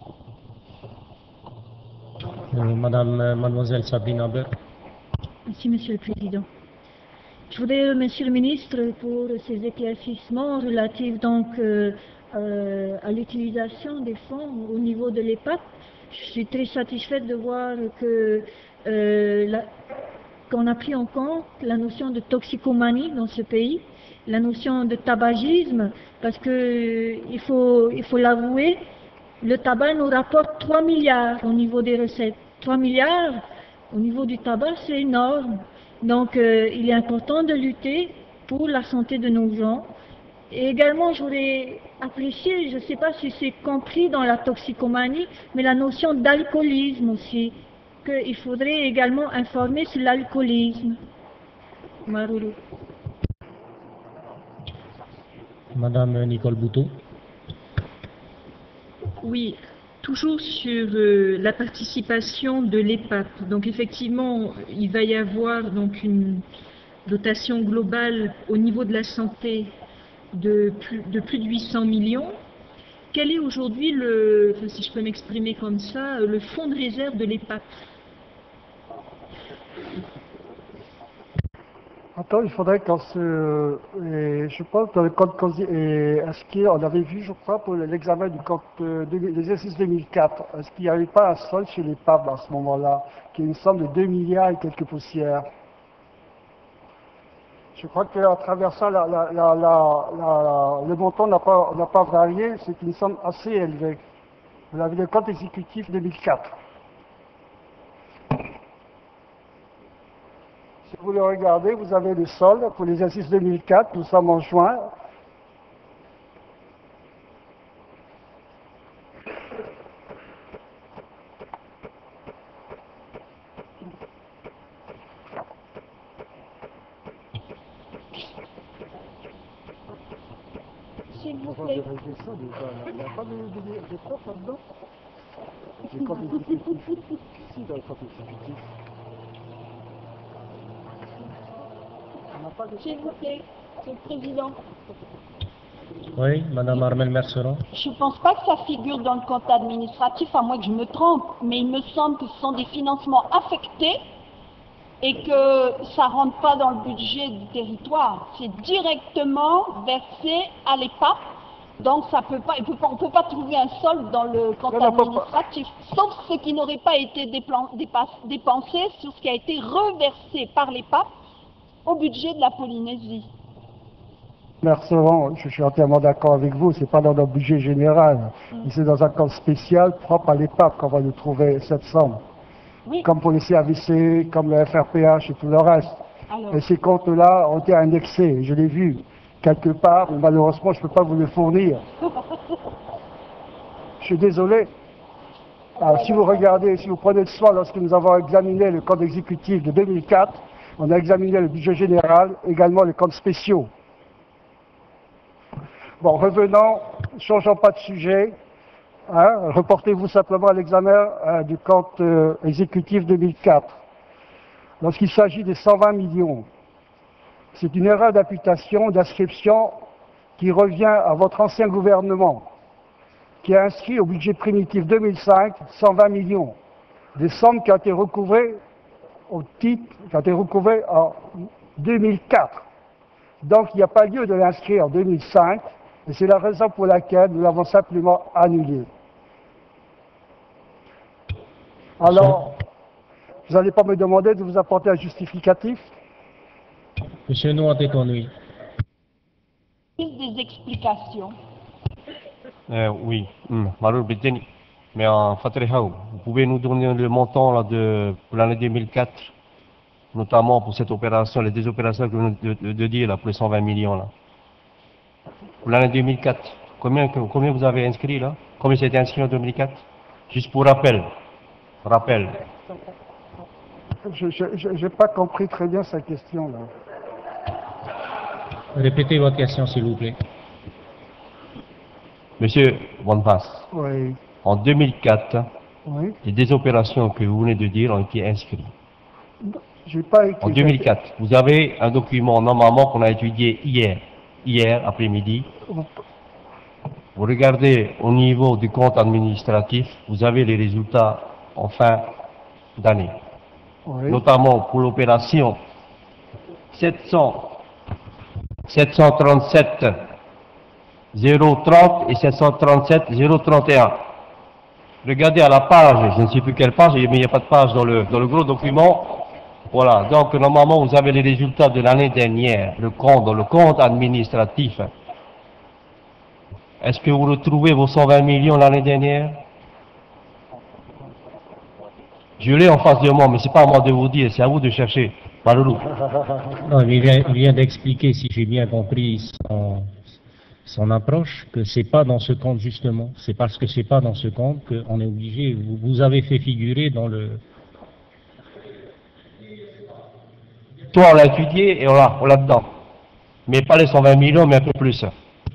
Euh, Madame, euh, Mademoiselle Sabine Aber. Merci, Monsieur le Président. Je voudrais remercier le ministre pour ses éclaircissements relatifs donc euh, euh, à l'utilisation des fonds au niveau de l'E P A P. Je suis très satisfaite de voir que euh, la, qu'on a pris en compte la notion de toxicomanie dans ce pays, la notion de tabagisme, parce que il faut, il faut l'avouer, le tabac nous rapporte trois milliards au niveau des recettes. trois milliards au niveau du tabac, c'est énorme. Donc, euh, il est important de lutter pour la santé de nos gens. Et également, j'aurais apprécié, je ne sais pas si c'est compris dans la toxicomanie, mais la notion d'alcoolisme aussi, qu'il faudrait également informer sur l'alcoolisme. Maroulou. Madame Nicole Bouteau. Oui, toujours sur euh, la participation de l'E P A P. Donc effectivement, il va y avoir donc une dotation globale au niveau de la santé de plus de, plus de huit cents millions. Quel est aujourd'hui le, enfin, si je peux m'exprimer comme ça, le fonds de réserve de l'E P A P? Attends, il faudrait qu'on se... Et je pense que dans le code... Est-ce qu'on avait vu, je crois, pour l'examen du code de l'exercice deux mille quatre, est-ce qu'il n'y avait pas un solde chez les P A P à ce moment-là, qui est une somme de deux milliards et quelques poussières? Je crois qu'à travers ça, la, la, la, la, le montant n'a pas, n'a pas varié, c'est une somme assez élevée. Vous avez le compte exécutif deux mille quatre. Si vous le regardez, vous avez le solde pour l'exercice deux mille quatre, nous sommes en juin. S'il vous plaît. Il n'y a pas de, de, de prof là-dedans? Le compte exécutif. Si, dans le compte exécutif. S'il vous plaît, Monsieur le Président. Oui, Madame Armelle Merceron. Je ne pense pas que ça figure dans le compte administratif, à moins que je me trompe, mais il me semble que ce sont des financements affectés et que ça ne rentre pas dans le budget du territoire. C'est directement versé à l'E P A P, donc ça peut pas, on ne peut pas trouver un solde dans le compte administratif, sauf ce qui n'aurait pas été dépensé sur ce qui a été reversé par l'E P A P au budget de la Polynésie. Merci, je suis entièrement d'accord avec vous, c'est pas dans notre budget général, mm. c'est dans un compte spécial propre à l'E P A P qu'on va nous trouver cette somme. Oui. Comme pour les C A V C, comme le F R P H et tout le reste. Alors. Et ces comptes-là ont été annexés, je l'ai vu quelque part, mais malheureusement je ne peux pas vous le fournir. Je suis désolé. Alors, si vous regardez, si vous prenez le soin, lorsque nous avons examiné le compte exécutif de deux mille quatre, on a examiné le budget général, également les comptes spéciaux. Bon, revenons, changeons pas de sujet, hein, reportez-vous simplement à l'examen euh, du compte euh, exécutif deux mille quatre. Lorsqu'il s'agit des cent vingt millions, c'est une erreur d'imputation, d'inscription qui revient à votre ancien gouvernement, qui a inscrit au budget primitif deux mille cinq cent vingt millions, des sommes qui ont été recouvrées au titre, qui a été recouvré en deux mille quatre. Donc il n'y a pas lieu de l'inscrire en deux mille cinq, et c'est la raison pour laquelle nous l'avons simplement annulé. Alors, vous n'allez pas me demander de vous apporter un justificatif? Monsieur Noaté Conduit. Des explications. Euh, oui, Maroul Bedeni. Mais en Fatrehao, vous pouvez nous donner le montant là, de, pour l'année deux mille quatre, notamment pour cette opération, les deux opérations que vous venez de, de, de dire là, pour les cent vingt millions là. pour l'année deux mille quatre. Combien, combien vous avez inscrit là? Combien c'était inscrit en deux mille quatre? Juste pour rappel. Rappel. Je n'ai pas compris très bien sa question là. Répétez votre question s'il vous plaît. Monsieur Van Pass, oui. En deux mille quatre, oui. les deux opérations que vous venez de dire ont été inscrites. J'ai pas écrit. En deux mille quatre, vous avez un document normalement qu'on a étudié hier, hier après-midi. Vous regardez au niveau du compte administratif, vous avez les résultats en fin d'année. Oui. Notamment pour l'opération sept cents, sept cent trente-sept zéro trente et sept cent trente-sept zéro trente et un. Regardez à la page, je ne sais plus quelle page, mais il n'y a pas de page dans le, dans le gros document. Voilà, donc normalement vous avez les résultats de l'année dernière, le compte, dans le compte administratif. Est-ce que vous retrouvez vos cent vingt millions l'année dernière? Je l'ai en face de moi, mais ce n'est pas à moi de vous dire, c'est à vous de chercher. Malou. Non, il vient, il vient d'expliquer, si j'ai bien compris son, son approche, que c'est pas dans ce compte justement. C'est parce que c'est pas dans ce compte qu'on est obligé. Vous, vous avez fait figurer dans le. Toi, on l'a étudié et on l'a, on l'a dedans. Mais pas les cent vingt millions, mais un peu plus.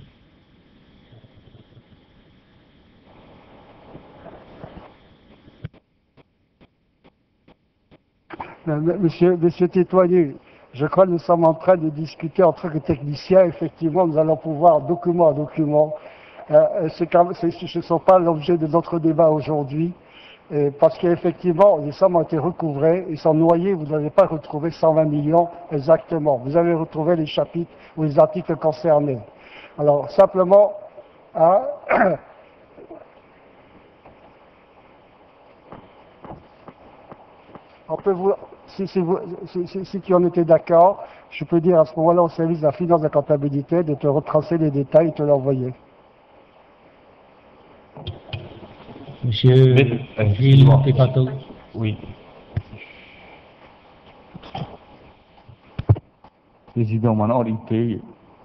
Monsieur, monsieur Tétoyer, je crois que nous sommes en train de discuter en tant que techniciens. Effectivement, nous allons pouvoir, document à document, euh, ce ne sont pas l'objet de notre débat aujourd'hui, euh, parce qu'effectivement, les sommes ont été recouvrées, ils sont noyés, vous n'avez pas retrouvé cent vingt millions exactement. Vous avez retrouvé les chapitres ou les articles concernés. Alors, simplement, hein, on peut vous, si, si, vous, si, si, si tu en étais d'accord, je peux dire à ce moment-là au service de la finance de la comptabilité de te retracer les détails et te l'envoyer. Monsieur Gilles Tepato. Oui. Président, maintenant, il était.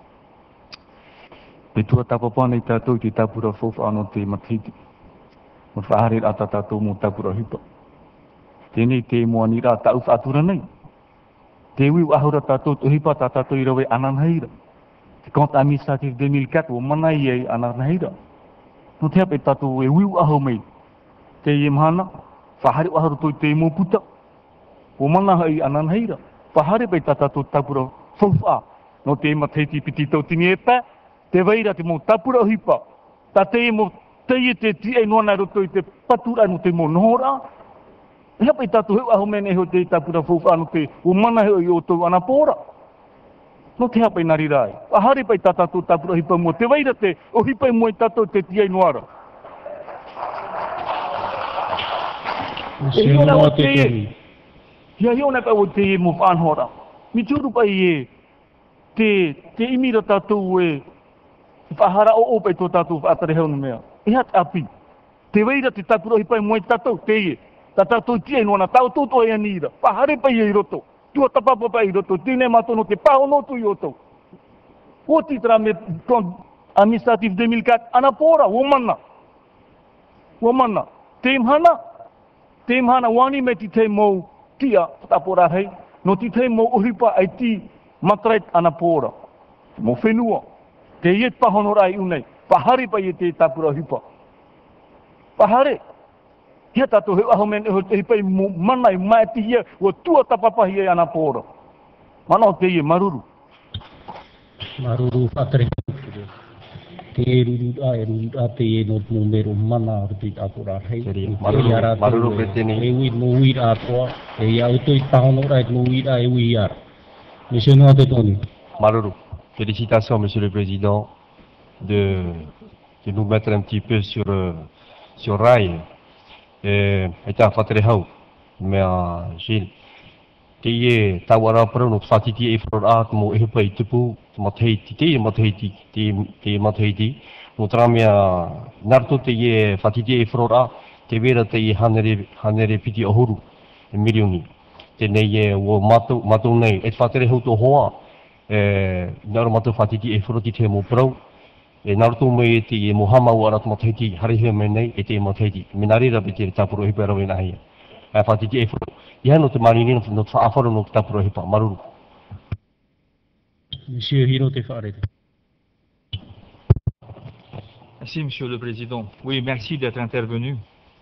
Et toi, tu n'as pas de tato, tu n'as pas de faux annoté, ma fille. Je vais arrêter à ta tato, mon tapo de hipo. Tene te moanira ta ufa atura nei. Te wi ahura tato to hipa ta tato irawe ananhaira. Te compte administratif deux mille quatre o manai ye ananhaira. No te ape tato e wi aho mai. Te yemhana fahari ahura to te mo puta. O manai ananhaira. Fahari pe tato tapura fofa. No te mateti pitito tini epa. Te vaira te mo tapura hipa. Ta te mo te te ti e nona roto te patura no te mo nora. Ia pai tatu heu aho mene ho te tapura fofa anu te o mana heu i o tau anapora. No te hapai nari rai. Ahare pai tatu tapura hipa mua. Te waira te o hipai mua i tatu te tiai noara. E hiona o te e. Ia hiona pai o te e mo whanhora. Mi tūru pai e te, te imira tatu e whahara o o pai tō tatu whaatare heo no mea. E hat api. Te waira te tapura hipai mua i tatu te e. Tata to tie no na tau toto e anira. Pahare pa i roto. Tu tapapa pa i roto. Tine matono te pao no tu yoto. O titra me administratif deux mille quatre anapora womana. Womana. Temhana. Temhana wani me ti te mo tia tapora hei. No ti te mo uhipa ai ti matrait anapora. Mo whenua. Te iet pahonorai unei. Pahare pa i te tapura hipa. Pahare. Ia tato heu aho mene he pai manai mai ti ia o tua tapapahi e ana pora. Mana o te ie maruru. Maruru atare. Te ruru a e ruru a te e no numero mana o te apura hei. Maruru, maruru petene. E ui no ui a toa. E ia uto i tahonora e no ui a e ui a. Monsieur Noa te toni. Maruru. Félicitations, Monsieur le Président, de, de nous mettre un petit peu sur, euh, sur rail. E tā whatere hau, mea Gilles. Te ie tawara parau no whatiti e wharar atu mo e hupa i tupu, mateiti, te ie mateiti, te ie mateiti. No tera mea narto te ie whatiti e wharar, te vera te ie hanere, hanere piti ohuru, e milioni. Te nei e o matou, matou nei, e whatere hau to hoa, e naro matou whatiti e wharoti te mo parau, e naruto mo e te mohama warat mo teki harihe menei e te mo teki minari ra bete tapuro hipero ina hi a fatiki e fo ya no te marini no fa aforo no tapuro hipa maruru. Monsieur Hiro Tefarete. Merci, Monsieur le Président. Oui, merci d'être intervenu.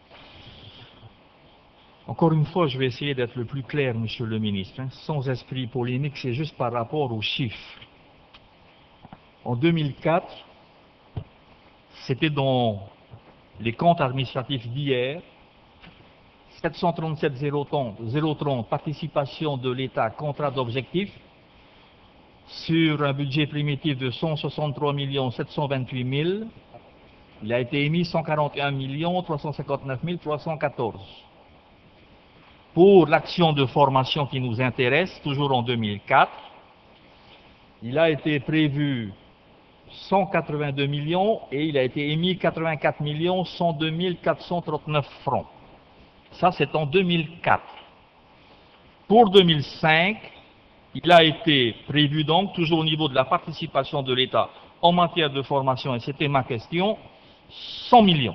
Encore une fois, je vais essayer d'être le plus clair, Monsieur le Ministre, hein, sans esprit polémique, c'est juste par rapport aux chiffres. En deux mille quatre, c'était dans les comptes administratifs d'hier, sept cent trente-sept zéro trente, participation de l'État, contrat d'objectif, sur un budget primitif de cent soixante-trois millions sept cent vingt-huit mille, il a été émis cent quarante et un millions trois cent cinquante-neuf mille trois cent quatorze. Pour l'action de formation qui nous intéresse, toujours en deux mille quatre, il a été prévu cent quatre-vingt-deux millions et il a été émis quatre-vingt-quatre millions cent deux mille quatre cent trente-neuf francs. Ça, c'est en deux mille quatre. Pour deux mille cinq, il a été prévu donc, toujours au niveau de la participation de l'État en matière de formation, et c'était ma question, cent millions.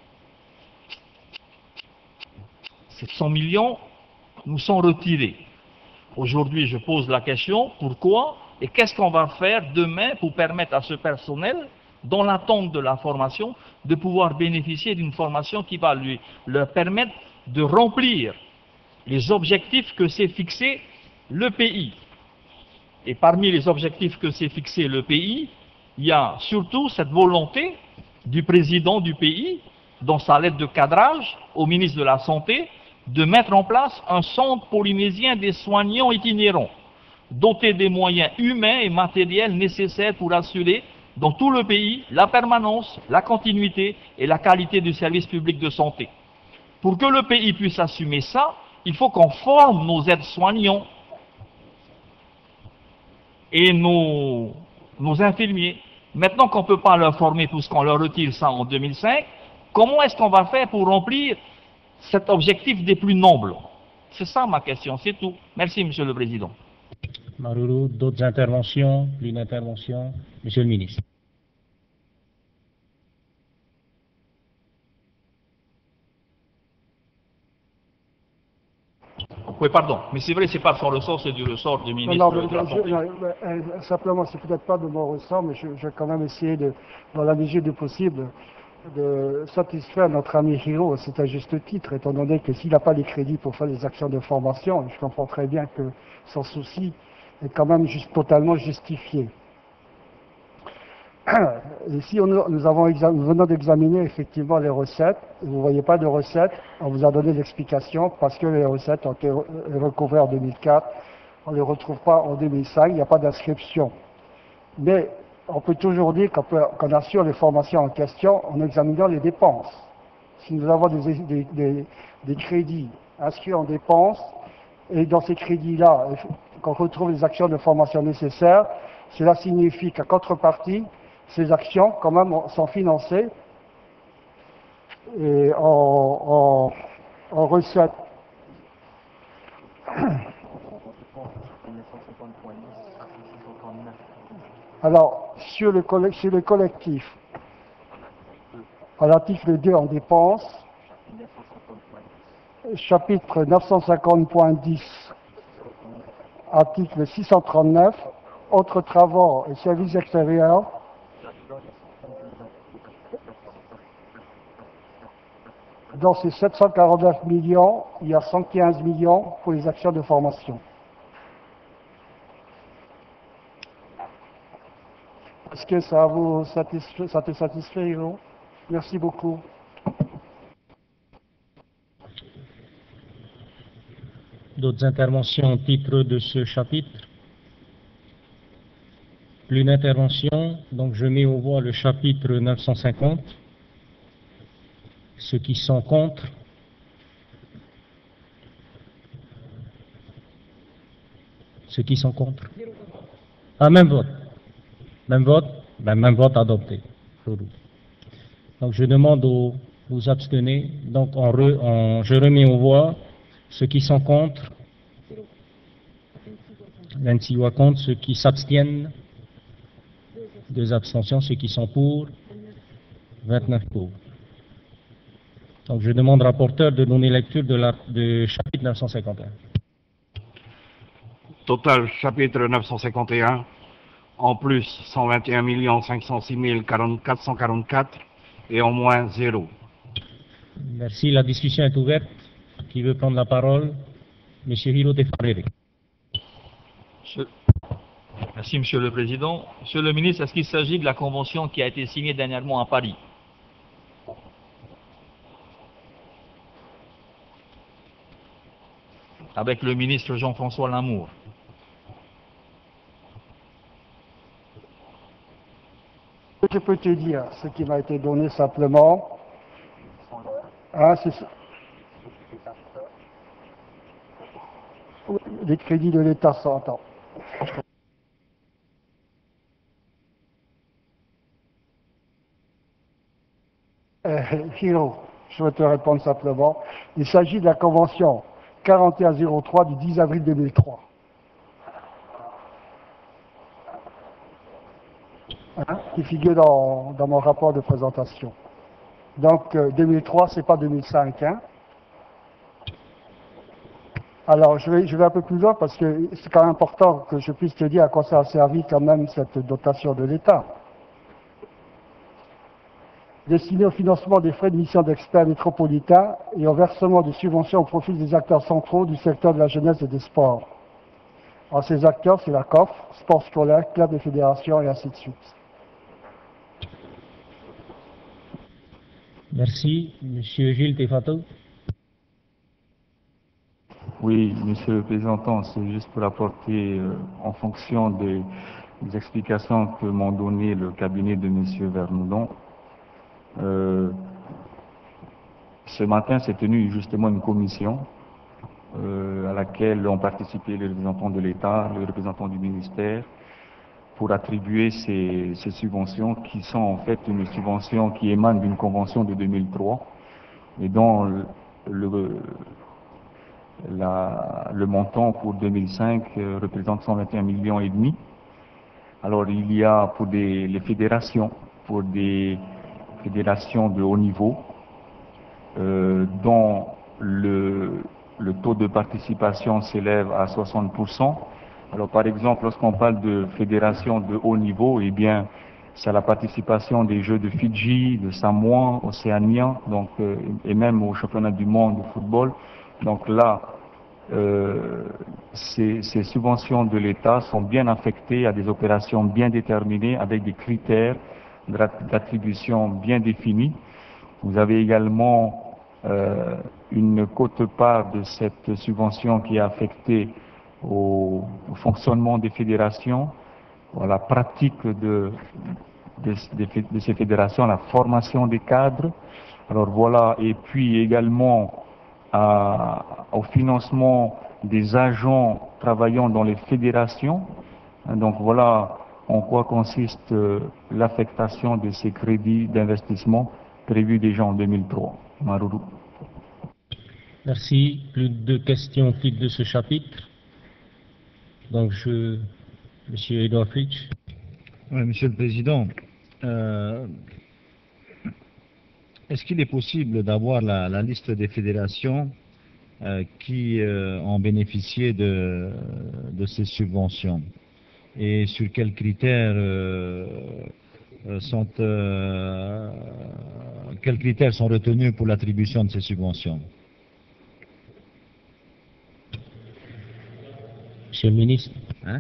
Ces cent millions nous sont retirés. Aujourd'hui, je pose la question, pourquoi et qu'est-ce qu'on va faire demain pour permettre à ce personnel, dans l'attente de la formation, de pouvoir bénéficier d'une formation qui va lui leur permettre de remplir les objectifs que s'est fixé le pays. Et parmi les objectifs que s'est fixé le pays, il y a surtout cette volonté du président du pays, dans sa lettre de cadrage au ministre de la Santé, de mettre en place un centre polynésien des soignants itinérants, doté des moyens humains et matériels nécessaires pour assurer dans tout le pays la permanence, la continuité et la qualité du service public de santé. Pour que le pays puisse assumer ça, il faut qu'on forme nos aides-soignants et nos, nos infirmiers. Maintenant qu'on ne peut pas leur former puisqu'on leur retire ça en deux mille cinq, comment est-ce qu'on va faire pour remplir cet objectif des plus nobles? C'est ça ma question, c'est tout. Merci, Monsieur le Président. Maruru, d'autres interventions, une intervention, Monsieur le Ministre. Oui, pardon, mais c'est vrai, c'est pas sur le ressort, c'est du ressort du ministre non, non, de la je, Santé. je, je, simplement, c'est peut-être pas de mon ressort, mais je, je vais quand même essayer, de, dans la mesure du possible, de satisfaire notre ami Hiro, c'est à juste titre, étant donné que s'il n'a pas les crédits pour faire des actions de formation, je comprends très bien que son souci est quand même juste, totalement justifié. Ici, on, nous, avons nous venons d'examiner effectivement les recettes. Vous ne voyez pas de recettes, on vous a donné l'explication parce que les recettes ont été recouvrées en deux mille quatre, on ne les retrouve pas en deux mille cinq, il n'y a pas d'inscription. Mais on peut toujours dire qu'on qu'on assure les formations en question en examinant les dépenses. Si nous avons des, des, des, des crédits inscrits en dépenses, et dans ces crédits-là, qu'on retrouve les actions de formation nécessaires, cela signifie qu'à contrepartie, ces actions, quand même, sont financées et en, en, en recettes. Alors, sur le, sur le collectif, à l'article deux en dépenses, chapitre neuf cent cinquante point dix, article six cent trente-neuf, autres travaux et services extérieurs, dans ces sept cent quarante-neuf millions, il y a cent quinze millions pour les actions de formation. Est-ce que ça vous satisfait, ça te satisfait, Hiro? Merci beaucoup. D'autres interventions au titre de ce chapitre? Plus d'interventions, donc je mets au voie le chapitre neuf cent cinquante. Ceux qui sont contre? Ceux qui sont contre? Ah, même vote. Même vote? Ben, même vote adopté. Donc je demande aux, aux abstenez. Donc on re, on, je remets au voie ceux qui sont contre. vingt-six voix contre. Ceux qui s'abstiennent? deux abstentions, ceux qui sont pour, vingt-neuf pour. Donc je demande au rapporteur de donner lecture de la, de chapitre neuf cent cinquante et un. Total chapitre neuf cent cinquante et un, en plus cent vingt et un millions cinq cent six mille quatre cent quarante-quatre et en moins zéro. Merci, la discussion est ouverte. Qui veut prendre la parole? Monsieur Hiro Tefarere. Monsieur... Merci, Monsieur le Président. Monsieur le ministre, est-ce qu'il s'agit de la convention qui a été signée dernièrement à Paris? Avec le ministre Jean-François Lamour. Je peux te dire ce qui m'a été donné simplement. Hein, c'est les crédits de l'État sont. Attends. Euh, Hiro, je vais te répondre simplement. Il s'agit de la convention quarante et un zéro trois du dix avril deux mille trois. Hein, qui figure dans, dans mon rapport de présentation. Donc euh, deux mille trois, c'est pas deux mille cinq. Hein. Alors je vais, je vais un peu plus loin parce que c'est quand même important que je puisse te dire à quoi ça a servi quand même cette dotation de l'État. Destinée au financement des frais de mission d'experts métropolitains et au versement de subventions au profit des acteurs centraux du secteur de la jeunesse et des sports. Alors ces acteurs, c'est la C O F, sport scolaire, club et fédération et ainsi de suite. Merci. Monsieur Gilles Tefato. Oui, Monsieur le Président, c'est juste pour apporter, euh, en fonction des, des explications que m'ont donné le cabinet de Monsieur Vernoudon. Euh, ce matin s'est tenue justement une commission euh, à laquelle ont participé les représentants de l'État, les représentants du ministère, pour attribuer ces, ces subventions qui sont en fait une subvention qui émane d'une convention de deux mille trois et dont le, le, la, le montant pour deux mille cinq euh, représente cent vingt et un millions et demi. Alors il y a pour des, les fédérations, pour des fédérations de haut niveau, euh, dont le, le taux de participation s'élève à soixante pour cent. Alors par exemple, lorsqu'on parle de fédérations de haut niveau, eh bien, c'est la participation des Jeux de Fidji, de Samoa, Océania, donc, euh, et même au championnat du monde de football. Donc là, euh, ces, ces subventions de l'État sont bien affectées à des opérations bien déterminées avec des critères d'attribution bien définis. Vous avez également euh, une quote-part de cette subvention qui est affectée au, au fonctionnement des fédérations, à la pratique de, de, de, de ces fédérations, à la formation des cadres. Alors voilà, et puis également à, au financement des agents travaillant dans les fédérations. Donc voilà en quoi consiste euh, l'affectation de ces crédits d'investissement prévus déjà en deux mille trois. Maroudou. Merci. Plus de questions au titre de ce chapitre. Donc, je... Monsieur Edouard Fritsch. Oui, Monsieur le Président, euh, est-ce qu'il est possible d'avoir la, la liste des fédérations euh, qui euh, ont bénéficié de, de ces subventions? Et sur quels critères euh, sont euh, quels critères sont retenus pour l'attribution de ces subventions? Monsieur le ministre. Hein?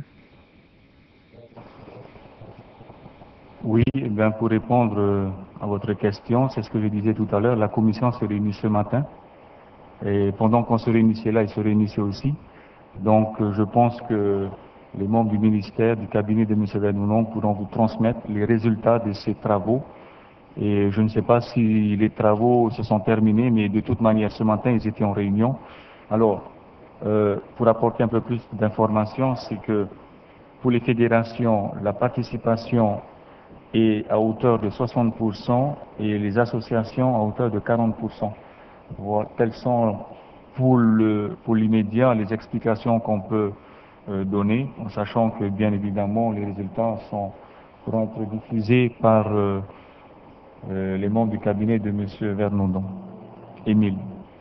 Oui, eh bien pour répondre à votre question, c'est ce que je disais tout à l'heure, la commission se réunit ce matin. Et pendant qu'on se réunissait là, ils se réunissaient aussi. Donc je pense que les membres du ministère, du cabinet de M. Vernoudon pourront vous transmettre les résultats de ces travaux. Et je ne sais pas si les travaux se sont terminés, mais de toute manière, ce matin, ils étaient en réunion. Alors, euh, pour apporter un peu plus d'informations, c'est que pour les fédérations, la participation est à hauteur de soixante pour cent et les associations à hauteur de quarante pour cent. Voilà, telles sont pour le, pour l'immédiat les explications qu'on peut Euh, données, en sachant que bien évidemment les résultats sont pourront être diffusés par euh, euh, les membres du cabinet de M. Vernondon. Émile.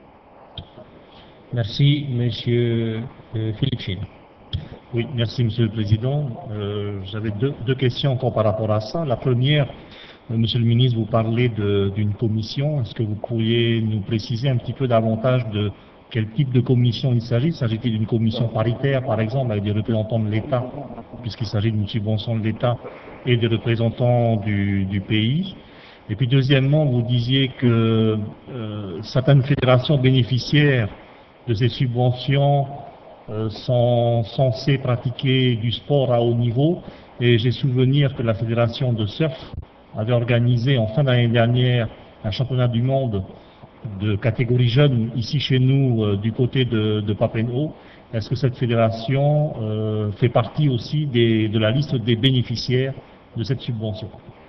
Merci, Monsieur euh, Philippe Chine. Oui, merci Monsieur le Président. Euh, J'avais deux, deux questions encore par rapport à ça. La première, euh, Monsieur le Ministre, vous parlez d'une commission. Est-ce que vous pourriez nous préciser un petit peu davantage de quel type de commission il s'agit? S'agit-il d'une commission paritaire, par exemple, avec des représentants de l'État, puisqu'il s'agit d'une subvention de l'État, et des représentants du, du pays? Et puis deuxièmement, vous disiez que euh, certaines fédérations bénéficiaires de ces subventions euh, sont censées pratiquer du sport à haut niveau, et j'ai souvenir que la fédération de surf avait organisé en fin d'année dernière un championnat du monde de catégorie jeune ici chez nous euh, du côté de, de Papenhaut. Est-ce que cette fédération euh, fait partie aussi des, de la liste des bénéficiaires de cette subvention?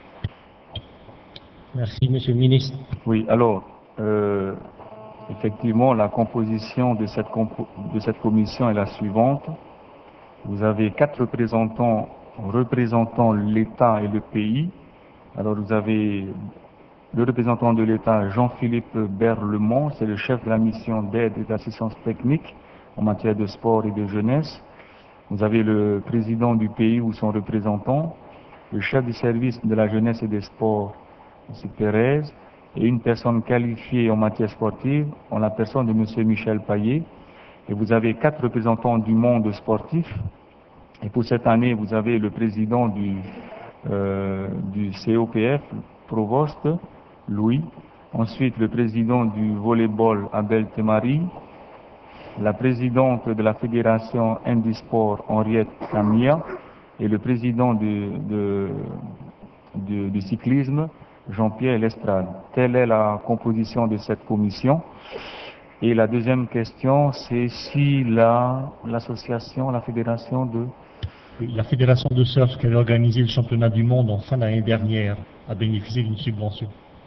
Merci, Monsieur le Ministre. Oui, alors, euh, effectivement, la composition de cette, compo de cette commission est la suivante. Vous avez quatre représentants représentant l'État et le pays. Alors, vous avez le représentant de l'État, Jean-Philippe Berlemont, c'est le chef de la mission d'aide et d'assistance technique en matière de sport et de jeunesse. Vous avez le président du pays ou son représentant, le chef du service de la jeunesse et des sports, M. Pérez, et une personne qualifiée en matière sportive, en la personne de M. Michel Payet. Et vous avez quatre représentants du monde sportif. Et pour cette année, vous avez le président du, euh, du C O P F, Provost, Louis. Ensuite, le président du volleyball, Abel Temari. La présidente de la fédération Handisport, Henriette Camilla. Et le président du, de, de, du cyclisme, Jean-Pierre Lestrade. Telle est la composition de cette commission. Et la deuxième question, c'est si l'association, la, la fédération de... La fédération de surf qui avait organisé le championnat du monde en fin d'année dernière a bénéficié d'une subvention.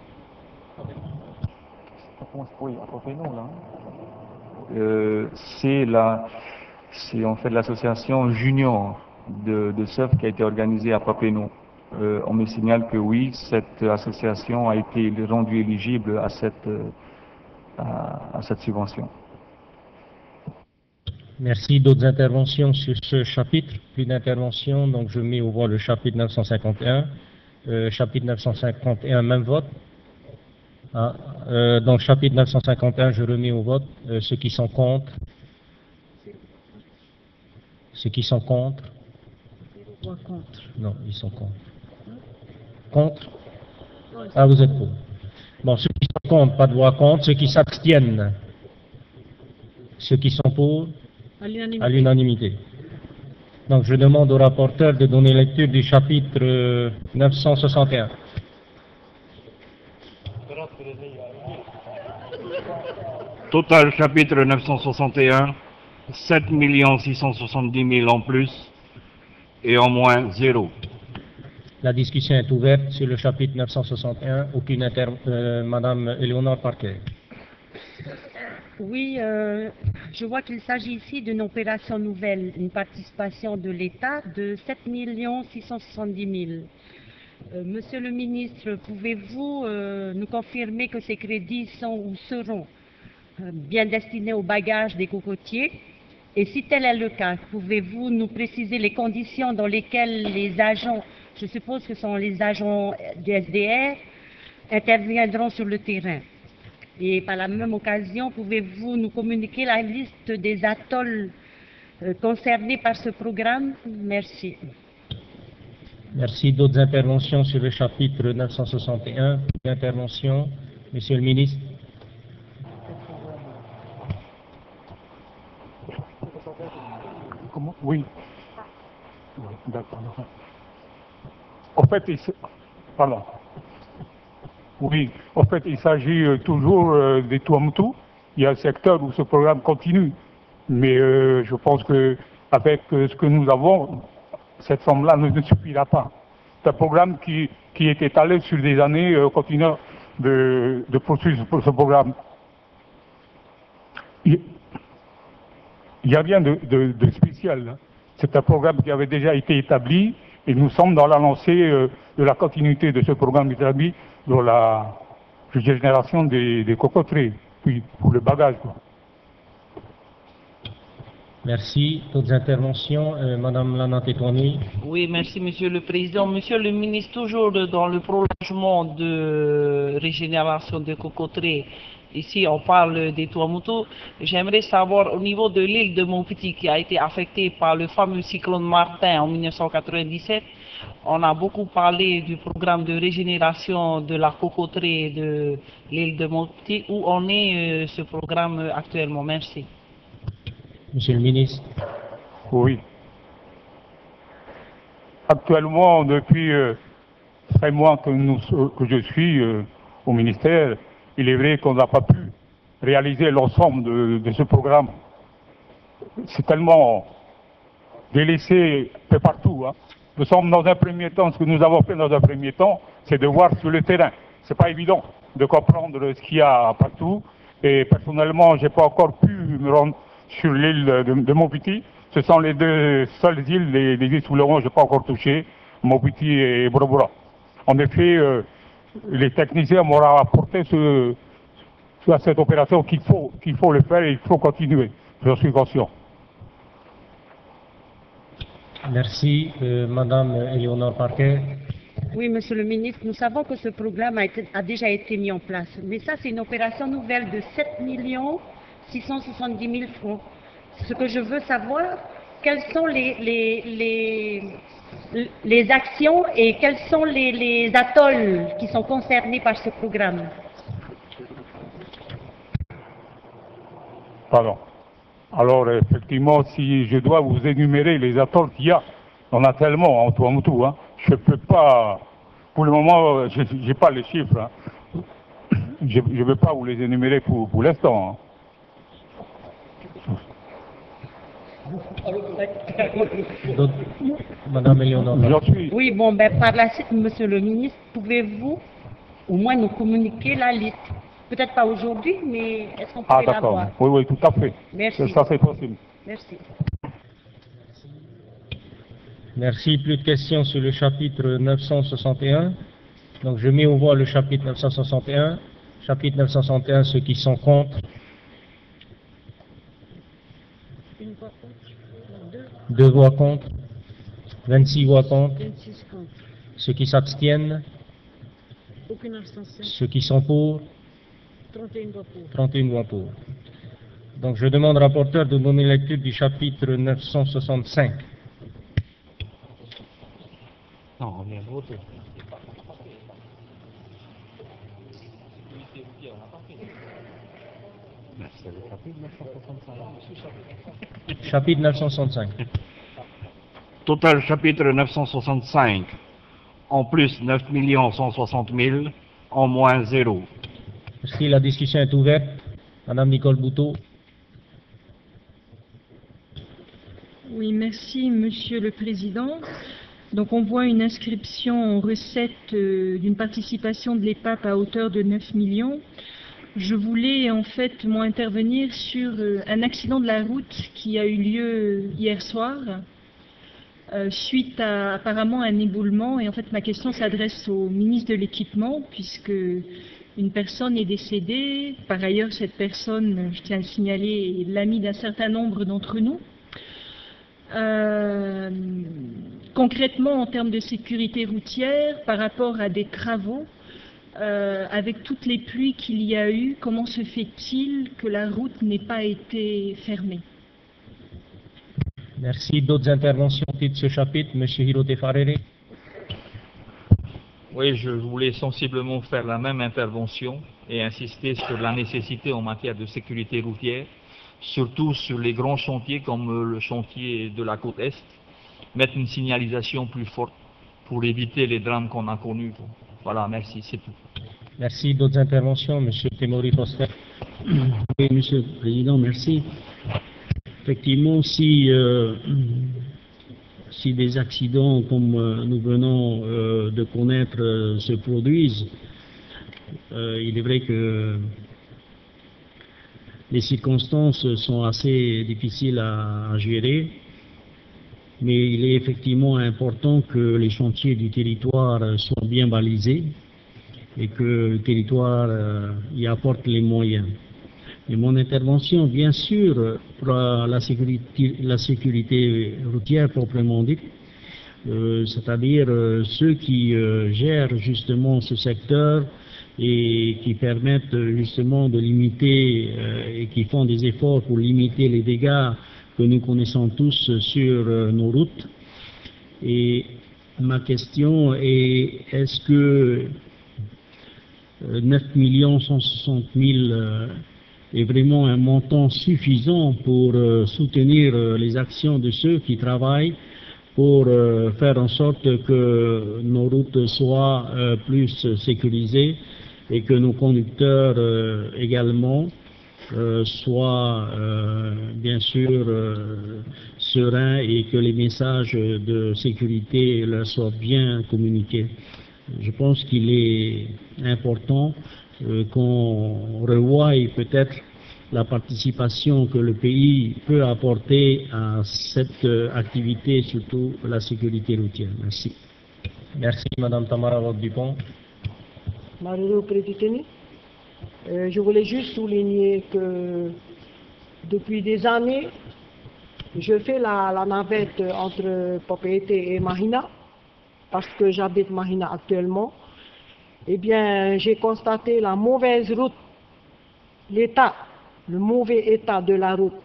Euh, c'est la, c'est en fait l'association junior de, de surf qui a été organisée à Papenou. Euh, on me signale que oui, cette association a été rendue éligible à cette, à, à cette subvention. Merci. D'autres interventions sur ce chapitre? Plus d'interventions, donc je mets au voie le chapitre neuf cent cinquante et un. Euh, chapitre neuf cent cinquante et un, même vote. Ah, euh, donc chapitre neuf cent cinquante et un, je remets au vote. Euh, ceux qui sont contre? Ceux qui sont contre? Contre. Non, ils sont contre. Contre? Ah, vous êtes pour. Bon, ceux qui sont contre, pas de voix contre. Ceux qui s'abstiennent? Ceux qui sont pour? À l'unanimité. Donc, je demande au rapporteur de donner lecture du chapitre euh, neuf cent soixante et un. Total chapitre neuf cent soixante et un, sept millions six cent soixante-dix mille en plus et en moins zéro. La discussion est ouverte sur le chapitre neuf cent soixante et un. Aucune inter... Euh, Madame Éléonore Parquet. Oui, euh, je vois qu'il s'agit ici d'une opération nouvelle, une participation de l'État de sept millions six cent soixante-dix mille. Euh, Monsieur le ministre, pouvez-vous euh, nous confirmer que ces crédits sont ou seront euh, bien destinés au bagage des cocotiers? Et si tel est le cas, pouvez-vous nous préciser les conditions dans lesquelles les agents, je suppose que ce sont les agents du S D R, interviendront sur le terrain? Et par la même occasion, pouvez-vous nous communiquer la liste des atolls euh, concernés par ce programme? Merci. Merci. D'autres interventions sur le chapitre neuf cent soixante et un? Intervention, Monsieur le ministre. Comment? Oui. Oui, d'accord. En fait, il pardon. Oui, en fait, il s'agit euh, toujours euh, des Tuamotu. Il y a un secteur où ce programme continue. Mais euh, je pense qu'avec euh, ce que nous avons, cette somme-là ne, ne suffira pas. C'est un programme qui, qui est étalé sur des années, euh, continuant de, de poursuivre ce, ce programme. Il n'y a rien de, de, de spécial. C'est un programme qui avait déjà été établi Et nous sommes dans la lancée euh, de la continuité de ce programme établi dans la génération des, des cocoteries, puis pour le bagage, quoi. Merci. D'autres interventions, euh, Madame Lana Tétouani. Oui, merci Monsieur le Président. Monsieur le ministre, toujours dans le prolongement de régénération de cocoteries, ici on parle des Tuamotu, j'aimerais savoir au niveau de l'île de Montpetit qui a été affectée par le fameux cyclone Martin en mille neuf cent quatre-vingt-dix-sept, on a beaucoup parlé du programme de régénération de la cocoterie de l'île de Montpetit. Où en est euh, ce programme euh, actuellement? Merci. Monsieur le ministre. Oui. Actuellement, depuis euh, cinq mois que, nous, que je suis euh, au ministère, il est vrai qu'on n'a pas pu réaliser l'ensemble de, de ce programme. C'est tellement délaissé un peu partout, hein. Nous sommes dans un premier temps, ce que nous avons fait dans un premier temps, c'est de voir sur le terrain. C'est pas évident de comprendre ce qu'il y a partout. Et personnellement, j'ai pas encore pu me rendre sur l'île de, de Montpetit. Ce sont les deux seules îles, les, les îles sous le Rhône, je n'ai pas encore touché, Montpetit et Borobora. En effet, euh, les techniciens m'ont rapporté ce, ce, cette opération qu'il faut, qu'il faut le faire et il faut continuer. Je suis conscient. Merci. Euh, Madame Éléonore Parquet. Oui, Monsieur le ministre, nous savons que ce programme a, été, a déjà été mis en place. Mais ça, c'est une opération nouvelle de sept millions six cent soixante-dix mille francs. Ce que je veux savoir, quelles sont les, les, les, les actions et quels sont les, les atolls qui sont concernés par ce programme? Pardon. Alors, effectivement, si je dois vous énumérer les atolls qu'il y a, on a tellement en Tuamotu, hein, je ne peux pas, pour le moment, je n'ai pas les chiffres, hein. Je ne vais pas vous les énumérer pour, pour l'instant, hein. Madame Éléonore. Oui, bon, ben, par la suite, Monsieur le ministre, pouvez-vous au moins nous communiquer la liste? Peut-être pas aujourd'hui, mais est-ce qu'on pourrait ah, la voir? Oui, oui, tout à fait. Merci. Ça, c'est possible. Merci. Merci. Plus de questions sur le chapitre neuf cent soixante et un. Donc, je mets au voie le chapitre neuf cent soixante et un. Chapitre neuf cent soixante et un, ceux qui sont contre. Une voix contre. Deux. Deux voix contre. vingt-six voix contre. vingt-six contre. Ceux qui s'abstiennent. Aucune abstention. Ceux qui sont pour. trente et une voix pour. trente et une voix pour. Donc, je demande au rapporteur de donner lecture du chapitre neuf cent soixante-cinq. Non, on vient de voter. C'est le chapitre neuf cent soixante-cinq. Chapitre neuf cent soixante-cinq. Total chapitre neuf cent soixante-cinq. En plus neuf millions cent soixante mille, en moins zéro. Merci, la discussion est ouverte. Madame Nicole Bouteau. Oui, merci Monsieur le Président. Donc on voit une inscription en recette euh, d'une participation de l'E P A P à hauteur de neuf millions. Je voulais en fait moi intervenir sur euh, un accident de la route qui a eu lieu hier soir euh, suite à apparemment un éboulement. Et en fait ma question s'adresse au ministre de l'Équipement puisque une personne est décédée. Par ailleurs cette personne, je tiens à le signaler, est l'ami d'un certain nombre d'entre nous. Euh, concrètement, en termes de sécurité routière, par rapport à des travaux, euh, avec toutes les pluies qu'il y a eu, comment se fait-il que la route n'ait pas été fermée? Merci. D'autres interventions au titre de ce chapitre, M. Hirote Farere. Oui, je voulais sensiblement faire la même intervention et insister sur la nécessité en matière de sécurité routière, surtout sur les grands chantiers comme le chantier de la côte Est, mettre une signalisation plus forte pour éviter les drames qu'on a connus. Voilà, merci, c'est tout. Merci. D'autres interventions, M. Temori Foster. Oui, Monsieur le Président, merci. Effectivement, si, euh, si des accidents comme euh, nous venons euh, de connaître euh, se produisent, euh, il est vrai que les circonstances sont assez difficiles à, à gérer, mais il est effectivement important que les chantiers du territoire soient bien balisés et que le territoire euh, y apporte les moyens. Et mon intervention, bien sûr, pour la sécurité, la sécurité routière proprement dite, euh, c'est-à-dire euh, ceux qui euh, gèrent justement ce secteur et qui permettent justement de limiter euh, et qui font des efforts pour limiter les dégâts que nous connaissons tous sur euh, nos routes. Et ma question est, est-ce que euh, neuf millions cent soixante mille euh, est vraiment un montant suffisant pour euh, soutenir euh, les actions de ceux qui travaillent pour euh, faire en sorte que nos routes soient euh, plus sécurisées et que nos conducteurs euh, également euh, soient euh, bien sûr euh, sereins et que les messages de sécurité leur soient bien communiqués. Je pense qu'il est important euh, qu'on revoie peut-être la participation que le pays peut apporter à cette euh, activité, surtout la sécurité routière. Merci. Merci, Madame Tamara Roth-Dupont. Mario Préditeni, euh, je voulais juste souligner que depuis des années, je fais la, la navette entre Papeete et Mahina, parce que j'habite Mahina actuellement. Eh bien, j'ai constaté la mauvaise route, l'état, le mauvais état de la route.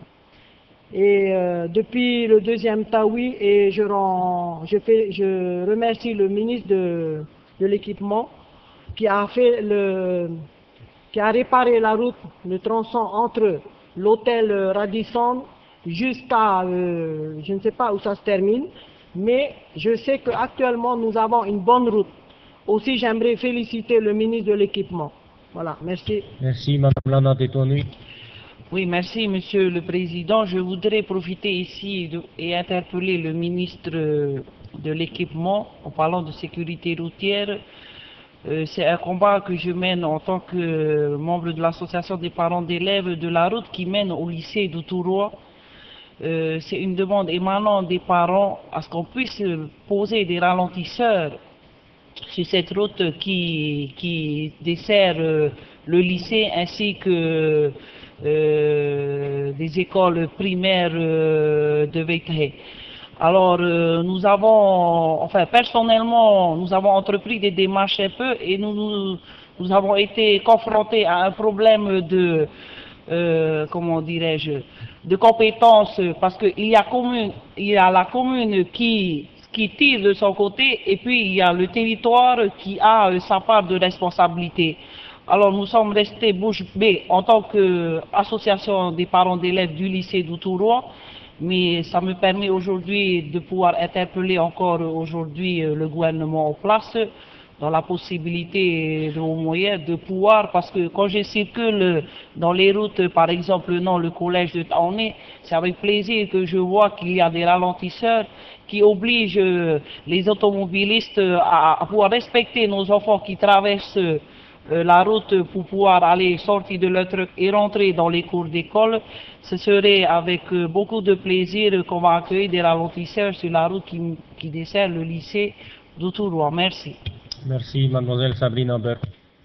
Et euh, depuis le deuxième Taoui, et je, rends, je, fais, je remercie le ministre de, de l'équipement qui a fait le, qui a réparé la route, le tronçon entre l'hôtel Radisson jusqu'à, euh, je ne sais pas où ça se termine, mais je sais qu'actuellement nous avons une bonne route. Aussi, j'aimerais féliciter le ministre de l'équipement. Voilà, merci. Merci, Madame Lana Tétouanoui. Oui, merci, Monsieur le Président. Je voudrais profiter ici de, et interpeller le ministre de l'équipement en parlant de sécurité routière. Euh, c'est un combat que je mène en tant que membre de l'association des parents d'élèves de la route qui mène au lycée d'Outouroua. Euh, c'est une demande émanant des parents à ce qu'on puisse poser des ralentisseurs sur cette route qui, qui dessert euh, le lycée ainsi que euh, des écoles primaires euh, de Vétré. Alors euh, nous avons, enfin personnellement, nous avons entrepris des démarches un peu et nous, nous, nous avons été confrontés à un problème de, euh, comment dirais-je, de compétences parce qu'il y a commune, il y a la commune qui qui tire de son côté et puis il y a le territoire qui a euh, sa part de responsabilité. Alors nous sommes restés bouche bée en tant qu'association des parents d'élèves du lycée d'Outouroua, mais ça me permet aujourd'hui de pouvoir interpeller encore aujourd'hui euh, le gouvernement en place dans la possibilité de vos moyens de pouvoir, parce que quand je circule dans les routes, par exemple dans le collège de Taoné, c'est avec plaisir que je vois qu'il y a des ralentisseurs qui obligent les automobilistes à, à pouvoir respecter nos enfants qui traversent euh, la route pour pouvoir aller sortir de leur truc et rentrer dans les cours d'école. Ce serait avec euh, beaucoup de plaisir qu'on va accueillir des ralentisseurs sur la route qui, qui dessert le lycée d'Outouroua. Merci. Merci, Mademoiselle Sabrina Berg.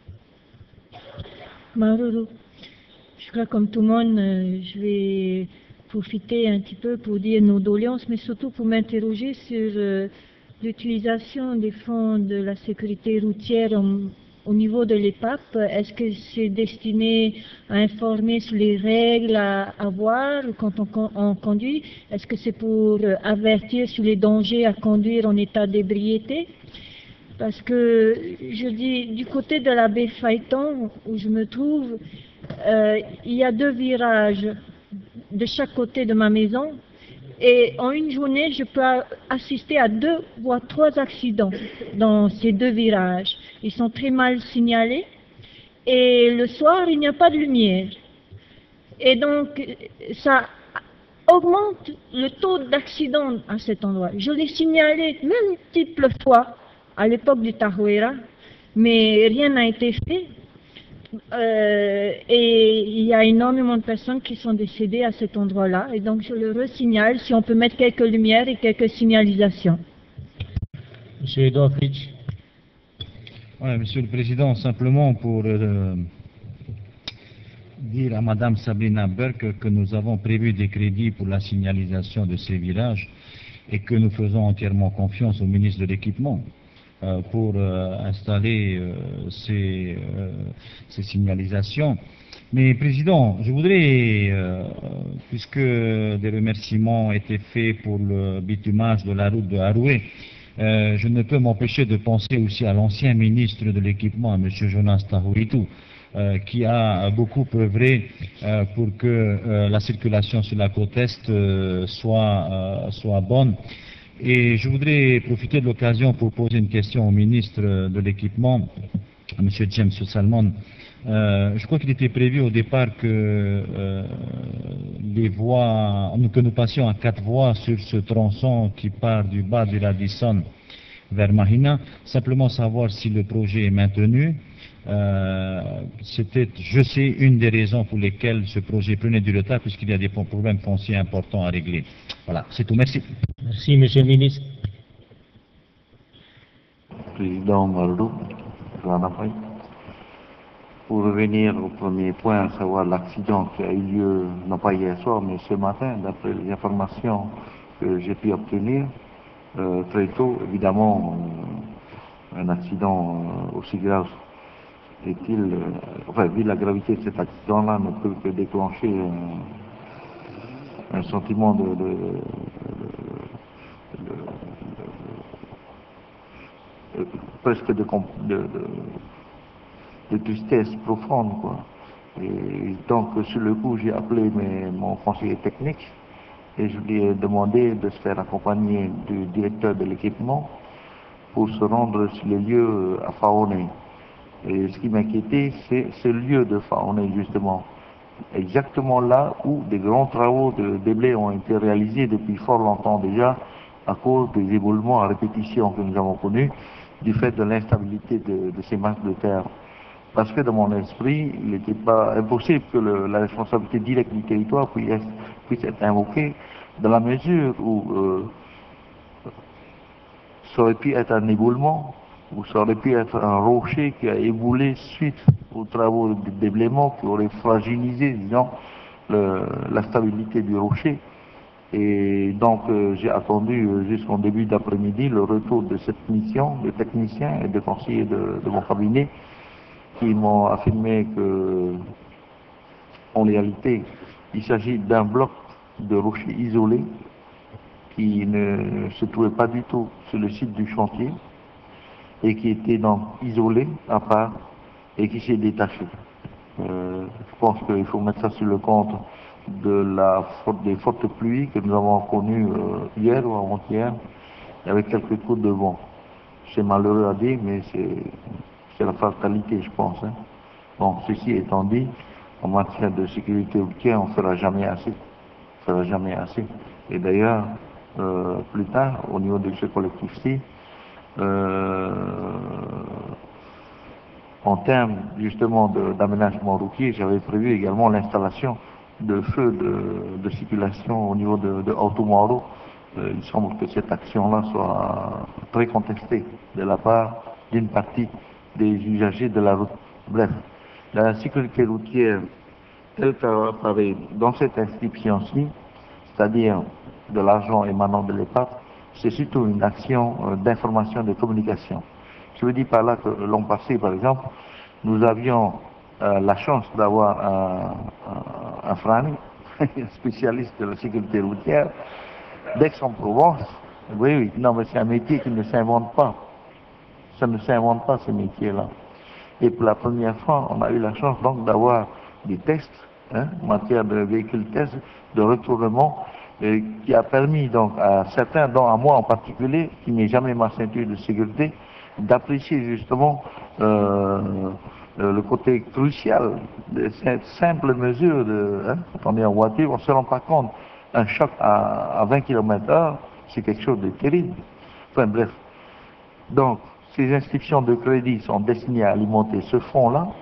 Marourou, je crois comme tout le monde, euh, je vais profiter un petit peu pour dire nos doléances, mais surtout pour m'interroger sur euh, l'utilisation des fonds de la sécurité routière en, au niveau de l'E P A P. Est-ce que c'est destiné à informer sur les règles à avoir quand on, on conduit? Est-ce que c'est pour euh, avertir sur les dangers à conduire en état d'ébriété? Parce que, je dis, du côté de la baie Phaéton, où je me trouve, euh, il y a deux virages de chaque côté de ma maison. Et en une journée, je peux assister à deux voire trois accidents dans ces deux virages. Ils sont très mal signalés. Et le soir, il n'y a pas de lumière. Et donc, ça augmente le taux d'accident à cet endroit. Je l'ai signalé multiples fois à l'époque du Tahoeira, mais rien n'a été fait. Euh, et il y a énormément de personnes qui sont décédées à cet endroit-là. Et donc, je le resignale si on peut mettre quelques lumières et quelques signalisations. Monsieur Edouard Fritsch. Ouais, Monsieur le Président, simplement pour euh, dire à Madame Sabrina Burke que nous avons prévu des crédits pour la signalisation de ces villages et que nous faisons entièrement confiance au ministre de l'Équipement euh, pour euh, installer euh, ces, euh, ces signalisations. Mais Président, je voudrais, euh, puisque des remerciements étaient faits pour le bitumage de la route de Haroué, Euh, je ne peux m'empêcher de penser aussi à l'ancien ministre de l'Équipement, M. Jonas Tahoitou, euh, qui a beaucoup œuvré euh, pour que euh, la circulation sur la côte Est euh, soit, euh, soit bonne. Et je voudrais profiter de l'occasion pour poser une question au ministre de l'Équipement, M. James Salmon. Euh, je crois qu'il était prévu au départ que euh, les voies, que nous passions à quatre voies sur ce tronçon qui part du bas du Radisson vers Mahina. Simplement savoir si le projet est maintenu. Euh, C'était, je sais, une des raisons pour lesquelles ce projet prenait du retard, puisqu'il y a des problèmes fonciers importants à régler. Voilà, c'est tout. Merci. Merci, Monsieur le ministre. Président Maldou, je vous en prie. Pour revenir au premier point, à savoir l'accident qui a eu lieu, non pas hier soir, mais ce matin, d'après les informations que j'ai pu obtenir, euh, très tôt, évidemment, euh, un accident euh, aussi grave est-il, euh, enfin, vu la gravité de cet accident-là, ne peut que déclencher euh, un sentiment de, de, de, de, de, de presque de, de, de de tristesse profonde, quoi. Et donc, sur le coup, j'ai appelé mes, mon conseiller technique et je lui ai demandé de se faire accompagner du directeur de l'équipement pour se rendre sur les lieux à Faoné. Et ce qui m'inquiétait, c'est ce lieu de Faoné, justement. Exactement là où des grands travaux de déblai ont été réalisés depuis fort longtemps déjà à cause des éboulements à répétition que nous avons connus du fait de l'instabilité de, de ces masses de terre. Parce que dans mon esprit, il n'était pas impossible que le, la responsabilité directe du territoire puisse être, puisse être invoquée dans la mesure où euh, ça aurait pu être un éboulement, ou ça aurait pu être un rocher qui a éboulé suite aux travaux de déblaiement qui auraient fragilisé, disons, le, la stabilité du rocher. Et donc euh, j'ai attendu euh, jusqu'en début d'après-midi le retour de cette mission, de techniciens et de conseillers de, de mon cabinet, qui m'ont affirmé que, en réalité, il s'agit d'un bloc de rochers isolés qui ne se trouvait pas du tout sur le site du chantier et qui était donc isolé à part et qui s'est détaché. Euh, je pense qu'il faut mettre ça sur le compte de la des fortes pluies que nous avons connues euh, hier ou avant-hier avec quelques coups de vent. C'est malheureux à dire, mais c'est C'est la fatalité, je pense. Hein. Bon, ceci étant dit, en matière de sécurité routière, on ne fera jamais assez. On ne fera jamais assez. Et d'ailleurs, euh, plus tard, au niveau de ce collectif-ci, euh, en termes justement d'aménagement routier, j'avais prévu également l'installation de feux de, de circulation au niveau de, de Automaro. Euh, il semble que cette action-là soit très contestée de la part d'une partie des usagers de la route. Bref, la sécurité routière telle qu'elle apparaît dans cette inscription-ci, c'est-à-dire de l'argent émanant de l'État, c'est surtout une action euh, d'information et de communication. Je veux dire par là que l'an passé, par exemple, nous avions euh, la chance d'avoir un, un, un frani, un spécialiste de la sécurité routière, d'Aix-en-Provence. Oui, oui, non, mais c'est un métier qui ne s'invente pas. Ça ne s'invente pas, ces métiers-là. Et pour la première fois, on a eu la chance donc d'avoir des tests, hein, en matière de véhicules tests, de retournement, euh, qui a permis donc à certains, dont à moi en particulier, qui n'ai jamais ma ceinture de sécurité, d'apprécier justement euh, le côté crucial de cette simple mesure de, hein, quand on est en voiture, on ne se rend pas compte. Un choc à, à vingt kilomètres heure, c'est quelque chose de terrible. Enfin bref. Donc, ces inscriptions de crédit sont destinées à alimenter ce fonds-là,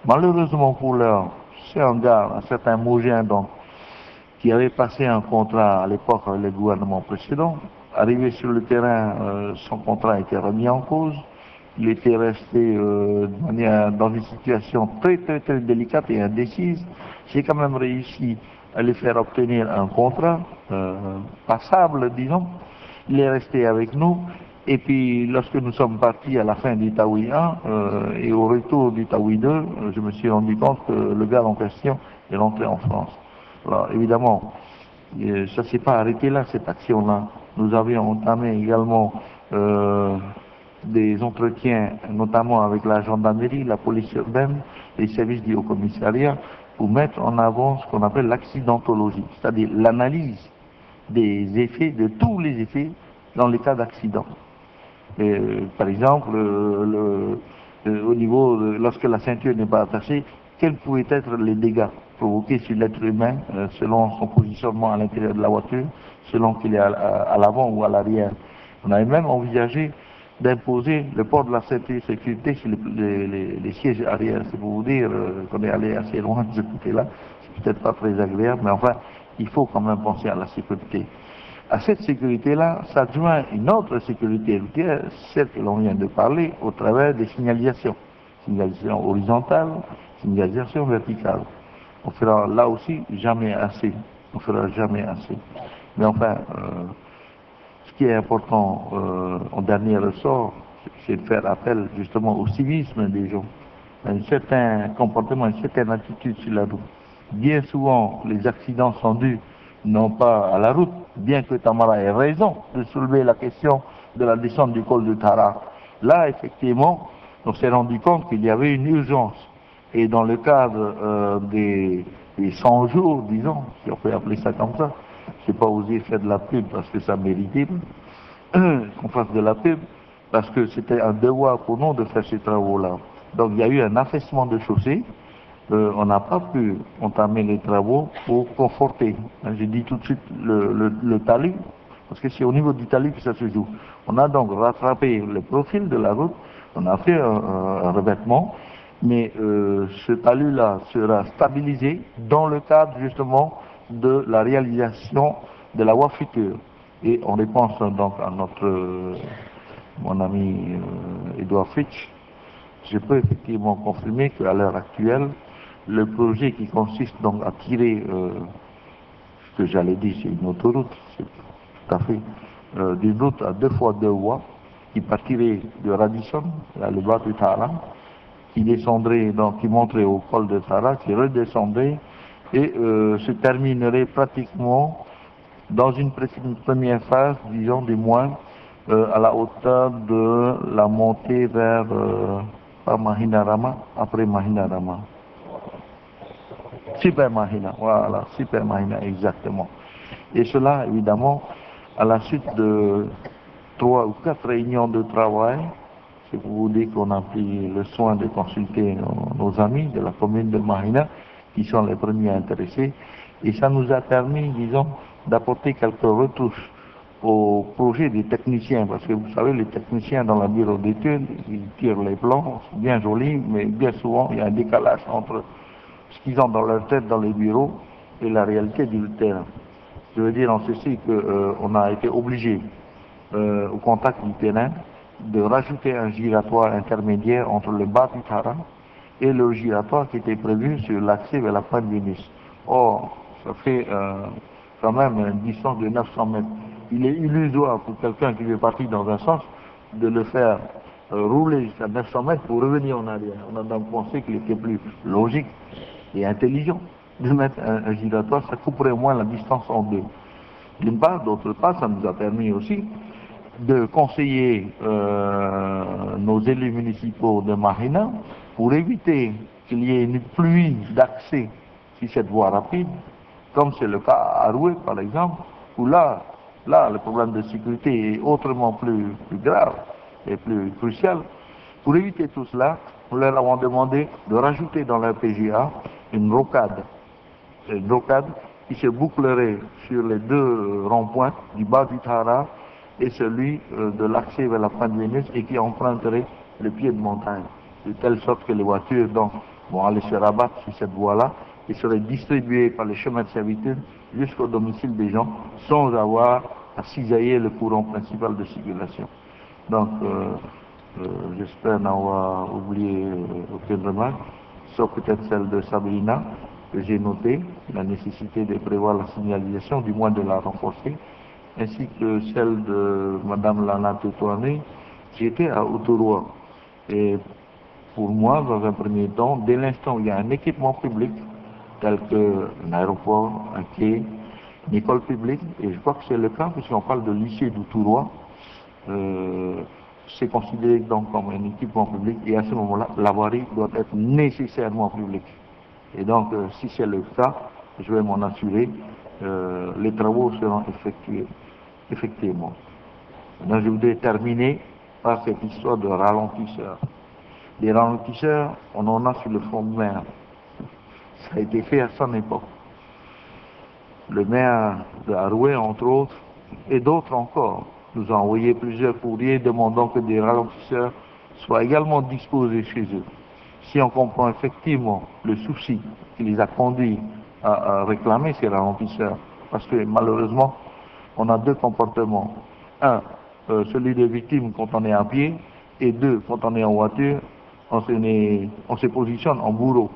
Malheureusement pour l'heure, c'est un gars, un certain Mogin, donc, qui avait passé un contrat à l'époque avec le gouvernement précédent. Arrivé sur le terrain, euh, son contrat a été remis en cause. Il était resté euh, de manière, dans une situation très très très délicate et indécise. J'ai quand même réussi à lui faire obtenir un contrat euh, passable, disons. Il est resté avec nous. Et puis, lorsque nous sommes partis à la fin du Taoui un euh, et au retour du Taoui deux, euh, je me suis rendu compte que le gars en question est rentré en France. Alors, évidemment, euh, ça ne s'est pas arrêté là, cette action-là. Nous avions entamé également euh, des entretiens, notamment avec la gendarmerie, la police urbaine, les services du haut-commissariat, pour mettre en avant ce qu'on appelle l'accidentologie, c'est-à-dire l'analyse des effets, de tous les effets, dans les cas d'accident. Euh, par exemple, euh, le, euh, au niveau, de, lorsque la ceinture n'est pas attachée, quels pouvaient être les dégâts provoqués sur l'être humain euh, selon son positionnement à l'intérieur de la voiture, selon qu'il est à, à, à l'avant ou à l'arrière. On avait même envisagé d'imposer le port de la ceinture de sécurité sur les, les, les, les sièges arrière. C'est pour vous dire euh, qu'on est allé assez loin de ce côté-là. C'est peut-être pas très agréable, mais enfin, il faut quand même penser à la sécurité. À cette sécurité-là s'adjoint une autre sécurité routière, celle que l'on vient de parler, au travers des signalisations. Signalisation horizontale, signalisation verticale. On fera là aussi jamais assez. On fera jamais assez. Mais enfin, euh, ce qui est important euh, en dernier ressort, c'est de faire appel justement au civisme des gens, à un certain comportement, une certaine attitude sur la route. Bien souvent, les accidents sont dus non pas à la route, bien que Tamara ait raison de soulever la question de la descente du col de Tara. Là, effectivement, on s'est rendu compte qu'il y avait une urgence. Et dans le cadre euh, des, des cent jours, disons, si on peut appeler ça comme ça, je n'ai pas osé faire de la pub parce que ça méritait qu'on fasse de la pub, parce que c'était un devoir pour nous de faire ces travaux-là. Donc il y a eu un affaissement de chaussée. Euh, on n'a pas pu entamer les travaux pour conforter. J'ai dit tout de suite le, le, le talus, parce que c'est au niveau du talus que ça se joue. On a donc rattrapé le profil de la route, on a fait un, un, un revêtement, mais euh, ce talus-là sera stabilisé dans le cadre justement de la réalisation de la voie future. Et on repense donc à notre, euh, mon ami euh, Edouard Fritsch. Je peux effectivement confirmer qu'à l'heure actuelle, le projet qui consiste donc à tirer, euh, ce que j'allais dire, c'est une autoroute, c'est tout à fait, euh, d'une route à deux fois deux voies, qui partirait de Radisson, là, le bas de Tara, qui descendrait, donc qui monterait au col de Tara, qui redescendrait et euh, se terminerait pratiquement dans une, une première phase, disons du moins, euh, à la hauteur de la montée vers euh, par Mahinarama, après Mahinarama. Super Mahina, voilà, Super Mahina, exactement. Et cela, évidemment, à la suite de trois ou quatre réunions de travail, c'est pour vous dire qu'on a pris le soin de consulter nos, nos amis de la commune de Mahina, qui sont les premiers intéressés, et ça nous a permis, disons, d'apporter quelques retouches au projet des techniciens, parce que vous savez, les techniciens dans le bureau d'études, ils tirent les plans, c'est bien joli, mais bien souvent, il y a un décalage entre ce qu'ils ont dans leur tête dans les bureaux et la réalité du terrain. Je veux dire en ceci qu'on euh, a été obligé, euh, au contact du terrain, de rajouter un giratoire intermédiaire entre le bas du Tara et le giratoire qui était prévu sur l'accès vers la pointe du Nice. Or, ça fait euh, quand même une distance de neuf cents mètres. Il est illusoire pour quelqu'un qui veut partir dans un sens de le faire euh, rouler jusqu'à neuf cents mètres pour revenir en arrière. On a donc pensé qu'il était plus logique et intelligent de mettre un, un giratoire, ça couperait au moins la distance en deux. D'une part, d'autre part, ça nous a permis aussi de conseiller euh, nos élus municipaux de Mahina pour éviter qu'il y ait une pluie d'accès sur cette voie rapide, comme c'est le cas à Arouet par exemple, où là, là le problème de sécurité est autrement plus, plus grave et plus crucial. Pour éviter tout cela, nous leur avons demandé de rajouter dans leur P G A une rocade, une rocade qui se bouclerait sur les deux ronds-points du bas du Tara et celui euh, de l'accès vers la pointe de Vénus et qui emprunterait le pied de montagne, de telle sorte que les voitures donc vont aller se rabattre sur cette voie-là et seraient distribués par les chemins de servitude jusqu'au domicile des gens sans avoir à cisailler le courant principal de circulation. Donc, euh, euh, j'espère n'avoir oublié euh, aucune remarque, sauf peut-être celle de Sabrina, que j'ai noté, la nécessité de prévoir la signalisation, du moins de la renforcer, ainsi que celle de Madame Lana Totouane, qui était à Autoroa. Et pour moi, dans un premier temps, dès l'instant où il y a un équipement public, tel qu'un aéroport, un quai, une école publique, et je crois que c'est le cas, puisqu'on parle de lycée d'Outtouroua, euh, c'est considéré donc comme un équipement public, et à ce moment-là, la voirie doit être nécessairement publique. Et donc, euh, si c'est le cas, je vais m'en assurer, euh, les travaux seront effectués, effectivement. Maintenant, je voudrais terminer par cette histoire de ralentisseurs. Des ralentisseurs, on en a sur le front de mer. Ça a été fait à son époque. Le maire de Haroué, entre autres, et d'autres encore, nous ont envoyé plusieurs courriers demandant que des ralentisseurs soient également disposés chez eux. Si on comprend effectivement le souci qui les a conduits à, à réclamer ces ralentisseurs, parce que malheureusement, on a deux comportements. Un, euh, celui des victimes quand on est à pied, et deux, quand on est en voiture, on se, on se positionne en bourreau.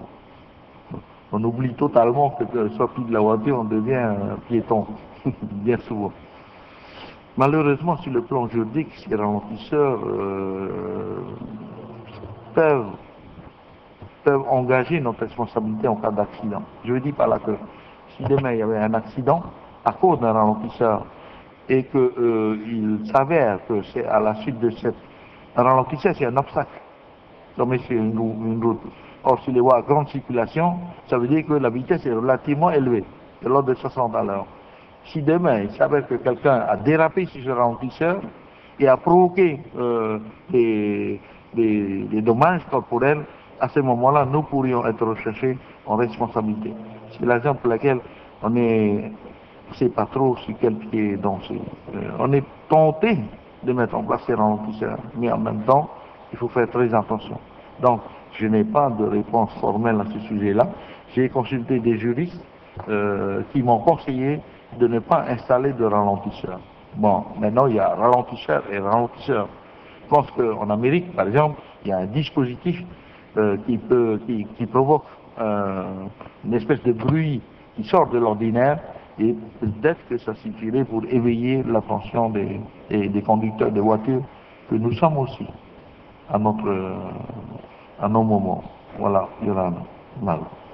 On oublie totalement que, que sorti de la voiture, on devient euh, piéton, bien souvent. Malheureusement, sur le plan juridique, ces ralentisseurs euh, peuvent, peuvent engager notre responsabilité en cas d'accident. Je veux dire par là que si demain il y avait un accident à cause d'un ralentisseur et qu'il euh, s'avère que c'est à la suite de cette... Un ralentisseur, c'est un obstacle. Comme sur une, une route. Or, sur les voies à grande circulation, ça veut dire que la vitesse est relativement élevée, de l'ordre de soixante à l'heure. Si demain, il s'avère que quelqu'un a dérapé sur ce ralentisseur et a provoqué euh, des, des, des dommages corporels, à ce moment-là, nous pourrions être recherchés en responsabilité. C'est la raison pour laquelle on est, on ne sait pas trop sur quel pied danser. Euh, on est tenté de mettre en place ces ralentisseurs, mais en même temps, il faut faire très attention. Donc, je n'ai pas de réponse formelle à ce sujet-là. J'ai consulté des juristes euh, qui m'ont conseillé de ne pas installer de ralentisseur. Bon, maintenant il y a ralentisseur et ralentisseur. Je pense qu'en Amérique, par exemple, il y a un dispositif euh, qui, peut, qui, qui provoque euh, une espèce de bruit qui sort de l'ordinaire, et peut-être que ça suffirait pour éveiller l'attention des, des, des conducteurs de voitures, que nous sommes aussi à notre... à nos moments. Voilà, Yoran. Mal.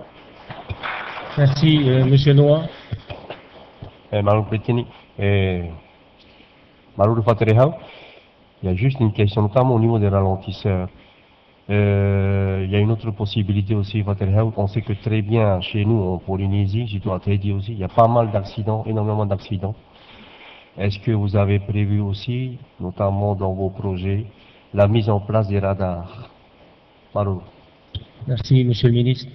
Merci, euh, Monsieur Noah. Eh, Malou Petini, eh, Malou Faterehau, il y a juste une question, notamment au niveau des ralentisseurs. Euh, il y a une autre possibilité aussi, Faterehau. On sait que très bien chez nous, en Polynésie, je dois te dire aussi, il y a pas mal d'accidents, énormément d'accidents. Est-ce que vous avez prévu aussi, notamment dans vos projets, la mise en place des radars? Malou. Merci, Monsieur le Ministre.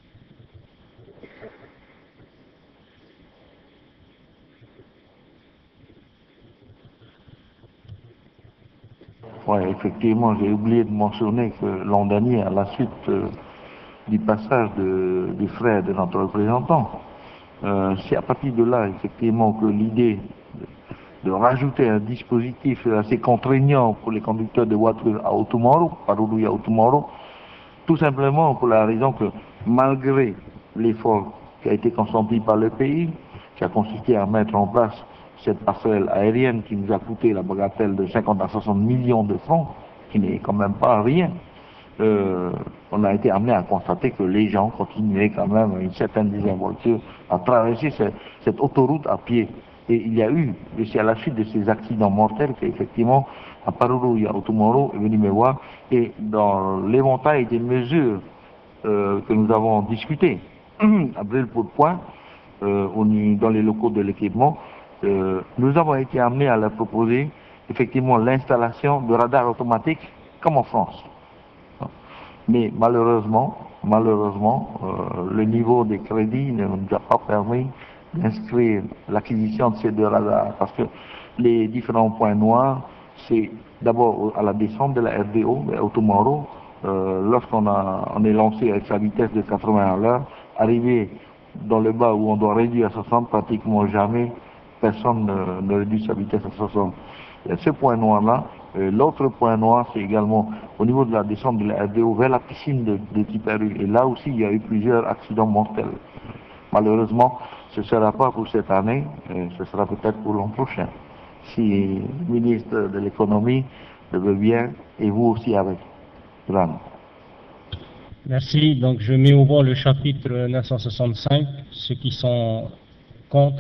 Oui, effectivement, j'ai oublié de mentionner que l'an dernier, à la suite euh, du passage de, du frère de notre représentant, euh, c'est à partir de là, effectivement, que l'idée de, de rajouter un dispositif assez contraignant pour les conducteurs de voitures à Outoumoro, Paruru à Outoumoro, tout simplement pour la raison que, malgré l'effort qui a été consenti par le pays, qui a consisté à mettre en place cette passerelle aérienne qui nous a coûté la bagatelle de cinquante à soixante millions de francs, qui n'est quand même pas rien, euh, on a été amené à constater que les gens continuaient quand même, une certaine désinvolture, à traverser cette, cette autoroute à pied. Et il y a eu, et c'est à la suite de ces accidents mortels qu'effectivement, à Paruru, il y a Outoumoro est venu me voir, et dans l'éventail des mesures euh, que nous avons discutées, à Brûle-Pourpoint, euh, dans les locaux de l'équipement, Euh, nous avons été amenés à leur proposer effectivement l'installation de radars automatiques comme en France. Mais malheureusement, malheureusement, euh, le niveau des crédits ne nous a pas permis d'inscrire l'acquisition de ces deux radars, parce que les différents points noirs, c'est d'abord à la descente de la R D O, à Outoumoro, euh, lorsqu'on a, on est lancé avec sa vitesse de quatre-vingts à l'heure, arriver dans le bas où on doit réduire à soixante, pratiquement jamais personne ne, ne réduit sa vitesse à soixante. Il y a ce point noir-là. L'autre point noir, c'est également au niveau de la descente de la R D O vers la piscine de, de Tiperu. Et là aussi, il y a eu plusieurs accidents mortels. Malheureusement, ce ne sera pas pour cette année, ce sera peut-être pour l'an prochain. Si le ministre de l'économie le veut bien, et vous aussi avec. Vraiment. Merci. Donc je mets au voie le chapitre neuf cent soixante-cinq. Ceux qui sont contre,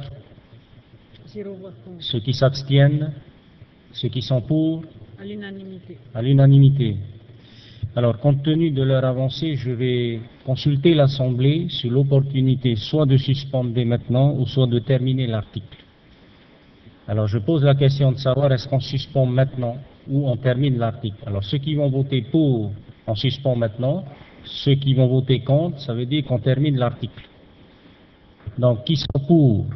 ceux qui s'abstiennent, ceux qui sont pour, à l'unanimité. À l'unanimité. Alors, compte tenu de leur avancée, je vais consulter l'Assemblée sur l'opportunité soit de suspendre dès maintenant ou soit de terminer l'article. Alors, je pose la question de savoir est-ce qu'on suspend maintenant ou on termine l'article. Alors, ceux qui vont voter pour, on suspend maintenant. Ceux qui vont voter contre, ça veut dire qu'on termine l'article. Donc, qui sont pour?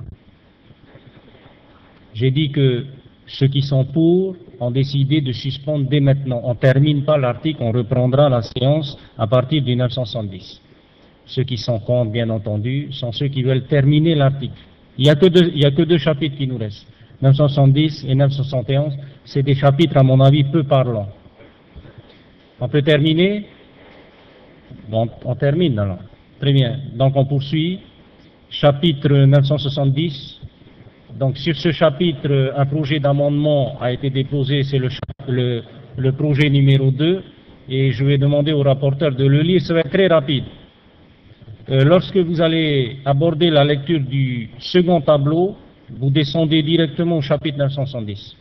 J'ai dit que ceux qui sont pour ont décidé de suspendre dès maintenant. On ne termine pas l'article, on reprendra la séance à partir du neuf cent soixante-dix. Ceux qui sont contre, bien entendu, sont ceux qui veulent terminer l'article. Il n'y a, a que deux chapitres qui nous restent. neuf cent soixante-dix et neuf cent soixante et onze, c'est des chapitres, à mon avis, peu parlants. On peut terminer? Bon, on termine alors. Très bien. Donc on poursuit. Chapitre neuf cent soixante-dix. Donc sur ce chapitre, un projet d'amendement a été déposé, c'est le, le, le projet numéro deux, et je vais demander au rapporteur de le lire, ça va être très rapide. Euh, lorsque vous allez aborder la lecture du second tableau, vous descendez directement au chapitre neuf cent soixante-dix.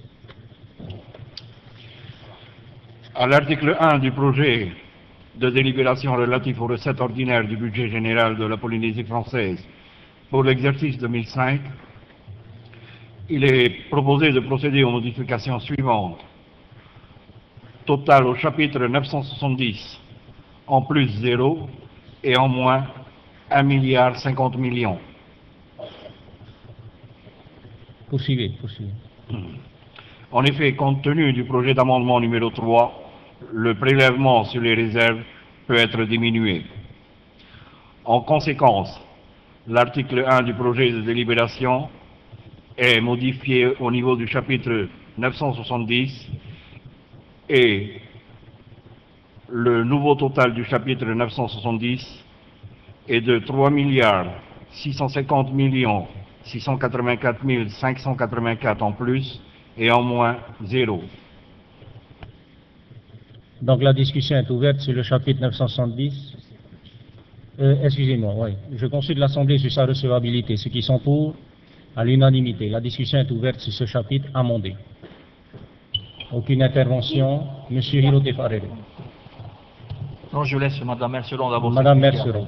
À l'article un du projet de délibération relatif aux recettes ordinaires du budget général de la Polynésie française pour l'exercice deux mille cinq, il est proposé de procéder aux modifications suivantes. Total au chapitre neuf cent soixante-dix, en plus zéro et en moins un milliard cinquante millions. Poursuivez, poursuivez. En effet, compte tenu du projet d'amendement numéro trois, le prélèvement sur les réserves peut être diminué. En conséquence, l'article un du projet de délibération est modifié au niveau du chapitre neuf cent soixante-dix et le nouveau total du chapitre neuf cent soixante-dix est de trois milliards six cent cinquante millions six cent quatre-vingt-quatre mille cinq cent quatre-vingt-quatre en plus et en moins zéro. Donc la discussion est ouverte sur le chapitre neuf cent soixante-dix. Euh, Excusez-moi, oui. Je consulte l'Assemblée sur sa recevabilité. Ceux qui sont pour, à l'unanimité. La discussion est ouverte sur ce chapitre amendé. Aucune intervention. Monsieur Hirote Farere. Non, je laisse Madame Merceron d'abord. Madame Merceron.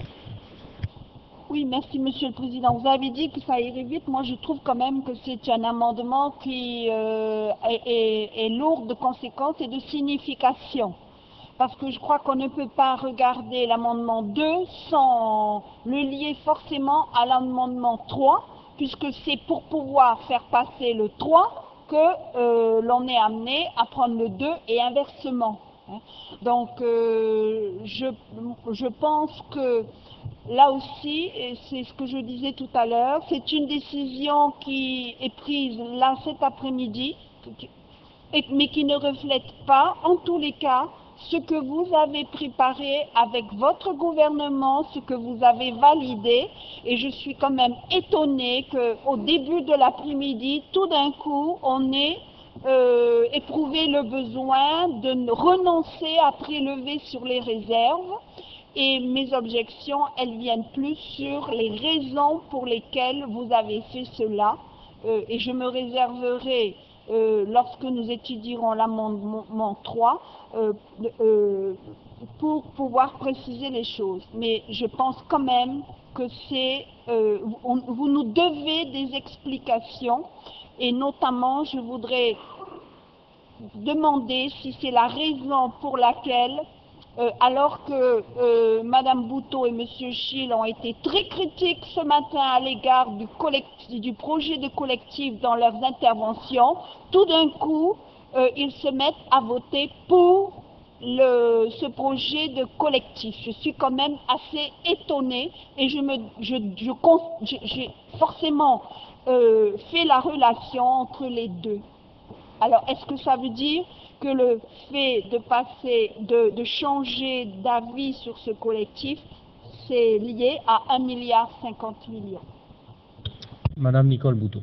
Oui, merci Monsieur le Président. Vous avez dit que ça irait vite. Moi, je trouve quand même que c'est un amendement qui euh, est, est, est lourd de conséquences et de signification. Parce que je crois qu'on ne peut pas regarder l'amendement deux sans le lier forcément à l'amendement trois, puisque c'est pour pouvoir faire passer le trois que euh, l'on est amené à prendre le deux et inversement. Donc, euh, je, je pense que là aussi, et c'est ce que je disais tout à l'heure, c'est une décision qui est prise là cet après-midi, mais qui ne reflète pas, en tous les cas, ce que vous avez préparé avec votre gouvernement, ce que vous avez validé, et je suis quand même étonnée qu'au début de l'après-midi, tout d'un coup, on ait euh, éprouvé le besoin de renoncer à prélever sur les réserves, et mes objections, elles viennent plus sur les raisons pour lesquelles vous avez fait cela, euh, et je me réserverai Euh, lorsque nous étudierons l'amendement trois, euh, euh, pour pouvoir préciser les choses. Mais je pense quand même que c'est, euh, on, vous nous devez des explications, et notamment, je voudrais demander si c'est la raison pour laquelle, euh, alors que euh, Madame Boutot et Monsieur Schill ont été très critiques ce matin à l'égard du, du projet de collectif dans leurs interventions, tout d'un coup, euh, ils se mettent à voter pour le, ce projet de collectif. Je suis quand même assez étonnée et je me, je, je, je, j'ai forcément euh, fait la relation entre les deux. Alors, est-ce que ça veut dire que le fait de passer, de, de changer d'avis sur ce collectif, c'est lié à un milliard cinquante millions? Madame Nicole Boutot.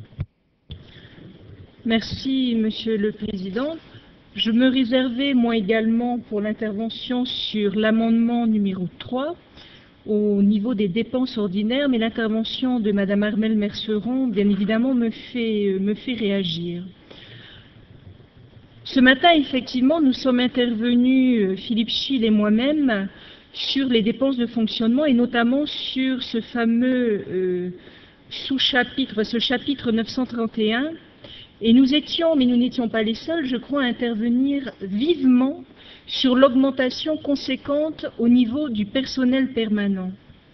Merci, Monsieur le Président. Je me réservais, moi également, pour l'intervention sur l'amendement numéro trois, au niveau des dépenses ordinaires, mais l'intervention de Madame Armelle Merceron, bien évidemment, me fait, me fait réagir. Ce matin, effectivement, nous sommes intervenus, Philippe Schill et moi-même, sur les dépenses de fonctionnement et notamment sur ce fameux euh, sous-chapitre, ce chapitre neuf cent trente et un. Et nous étions, mais nous n'étions pas les seuls, je crois, à intervenir vivement sur l'augmentation conséquente au niveau du personnel permanent.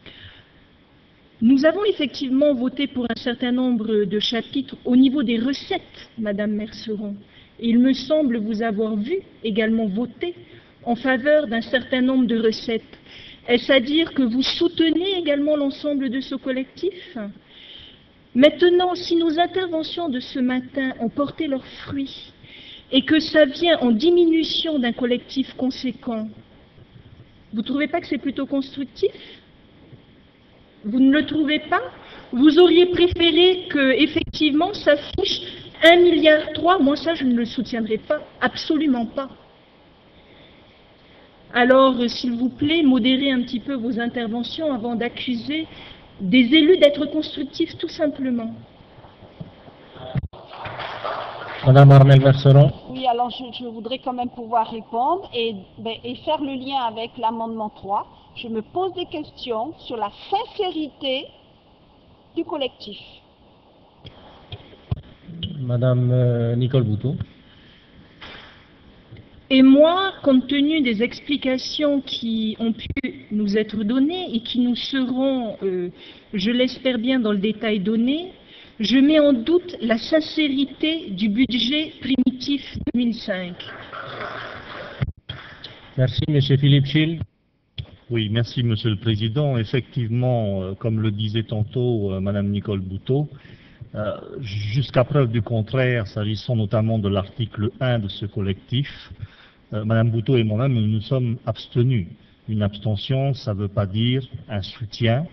Nous avons effectivement voté pour un certain nombre de chapitres au niveau des recettes, Madame Merceron. Et il me semble vous avoir vu également voter en faveur d'un certain nombre de recettes. Est-ce à dire que vous soutenez également l'ensemble de ce collectif ? Maintenant, si nos interventions de ce matin ont porté leurs fruits et que ça vient en diminution d'un collectif conséquent, vous ne trouvez pas que c'est plutôt constructif? Vous ne le trouvez pas? Vous auriez préféré que, effectivement, s'affiche un milliard trois? Moi, ça, je ne le soutiendrai pas, absolument pas. Alors, s'il vous plaît, modérez un petit peu vos interventions avant d'accuser des élus d'être constructifs, tout simplement. Madame Armelle Merceron. Oui, alors je, je voudrais quand même pouvoir répondre et, ben, et faire le lien avec l'amendement trois. Je me pose des questions sur la sincérité du collectif. Madame euh, Nicole Boutot. Et moi, compte tenu des explications qui ont pu nous être données et qui nous seront, euh, je l'espère bien, dans le détail données, je mets en doute la sincérité du budget primitif deux mille cinq. Merci, Monsieur Philippe Schill. Oui, merci, Monsieur le Président. Effectivement, euh, comme le disait tantôt euh, Madame Nicole Boutot, euh, jusqu'à preuve du contraire, s'agissant notamment de l'article un de ce collectif, euh, Madame Boutot et moi-même, nous nous sommes abstenus. Une abstention, ça ne veut pas dire un soutien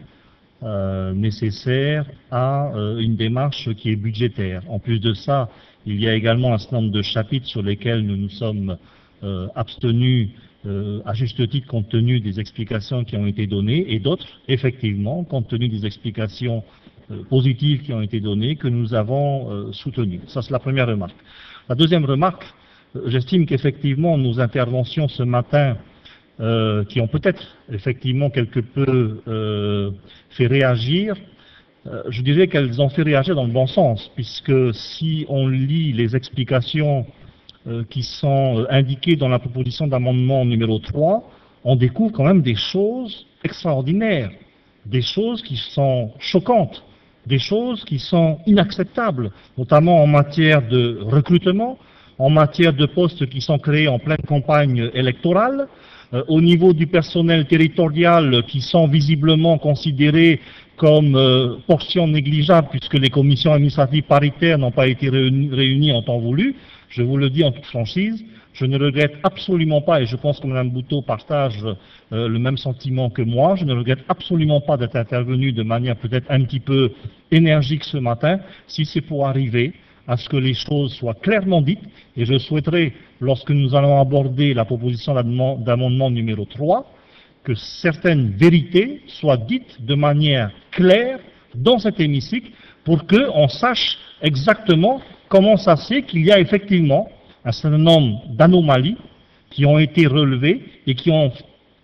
euh, nécessaire à euh, une démarche qui est budgétaire. En plus de ça, il y a également un certain nombre de chapitres sur lesquels nous nous sommes euh, abstenus Euh, à juste titre compte tenu des explications qui ont été données, et d'autres, effectivement, compte tenu des explications euh, positives qui ont été données, que nous avons euh, soutenues. Ça, c'est la première remarque. La deuxième remarque, euh, j'estime qu'effectivement, nos interventions ce matin, euh, qui ont peut-être effectivement quelque peu euh, fait réagir, euh, je dirais qu'elles ont fait réagir dans le bon sens, puisque si on lit les explications Euh, qui sont euh, indiqués dans la proposition d'amendement numéro trois, on découvre quand même des choses extraordinaires, des choses qui sont choquantes, des choses qui sont inacceptables, notamment en matière de recrutement, en matière de postes qui sont créés en pleine campagne électorale, euh, au niveau du personnel territorial qui sont visiblement considérés comme euh, portion négligeable puisque les commissions administratives paritaires n'ont pas été réunies, réunies en temps voulu. Je vous le dis en toute franchise, je ne regrette absolument pas, et je pense que Mme Boutot partage euh, le même sentiment que moi, je ne regrette absolument pas d'être intervenu de manière peut-être un petit peu énergique ce matin, si c'est pour arriver à ce que les choses soient clairement dites, et je souhaiterais, lorsque nous allons aborder la proposition d'amendement numéro trois, que certaines vérités soient dites de manière claire dans cet hémicycle, pour qu'on sache exactement comment ça se fait qu'il y a effectivement un certain nombre d'anomalies qui ont été relevées et qui ont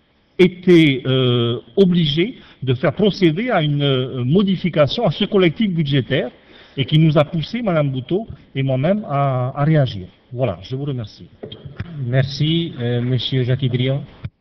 été euh, obligées de faire procéder à une euh, modification à ce collectif budgétaire et qui nous a poussé, Madame Boutot et moi-même, à, à réagir. Voilà, je vous remercie. Merci, euh, Monsieur Jacques Drian.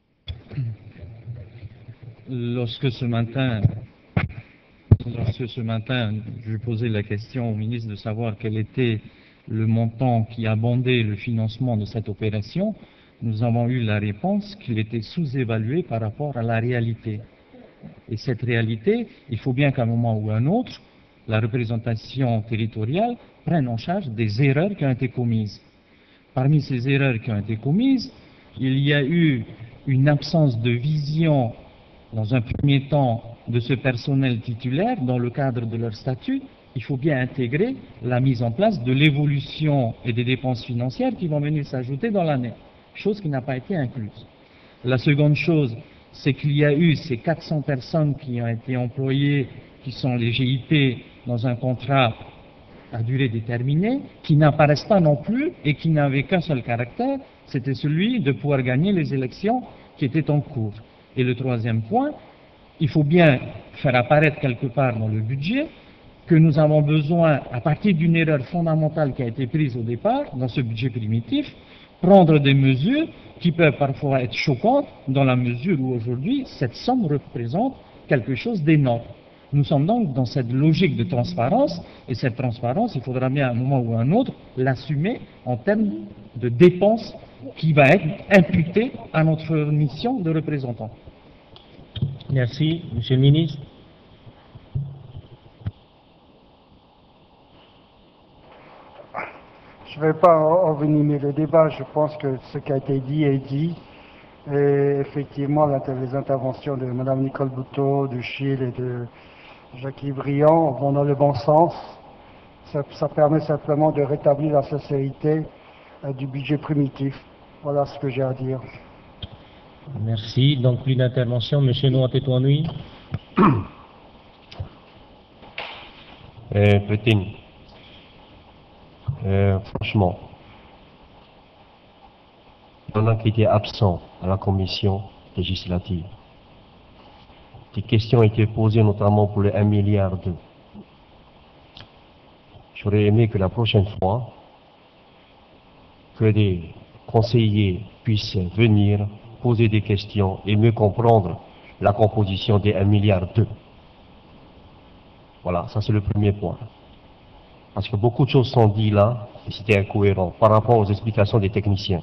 Lorsque ce matin, lorsque ce matin, je posais la question au ministre de savoir quel était le montant qui abondait le financement de cette opération, nous avons eu la réponse qu'il était sous-évalué par rapport à la réalité. Et cette réalité, il faut bien qu'à un moment ou à un autre, la représentation territoriale prenne en charge des erreurs qui ont été commises. Parmi ces erreurs qui ont été commises, il y a eu une absence de vision, dans un premier temps, de ce personnel titulaire dans le cadre de leur statut. Il faut bien intégrer la mise en place de l'évolution et des dépenses financières qui vont venir s'ajouter dans l'année, chose qui n'a pas été incluse. La seconde chose, c'est qu'il y a eu ces quatre cents personnes qui ont été employées, qui sont les G I P, dans un contrat à durée déterminée, qui n'apparaissent pas non plus et qui n'avaient qu'un seul caractère, c'était celui de pouvoir gagner les élections qui étaient en cours. Et le troisième point, il faut bien faire apparaître quelque part dans le budget que nous avons besoin, à partir d'une erreur fondamentale qui a été prise au départ, dans ce budget primitif, prendre des mesures qui peuvent parfois être choquantes dans la mesure où aujourd'hui, cette somme représente quelque chose d'énorme. Nous sommes donc dans cette logique de transparence, et cette transparence, il faudra bien à un moment ou à un autre l'assumer en termes de dépenses qui va être imputée à notre mission de représentant. Merci. Monsieur le ministre. Je ne vais pas envenimer le débat, je pense que ce qui a été dit est dit. Et effectivement, les interventions de Mme Nicole Boutot, de Chille et de Jacques Briand vont dans le bon sens. Ça, ça permet simplement de rétablir la sincérité euh, du budget primitif. Voilà ce que j'ai à dire. Merci. Donc, plus d'intervention. Monsieur Noa Tétouanoui. Euh, Pétain, euh, franchement, pendant qu'il était absent à la commission législative, des questions ont été posées notamment pour les un milliard deux. J'aurais aimé que la prochaine fois, que des conseillers puissent venir poser des questions et mieux comprendre la composition des un milliard deux. Voilà, ça c'est le premier point. Parce que beaucoup de choses sont dites là, et c'était incohérent par rapport aux explications des techniciens.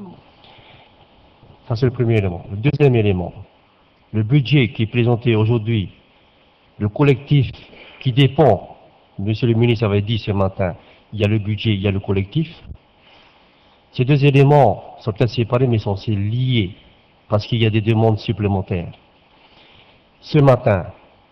Ça c'est le premier élément. Le deuxième élément, le budget qui est présenté aujourd'hui, le collectif qui dépend, Monsieur le ministre avait dit ce matin, il y a le budget, il y a le collectif. Ces deux éléments sont peut-être séparés mais sont liés parce qu'il y a des demandes supplémentaires. Ce matin,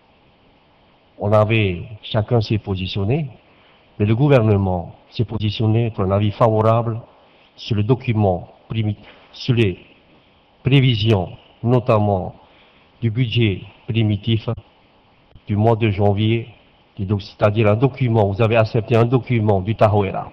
on avait, chacun s'est positionné, mais le gouvernement s'est positionné pour un avis favorable sur le document, sur les prévisions, notamment du budget primitif du mois de janvier, c'est-à-dire un document, vous avez accepté un document du Tahoeira.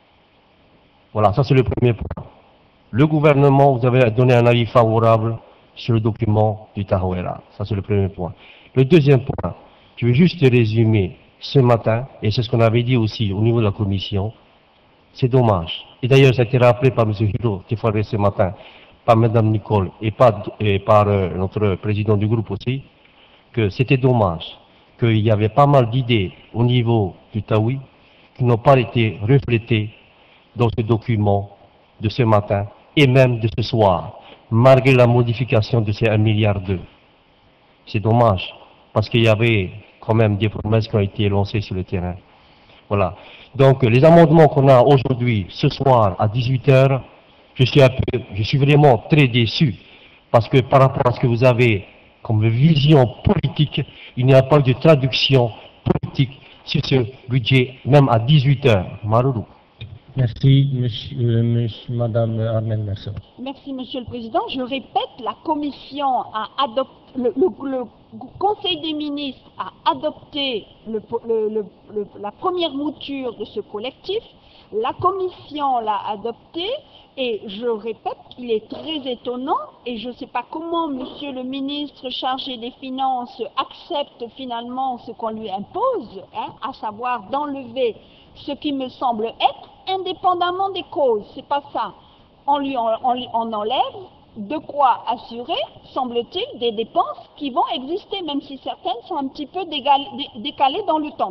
Voilà, ça c'est le premier point. Le gouvernement, vous avez donné un avis favorable sur le document du Tahoeira. Ça c'est le premier point. Le deuxième point, je vais juste résumer ce matin, et c'est ce qu'on avait dit aussi au niveau de la commission, c'est dommage. Et d'ailleurs, ça a été rappelé par M. Hiro Tefare ce matin, par Mme Nicole et par, et par euh, notre président du groupe aussi, que c'était dommage, qu'il y avait pas mal d'idées au niveau du Taoui qui n'ont pas été reflétées dans ce document de ce matin et même de ce soir, malgré la modification de ces un milliard deux. C'est dommage, parce qu'il y avait quand même des promesses qui ont été lancées sur le terrain. Voilà. Donc, les amendements qu'on a aujourd'hui, ce soir, à dix-huit heures, je suis, un peu, je suis vraiment très déçu, parce que par rapport à ce que vous avez comme vision politique, il n'y a pas de traduction politique sur ce budget, même à dix-huit heures. Maroulou. Merci, monsieur, monsieur, Madame Armelle Mercer. Merci, Monsieur le Président. Je répète, la Commission a adopté, le, le, le Conseil des ministres a adopté le, le, le, la première mouture de ce collectif. La Commission l'a adopté et je répète qu'il est très étonnant et je ne sais pas comment Monsieur le ministre chargé des Finances accepte finalement ce qu'on lui impose, hein, à savoir d'enlever ce qui me semble être indépendamment des causes. C'est pas ça. On lui on, on, on enlève de quoi assurer, semble-t-il, des dépenses qui vont exister, même si certaines sont un petit peu décalées dans le temps. Donc,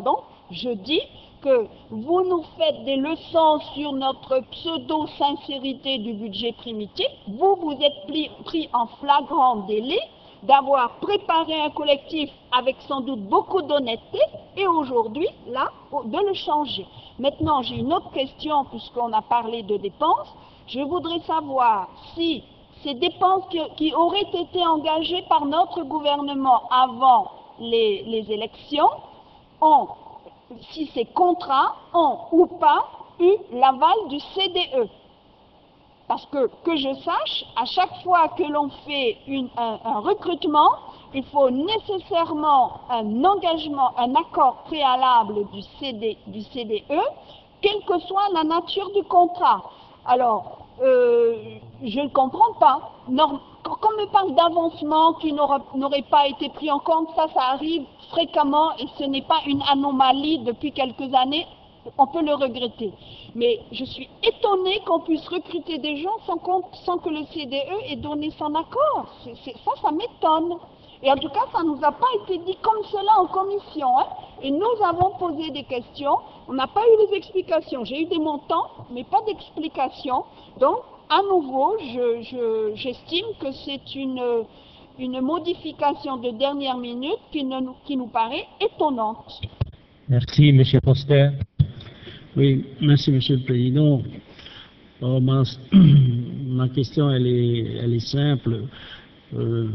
Je dis que vous nous faites des leçons sur notre pseudo-sincérité du budget primitif. Vous, vous êtes pris, pris en flagrant délit d'avoir préparé un collectif avec sans doute beaucoup d'honnêteté et aujourd'hui, là, de le changer. Maintenant, j'ai une autre question puisqu'on a parlé de dépenses. Je voudrais savoir si ces dépenses qui, qui auraient été engagées par notre gouvernement avant les, les élections ont, si ces contrats ont ou pas eu l'aval du C D E. Parce que, que je sache, à chaque fois que l'on fait une, un, un recrutement, il faut nécessairement un engagement, un accord préalable du, C D, du C D E, quelle que soit la nature du contrat. Alors, euh, je ne comprends pas. Norm, quand on me parle d'avancement qui n'aurait pas été pris en compte, ça, ça arrive fréquemment et ce n'est pas une anomalie depuis quelques années. On peut le regretter. Mais je suis étonnée qu'on puisse recruter des gens sans, compte, sans que le C D E ait donné son accord. C est, c est, ça, ça m'étonne. Et en tout cas, ça ne nous a pas été dit comme cela en commission. Hein. Et nous avons posé des questions. On n'a pas eu les explications. J'ai eu des montants, mais pas d'explications. Donc, à nouveau, j'estime je, je, que c'est une, une modification de dernière minute qui, ne, qui nous paraît étonnante. Merci, M. Foster. Oui, merci, Monsieur le Président. Oh, ma, ma question, elle est, elle est simple. Euh,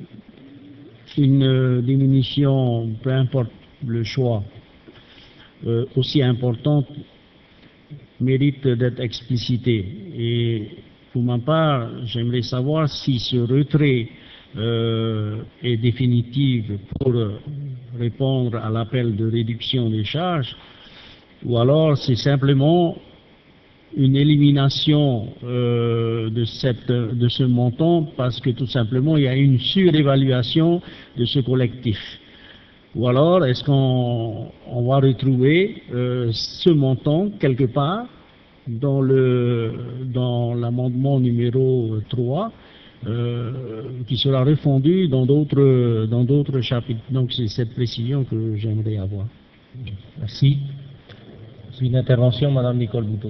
une diminution, peu importe le choix, euh, aussi importante, mérite d'être explicitée. Et pour ma part, j'aimerais savoir si ce retrait euh, est définitif pour répondre à l'appel de réduction des charges, ou alors c'est simplement une élimination euh, de, cette, de ce montant parce que tout simplement il y a une surévaluation de ce collectif. Ou alors est-ce qu'on on va retrouver euh, ce montant quelque part dans le dans l'amendement numéro trois euh, qui sera refondu dans d'autres dans d'autres chapitres. Donc c'est cette précision que j'aimerais avoir. Merci. Une intervention, Madame Nicole Boutot.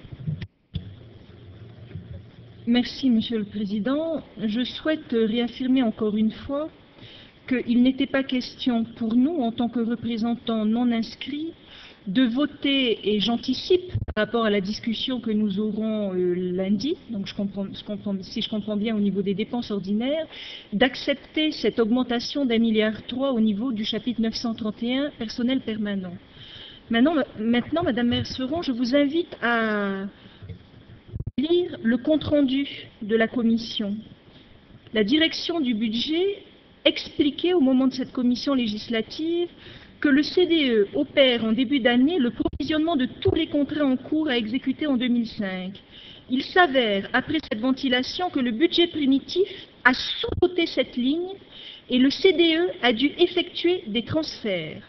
Merci, Monsieur le Président. Je souhaite réaffirmer encore une fois qu'il n'était pas question pour nous, en tant que représentants non inscrits, de voter, et j'anticipe par rapport à la discussion que nous aurons euh, lundi, donc je comprends, je comprends, si je comprends bien au niveau des dépenses ordinaires, d'accepter cette augmentation d'un milliard trois au niveau du chapitre neuf cent trente et un, personnel permanent. Maintenant, maintenant, Madame Merceron, je vous invite à lire le compte-rendu de la commission. La direction du budget expliquait au moment de cette commission législative que le C D E opère en début d'année le provisionnement de tous les contrats en cours à exécuter en deux mille cinq. Il s'avère, après cette ventilation, que le budget primitif a sous-doté cette ligne et le C D E a dû effectuer des transferts.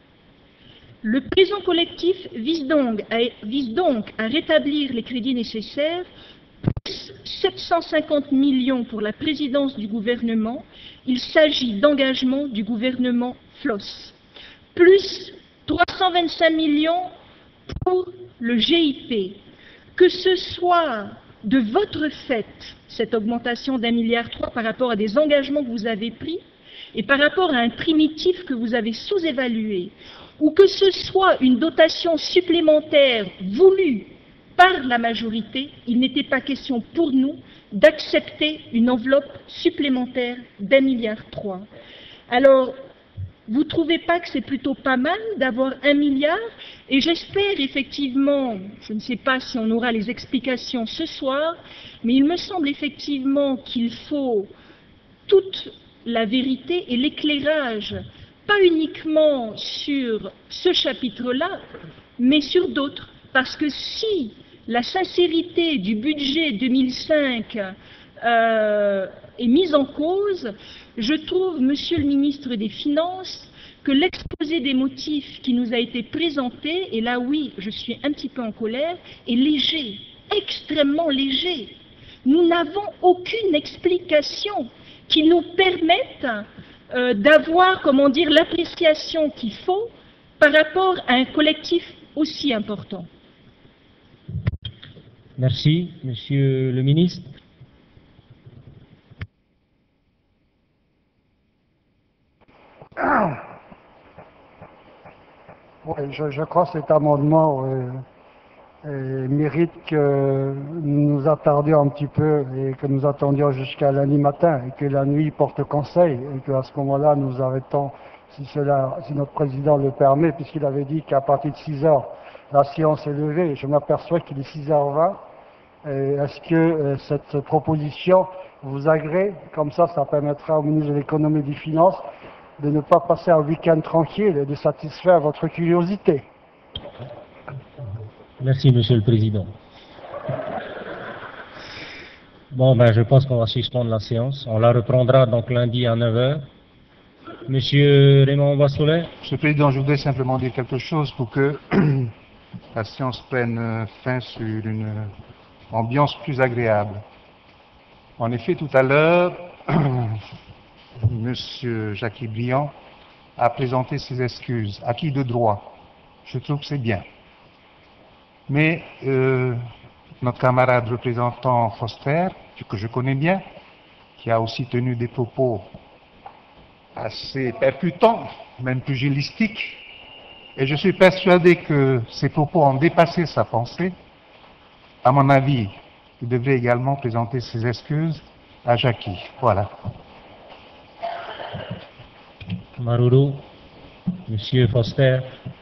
Le présent collectif vise donc, à, vise donc à rétablir les crédits nécessaires, plus sept cent cinquante millions pour la présidence du gouvernement. Il s'agit d'engagement du gouvernement Floss, plus trois cent vingt-cinq millions pour le G I P. Que ce soit de votre fait, cette augmentation d'un milliard trois par rapport à des engagements que vous avez pris et par rapport à un primitif que vous avez sous-évalué, ou que ce soit une dotation supplémentaire voulue par la majorité, il n'était pas question pour nous d'accepter une enveloppe supplémentaire d'un milliard trois. Alors, vous ne trouvez pas que c'est plutôt pas mal d'avoir un milliard? Et j'espère effectivement, je ne sais pas si on aura les explications ce soir, mais il me semble effectivement qu'il faut toute la vérité et l'éclairage, pas uniquement sur ce chapitre-là, mais sur d'autres. Parce que si la sincérité du budget deux mille cinq euh, est mise en cause, je trouve, Monsieur le ministre des Finances, que l'exposé des motifs qui nous a été présenté, et là oui, je suis un petit peu en colère, est léger, extrêmement léger. Nous n'avons aucune explication qui nous permette Euh, d'avoir, comment dire, l'appréciation qu'il faut par rapport à un collectif aussi important. Merci, Monsieur le ministre. Oui, je, je crois que cet amendement euh, euh, mérite que nous nous attardions un petit peu et que nous attendions jusqu'à lundi matin et que la nuit porte conseil et qu'à ce moment-là nous arrêtons, si, cela, si notre président le permet, puisqu'il avait dit qu'à partir de six heures la séance est levée. Je m'aperçois qu'il est six heures vingt. Est-ce que euh, cette proposition vous agrée? Comme ça, ça permettra au ministre de l'Économie et des Finances de ne pas passer un week-end tranquille et de satisfaire votre curiosité. Merci, Monsieur le Président. Bon, ben, je pense qu'on va suspendre la séance. On la reprendra donc lundi à neuf heures. Monsieur Raymond Vassolet. Monsieur le Président, je voudrais simplement dire quelque chose pour que la séance prenne fin sur une ambiance plus agréable. En effet, tout à l'heure, Monsieur Jackie Briand a présenté ses excuses, acquis de droit. Je trouve que c'est bien. Mais euh, notre camarade représentant Foster, que je connais bien, qui a aussi tenu des propos assez percutants, même pugilistiques, et je suis persuadé que ces propos ont dépassé sa pensée. À mon avis, il devrait également présenter ses excuses à Jackie. Voilà. Maruru, Monsieur Foster.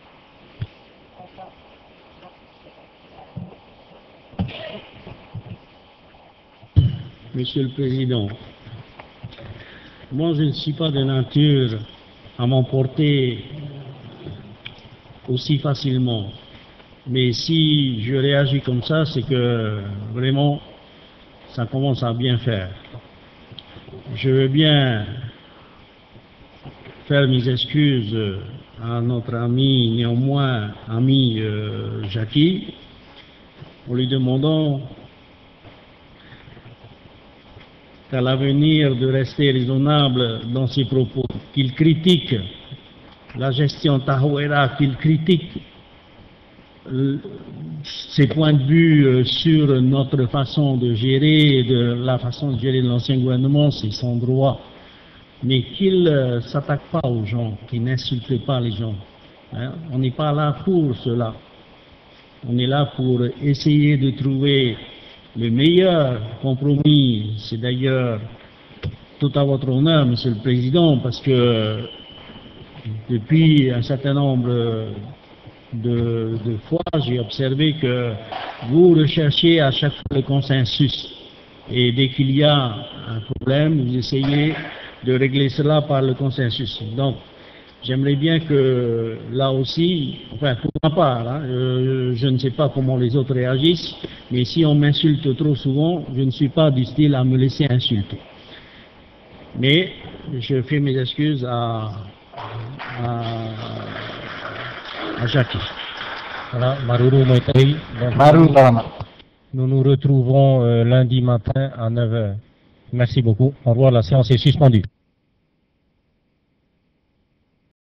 Monsieur le Président, moi je ne suis pas de nature à m'emporter aussi facilement. Mais si je réagis comme ça, c'est que vraiment ça commence à bien faire. Je veux bien faire mes excuses à notre ami, néanmoins ami euh, Jackie, en lui demandant qu'à l'avenir de rester raisonnable dans ses propos, qu'il critique la gestion Tahoeira, qu'il critique euh, ses points de vue euh, sur notre façon de gérer, de la façon de gérer l'ancien gouvernement, c'est son droit. Mais qu'il ne euh, s'attaque pas aux gens, qu'il n'insulte pas les gens. Hein? On n'est pas là pour cela. On est là pour essayer de trouver le meilleur compromis. C'est d'ailleurs tout à votre honneur, Monsieur le Président, parce que depuis un certain nombre de, de fois, j'ai observé que vous recherchez à chaque fois le consensus. Et dès qu'il y a un problème, vous essayez de régler cela par le consensus. Donc, j'aimerais bien que là aussi, enfin pour ma part, hein, euh, je ne sais pas comment les autres réagissent, mais si on m'insulte trop souvent, je ne suis pas du style à me laisser insulter. Mais je fais mes excuses à, à, à Jackie. Voilà, Maruru Moitari. Nous nous retrouvons euh, lundi matin à neuf heures. Merci beaucoup. Au revoir, la séance est suspendue.